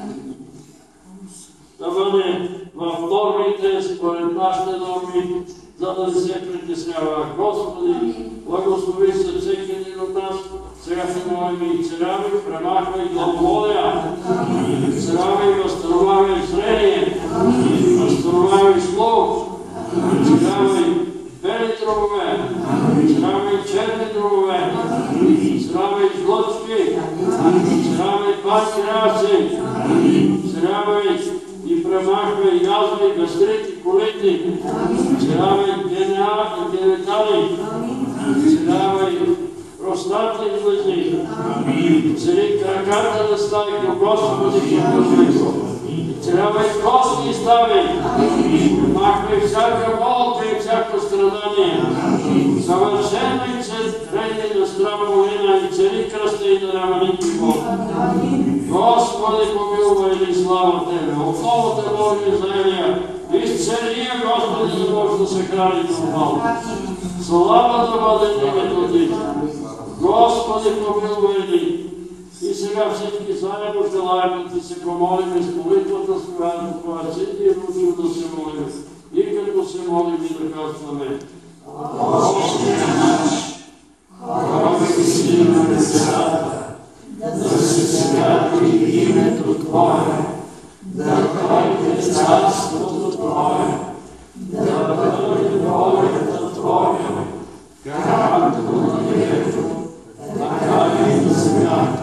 Да бъде в нормите, според нашите норми, за да не се притеснява. Господи, благослови се всеки един от нас. Сега се молим и царявай, премахвай главолия, царявай, възстановявай зрение, възстановявай слух, царявай бели дробове, царявай черни дробове, царявай жлъчки, царявай панкреаси, царявай и премахвай язви, гастрити, колити, царявай генитали, царявай простати и глъзни, цари краката да стави до Господи, царявай кости стави, махвай всяка болка и всяко страдание, съвършено и царение на здрава молина и цари кръсти и да няма никой Бог. Господи, помилвай ни, слава Тебе. Отново Те моли за Елия. Изцели я, Господи, да може да се храни нормално. Слава да бъде името Ти. Господи, помилвай ни. И сега всички заедно желаем да Ти се помолим с молитвата, с която си Ти е научил да се молим. И като се молим и да казваме: Господи наш, който си на небесата, да се святи името Твое, да дойде царството Твое, да бъде волята Твоя, както на небето, така и на земята.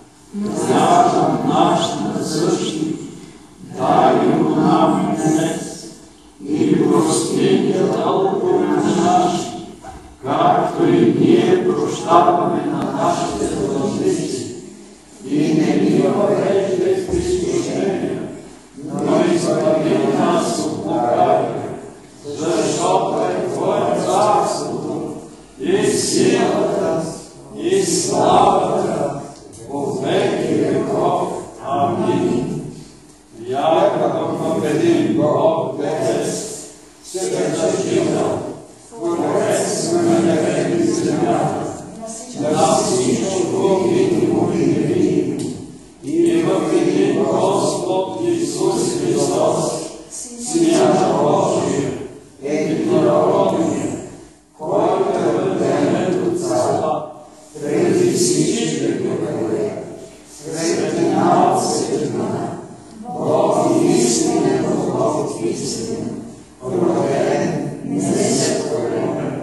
Хлябът наш насъщни, дай го нам днес, и прости ни дълговете наши, както и ние прощаваме на нашите длъжници. И не ни въвеждай в изкушение, но избави нас от лукавия, защото е Твое царството, и силата, и славата по веки веков. Амин. Вярвам в един Бог Отец, Вседържител, Творец на небето и земята, на всичко видимо и невидимо, и в един Господ Исус Христос, Сина Божия, единородния, който е роден от Отца, преди всички векове, светлина от светлина, Бог истинен от Бог истинен, роден, несътворен,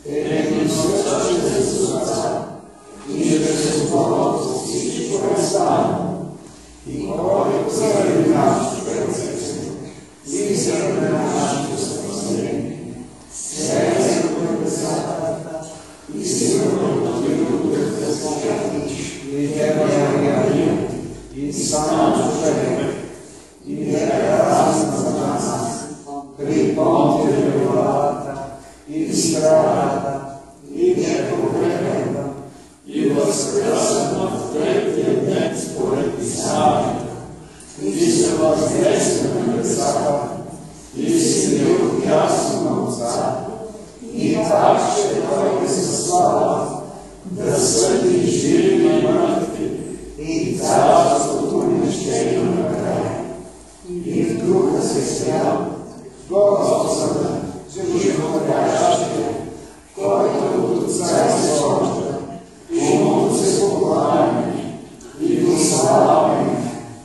единосъщен с Отца, и безпородно всичко е станало, и който заради нашето пресъщение и заради нашето спасение, слезе в небесата и сигурно да святиш, и Дева и стана човек, и разна за нас, при Понтия Пилата, и страда, и непогребана, и възкръсна в третия ден според Писанието, и се възнесе на небесата, и седи отдясно на Отца, и так ще дойде със слава, да съди живи и мъртви, и царството не ще има накрая. И в Духа Святия, Господа, животворящия, който от Отца изхожда, и му се покланяме, и го славяме,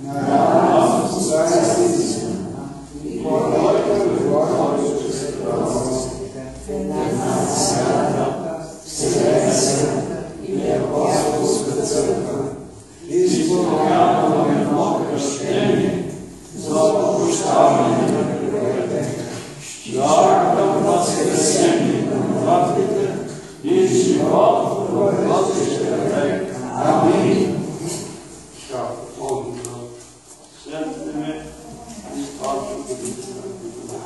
на Отца и Сина, и който говори чрез пророците, една свята, вселенска и апостолска църква, изповядваме едно кръщение за отпущаване на греховете, чакам възкресение на мъртвите и живот в бъдещия век. Амин. Сетне и спазвам годите на годите.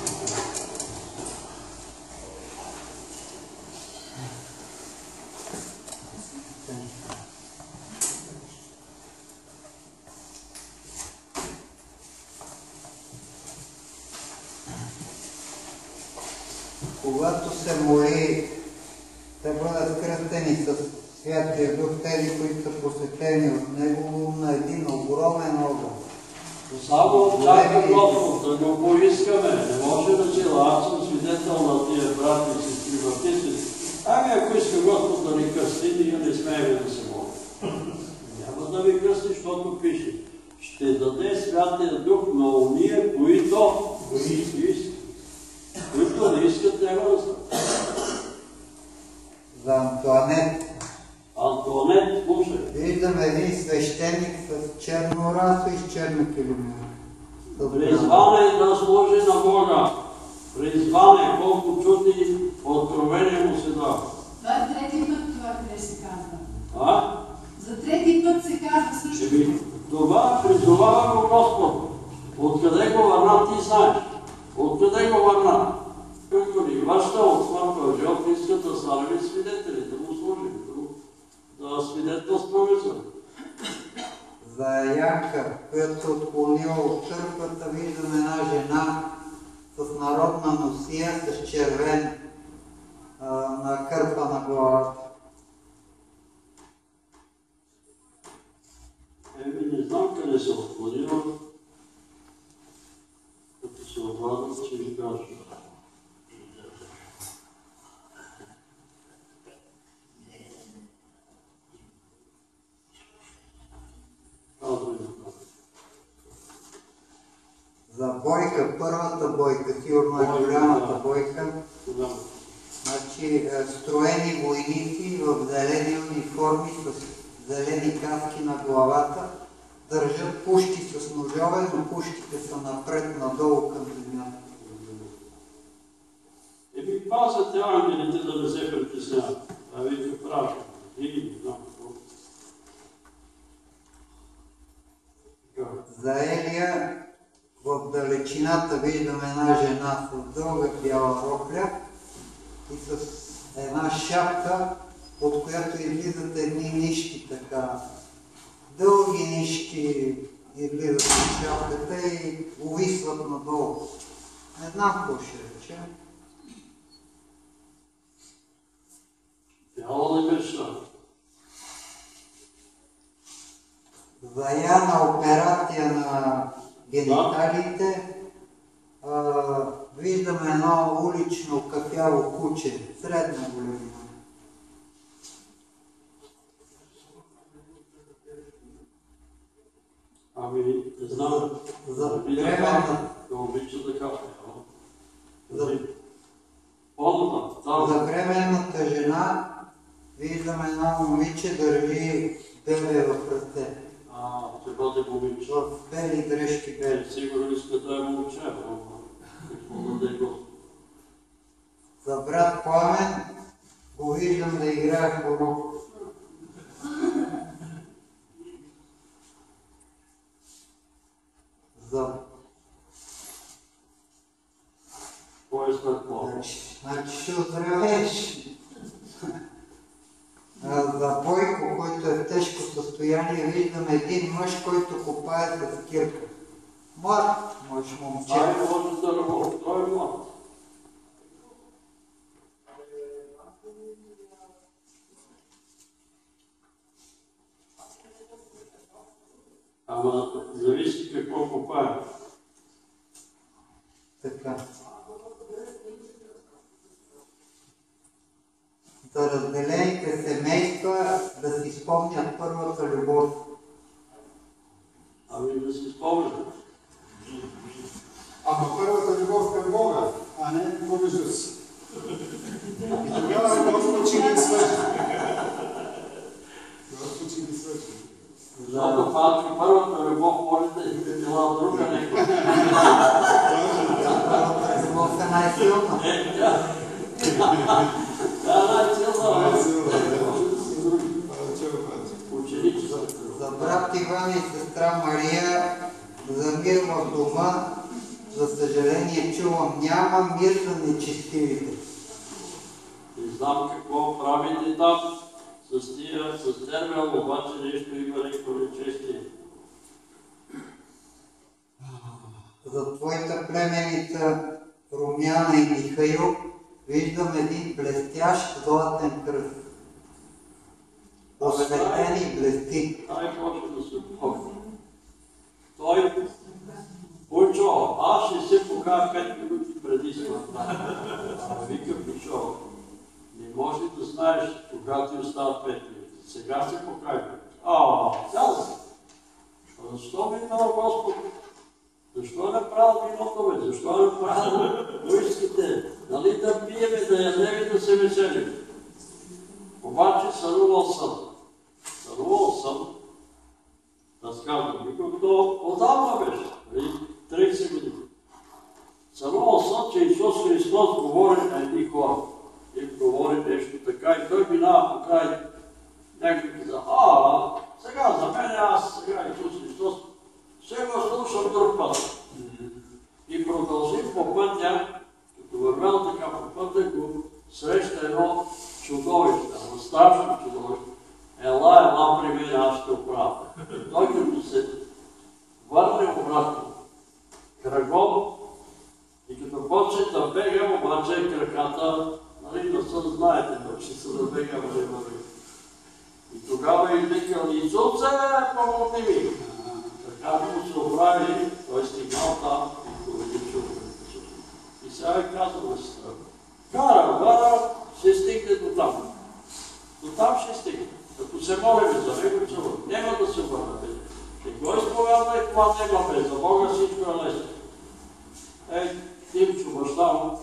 Когато се моли да бъдат кръстени с Святия Дух тези, които са посетени от Него, на един огромен огън. Само чака Господ, да го поискаме. Не може да чела. Аз съм свидетел на тия брати и сестри баптисти. Ами ако иска Господ да ни кръсти, ние не смеем да се молим. Няма да ви кръсти, защото пише: ще даде Святия Дух на уния, които искат. Които не искат, няма да са. За Антуанет. Антуанет, слушай. Виждам един свещеник с черно расо и с черна килимера. Призване да служи на Бога. Призване, колко чути откровение му се дава. Това е трети път това, къде се казва. А? За трети път се казва също. Това призовава го Господ. Откъде го върна, ти знаеш. Откъде го върна? Като ни връща от смъртва живот, искат да станем свидетели, да му служим, да свидетелстваме за. За Янка, която се отклонила от църквата, виждаме една жена с народна носия, с червен на кърпа на главата. Не знам къде се отклонила, като се обрадвам, че ви кажа. За Бойка, първата Бойка, сигурно е голямата Бойка. Значи, строени войници в зелени униформи с зелени каски на главата, държат пушки с ножове, но пушките са напред-надолу към земята. Ви пазят ангелите да не се притесняват, а ви пращат. За Елия в далечината виждаме една жена с дълга бяла рокля и с една шапка, от която излизат едни нишки така. Дълги нишки излизат от шапката и увисват надолу. Не знам какво ще рече. Бяла ли беше? За Яна операция на гениталиите виждаме едно улично кафяво куче, средна големина. Ами, не знам. За временната... Да обича да кафе. За временната жена виждаме едно момиче държи бебе в ръце. Ще бъде момиче. В бели дрежки бели. Сигурно иска да е момиче, За брат Пламен го виждам да играе хорок. Кой е след Пламен? Значи ще оздравеш. За Бойко, който е в тежко състояние, виждаме един мъж, който копае с кирка. Млад мъж, момче. Може да работи, той е млад. Ама зависи какво копае. Така. За разделените семейства да си спомнят първата любов. Ами да си спомнят. Ама първата любов към Бога, а не помежду си. И тогава Господ ще ги свърши. Господ ще ги свърши. Защото първата любов може да е била друга някаква. Първата любов е най-силна. За брат Иван и сестра Мария, за мир в дома, за съжаление чувам, няма мир за нечестивите. Не знам какво правите там с термел, обаче нещо има някакво нечестие. За твоята племеница Румяна и Михаил виждам един блестящ златен кръст. Осветен и блести. Ай, може да се помня. Той, Пучо, аз ще се покажа 5 минути преди смъртта. Вика Пучо, не може да знаеш кога ти остават 5 минути. Сега се покажа. Цял. Защо ми дал Господ? Защо не правил виното, бе? Защо не правил уиските? Нали да пиеме, да ядем и да се веселим? Обаче сънувал съм. Разказвам, докато отдавна беше, 30 години. Сънувал съм, че Исус Христос говори на едни хора. И говори нещо така и той минава по край. Някой каза, сега за мен сега Исус Христос, ще го слушам друг път. И продължим по пътя, като вървял така по пътя, го среща едно чудовище, страшно чудовище. Ела Бог. И като почне да бегам, обаче краката, нали, да се знаете, да ще се забегам, не върви. И тогава извикал Исусе, помогни ми. Краката му се оправи, той стигнал там и поведи човек. И сега е казал на сестра. Кара, ще стигне до там. До там ще стигне. Като се молим за него, няма да се върна без. Ще го изповядва, това няма без. За Бога всичко е лесно. Тимчо, баща му.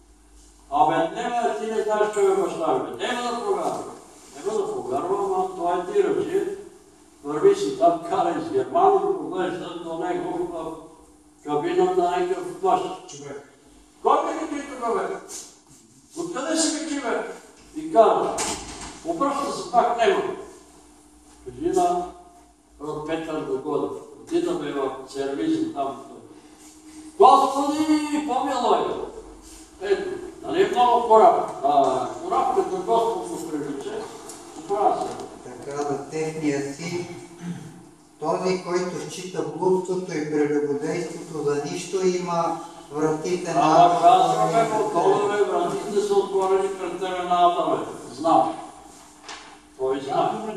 Ти не знаеш, че е баща ми. Няма да повярвам. Няма да повярвам, а това е тирачи. Върви си там, кара из Германия, поглежда до него в кабината на някакъв плащ. Кой ме ги тук, бе? Откъде си ме бе? И казва, обръща се пак него. Кажи на Петър Догодов. Отидаме в сервиза там. Господи, помилуй! Ето, нали много кораб? Кораб, като Господ го привлече, оправя се. Така да техния син, този, който счита блудството и прелюбодейството за нищо, има вратите на... Ама казваме по долу, вратите са отворени пред тебе на Адаме. Знам. Той знам.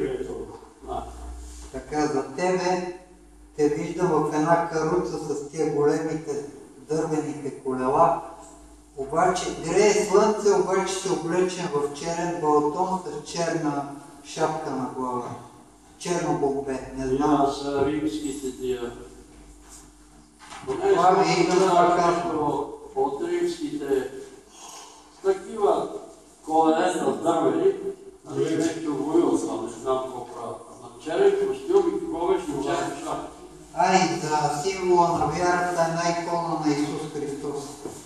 Така, за тебе те виждам в една каруца с тия големите дървените колела, обаче грее слънце, обаче се облечен в черен балатон с черна шапка на глава. Черно голбе, не знам. Това са римските тия. Това ми идва да кажа. От римските такива колена дървени, нещо воил това, не знам какво правят. На черен костюм и какво беше черен шапка. За символа на вярата е най-икона на Исус Христос.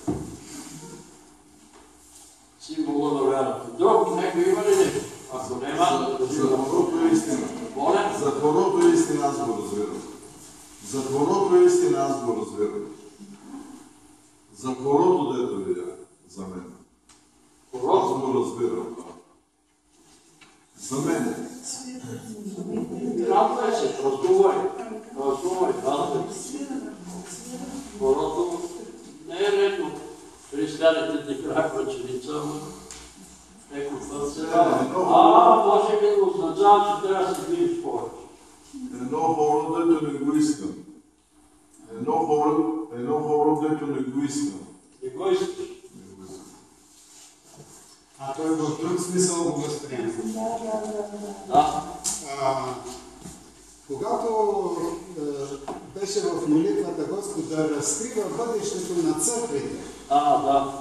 Символа на вярата. Друг него има ли нещо? Ако няма, Затворото е истина. Моля? Затворото е истина, аз го разбирам. Затворото е истина, аз го разбирам. Затворото дето видя за мен. Аз го разбирам. За мен. Радвай се, раздувай. Раздувай, радвай се. Затворото не е редно. Християните ти край пъченица, еко път се радва. Може би да означава, че трябва да се движиш повече. Едно хоро, дето не го искам. Едно хоро, дето не го искам. Не го искаш. А той в друг смисъл го възприема. Да. Когато беше в молитвата Господ да разкрива бъдещето на църквите, Да.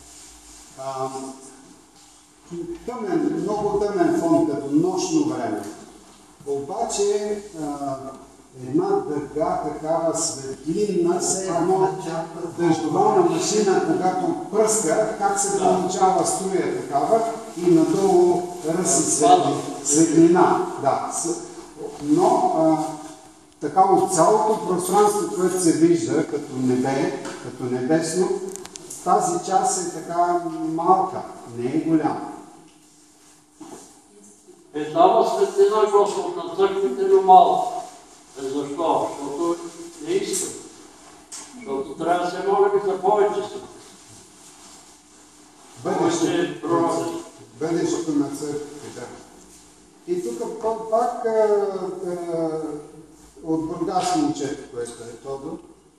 Тъмен, много тъмен фон, като нощно време. Обаче една дъга, такава светлинна, все едно дъждована машина, когато пръска, как се получава струя такава и надолу ръси светлина. Да. Но така от цялото пространство, което се вижда като небе, като небесно, тази част е така малка, не е голяма. Дава светлина Господ на църквите, но малко. Защо? Защото не искам. Защото трябва да се молим за повече Бъдещето на църквите, да. И тук пак от Бургас момчето, което е Тодор.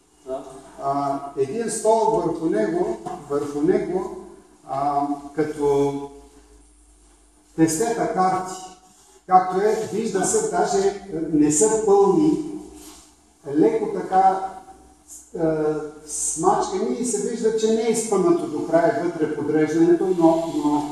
Един стол върху него като тестета карти, както е, вижда се, даже не са пълни, леко така смачкани и се вижда, че не е изпънато до края вътре подреждането, но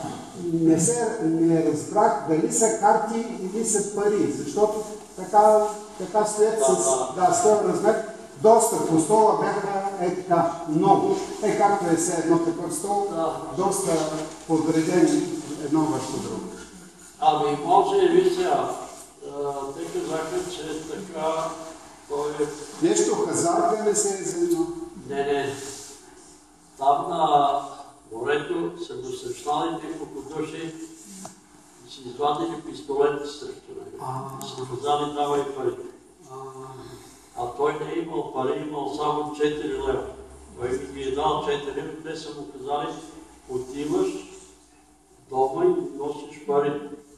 не разбрах дали са карти или са пари, защото така стоят с този размер. Доста по стола бяха така много. Както е все едно такъв стол, доста подредени едно върху друго. Може и ви сега. Те казаха, че така той е... Нещо хазарта не се е заедно? Не. Там на морето са го срещнали няколко души и си извадили пистолети срещу него. И си казали, давай пари. а той не е имал пари, имал само 4 лева. Той ми ги е дал 4 лева, те са му казали, отиваш дома и носиш пари.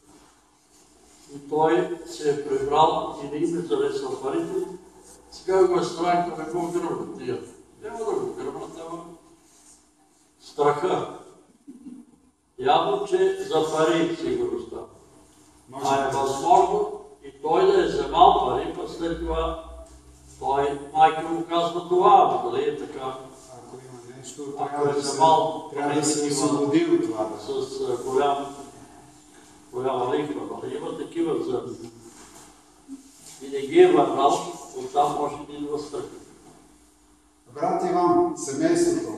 И той се е прибрал и не им е залесал парите. Сега го е страх да не го гръбнат тия. Няма да го гръбнат, ама страха. Явно, че за пари сигурността. А е възможно и той да е вземал пари, па след това той майка му казва това, ама дали е така? Ако има нещо, Ако е вземал трябва да се освободи от това. с голяма лихва, нали? Има такива за... И не ги е върнал, оттам може да идва страх. Брат Иван, семейството.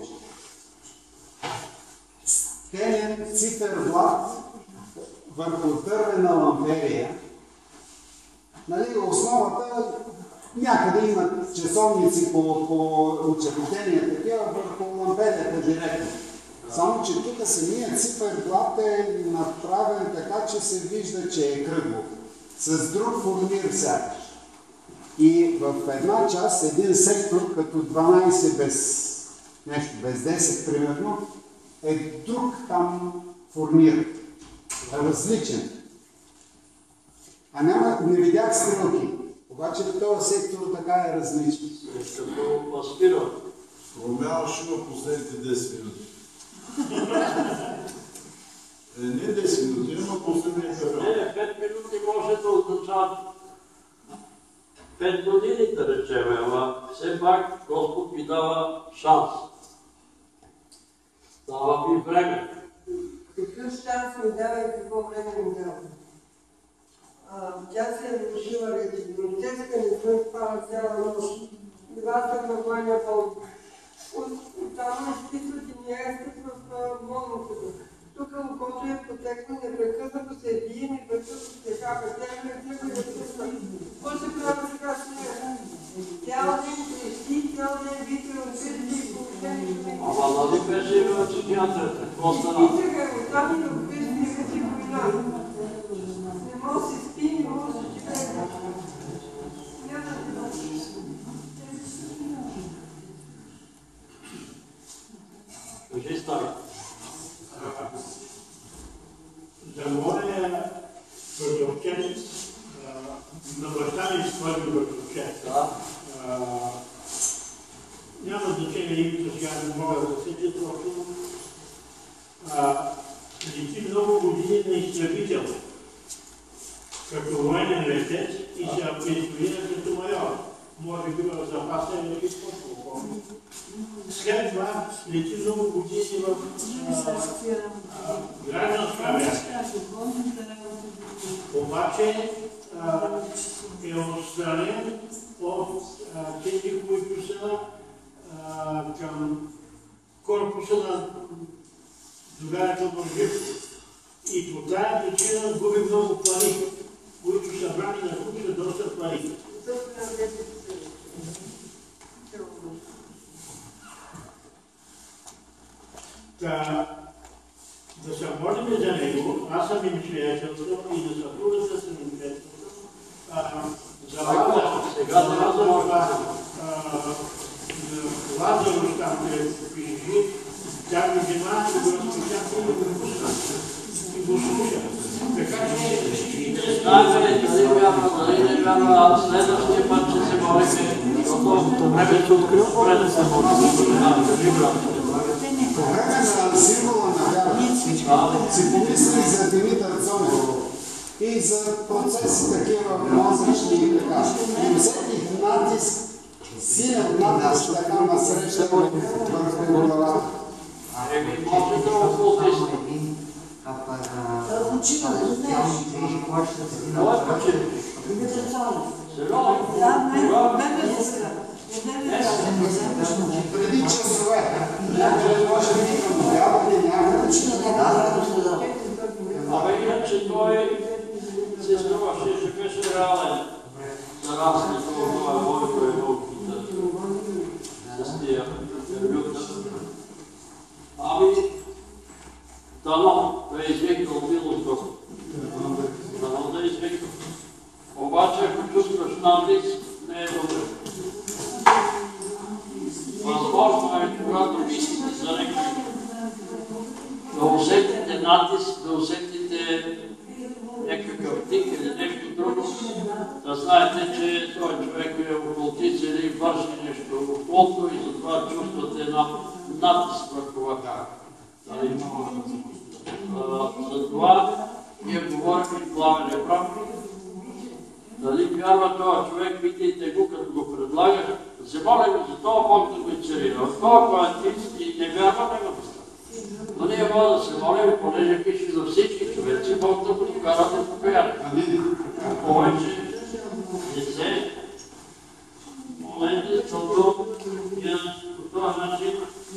Кенен циферблат върху дървена ламперия. Нали, основата някъде имат часовници по учебитения такива върху ламперията директно. Само, че тук самият циферблат е направен така, че се вижда, че е кръгло. С друг формир сякаш. И в една част, един сектор, като 12 без 10 примерно, е друг там формир. Различен. А не видях стрелки. Обаче в този сектор така е различен. Като аспира. Румяна ще има последните 10 минути. Не 10 минути, има последните период. Не, 5 минути може да означава 5 години, да речем, ама все пак Господ ми дава шанс. Дава ми време. Какъв шанс ми дава и какво време ми дава? Тя се е вложила редигнотеска, не съм спала цяла нощ. Била съм на военния полк. Оттам изпитват и не я изпитва в болницата. Тук окото е потекна, непрекъснато се бие, непрекъснато се хапа. Тя ме тръгва да пусна. Какво се прави сега с нея? Цял ден крещи, цял ден вика от сърди и положение. Ама нали беше имала психиатрията? Какво стана? И сега оттам и да вкъщи не качи война. Не може да се спи, не може да се живее. Няма да се Кажи, стари. За моя продължен, на баща ми свърли продължен. Няма значение името, сега не мога да се чета точно. Лети много години на изтребител, като военен летец и се пенсионира като майор. Може би в запаса или по-скоро. След това лети много години в гражданска авиация. Обаче е отстранен от тези, които са към корпуса на другарите Боржив. И по тази причина губи много пари, които са брани на купса доста пари. Да се молим за него, аз съм им свидетелство и да съпругата съм им свидетелство. За Лазарус там, където пише, тя го взема и го разпочата и го пусна. И го слуша. Така че всичките следващия път, че се молите, защото времето открил, пред се молите. По време на символа на вяра си помисли за Димитър Цонев и за процеси такива мозъчни и така. И усетих натиск, силен натиск така насреща върху главата. Може да окултисти. Учина, да знаеш. Кой е почина? Димитър Цонев. Сериозно? Да, най-добре сестра. Преди часове. Може би към обядване някакъв. Абе иначе той се струваше, че беше реален. За разлика от това, който е науката с тия интервюта. Ами, дано да е извикал милото. Дано да е извикал. Обаче, ако чувстваш натиск, не е добре. възможно е, когато мислите за някой, да усетите натиск, да усетите някакъв тик или нещо друго, да знаете, че този човек е окултист или върши нещо окултно и затова чувствате натиск върху върха. Затова ние говорим и Пламен Ебрам. Дали вярва този човек, питайте го, като го предлага, се моля го за това Бог да го инцерира. От това, който и не вярва, няма да стане. Но ние може да се молим, понеже пише за всички човеци, Бог да го докара да покаяне. Повече не се молете, защото по този начин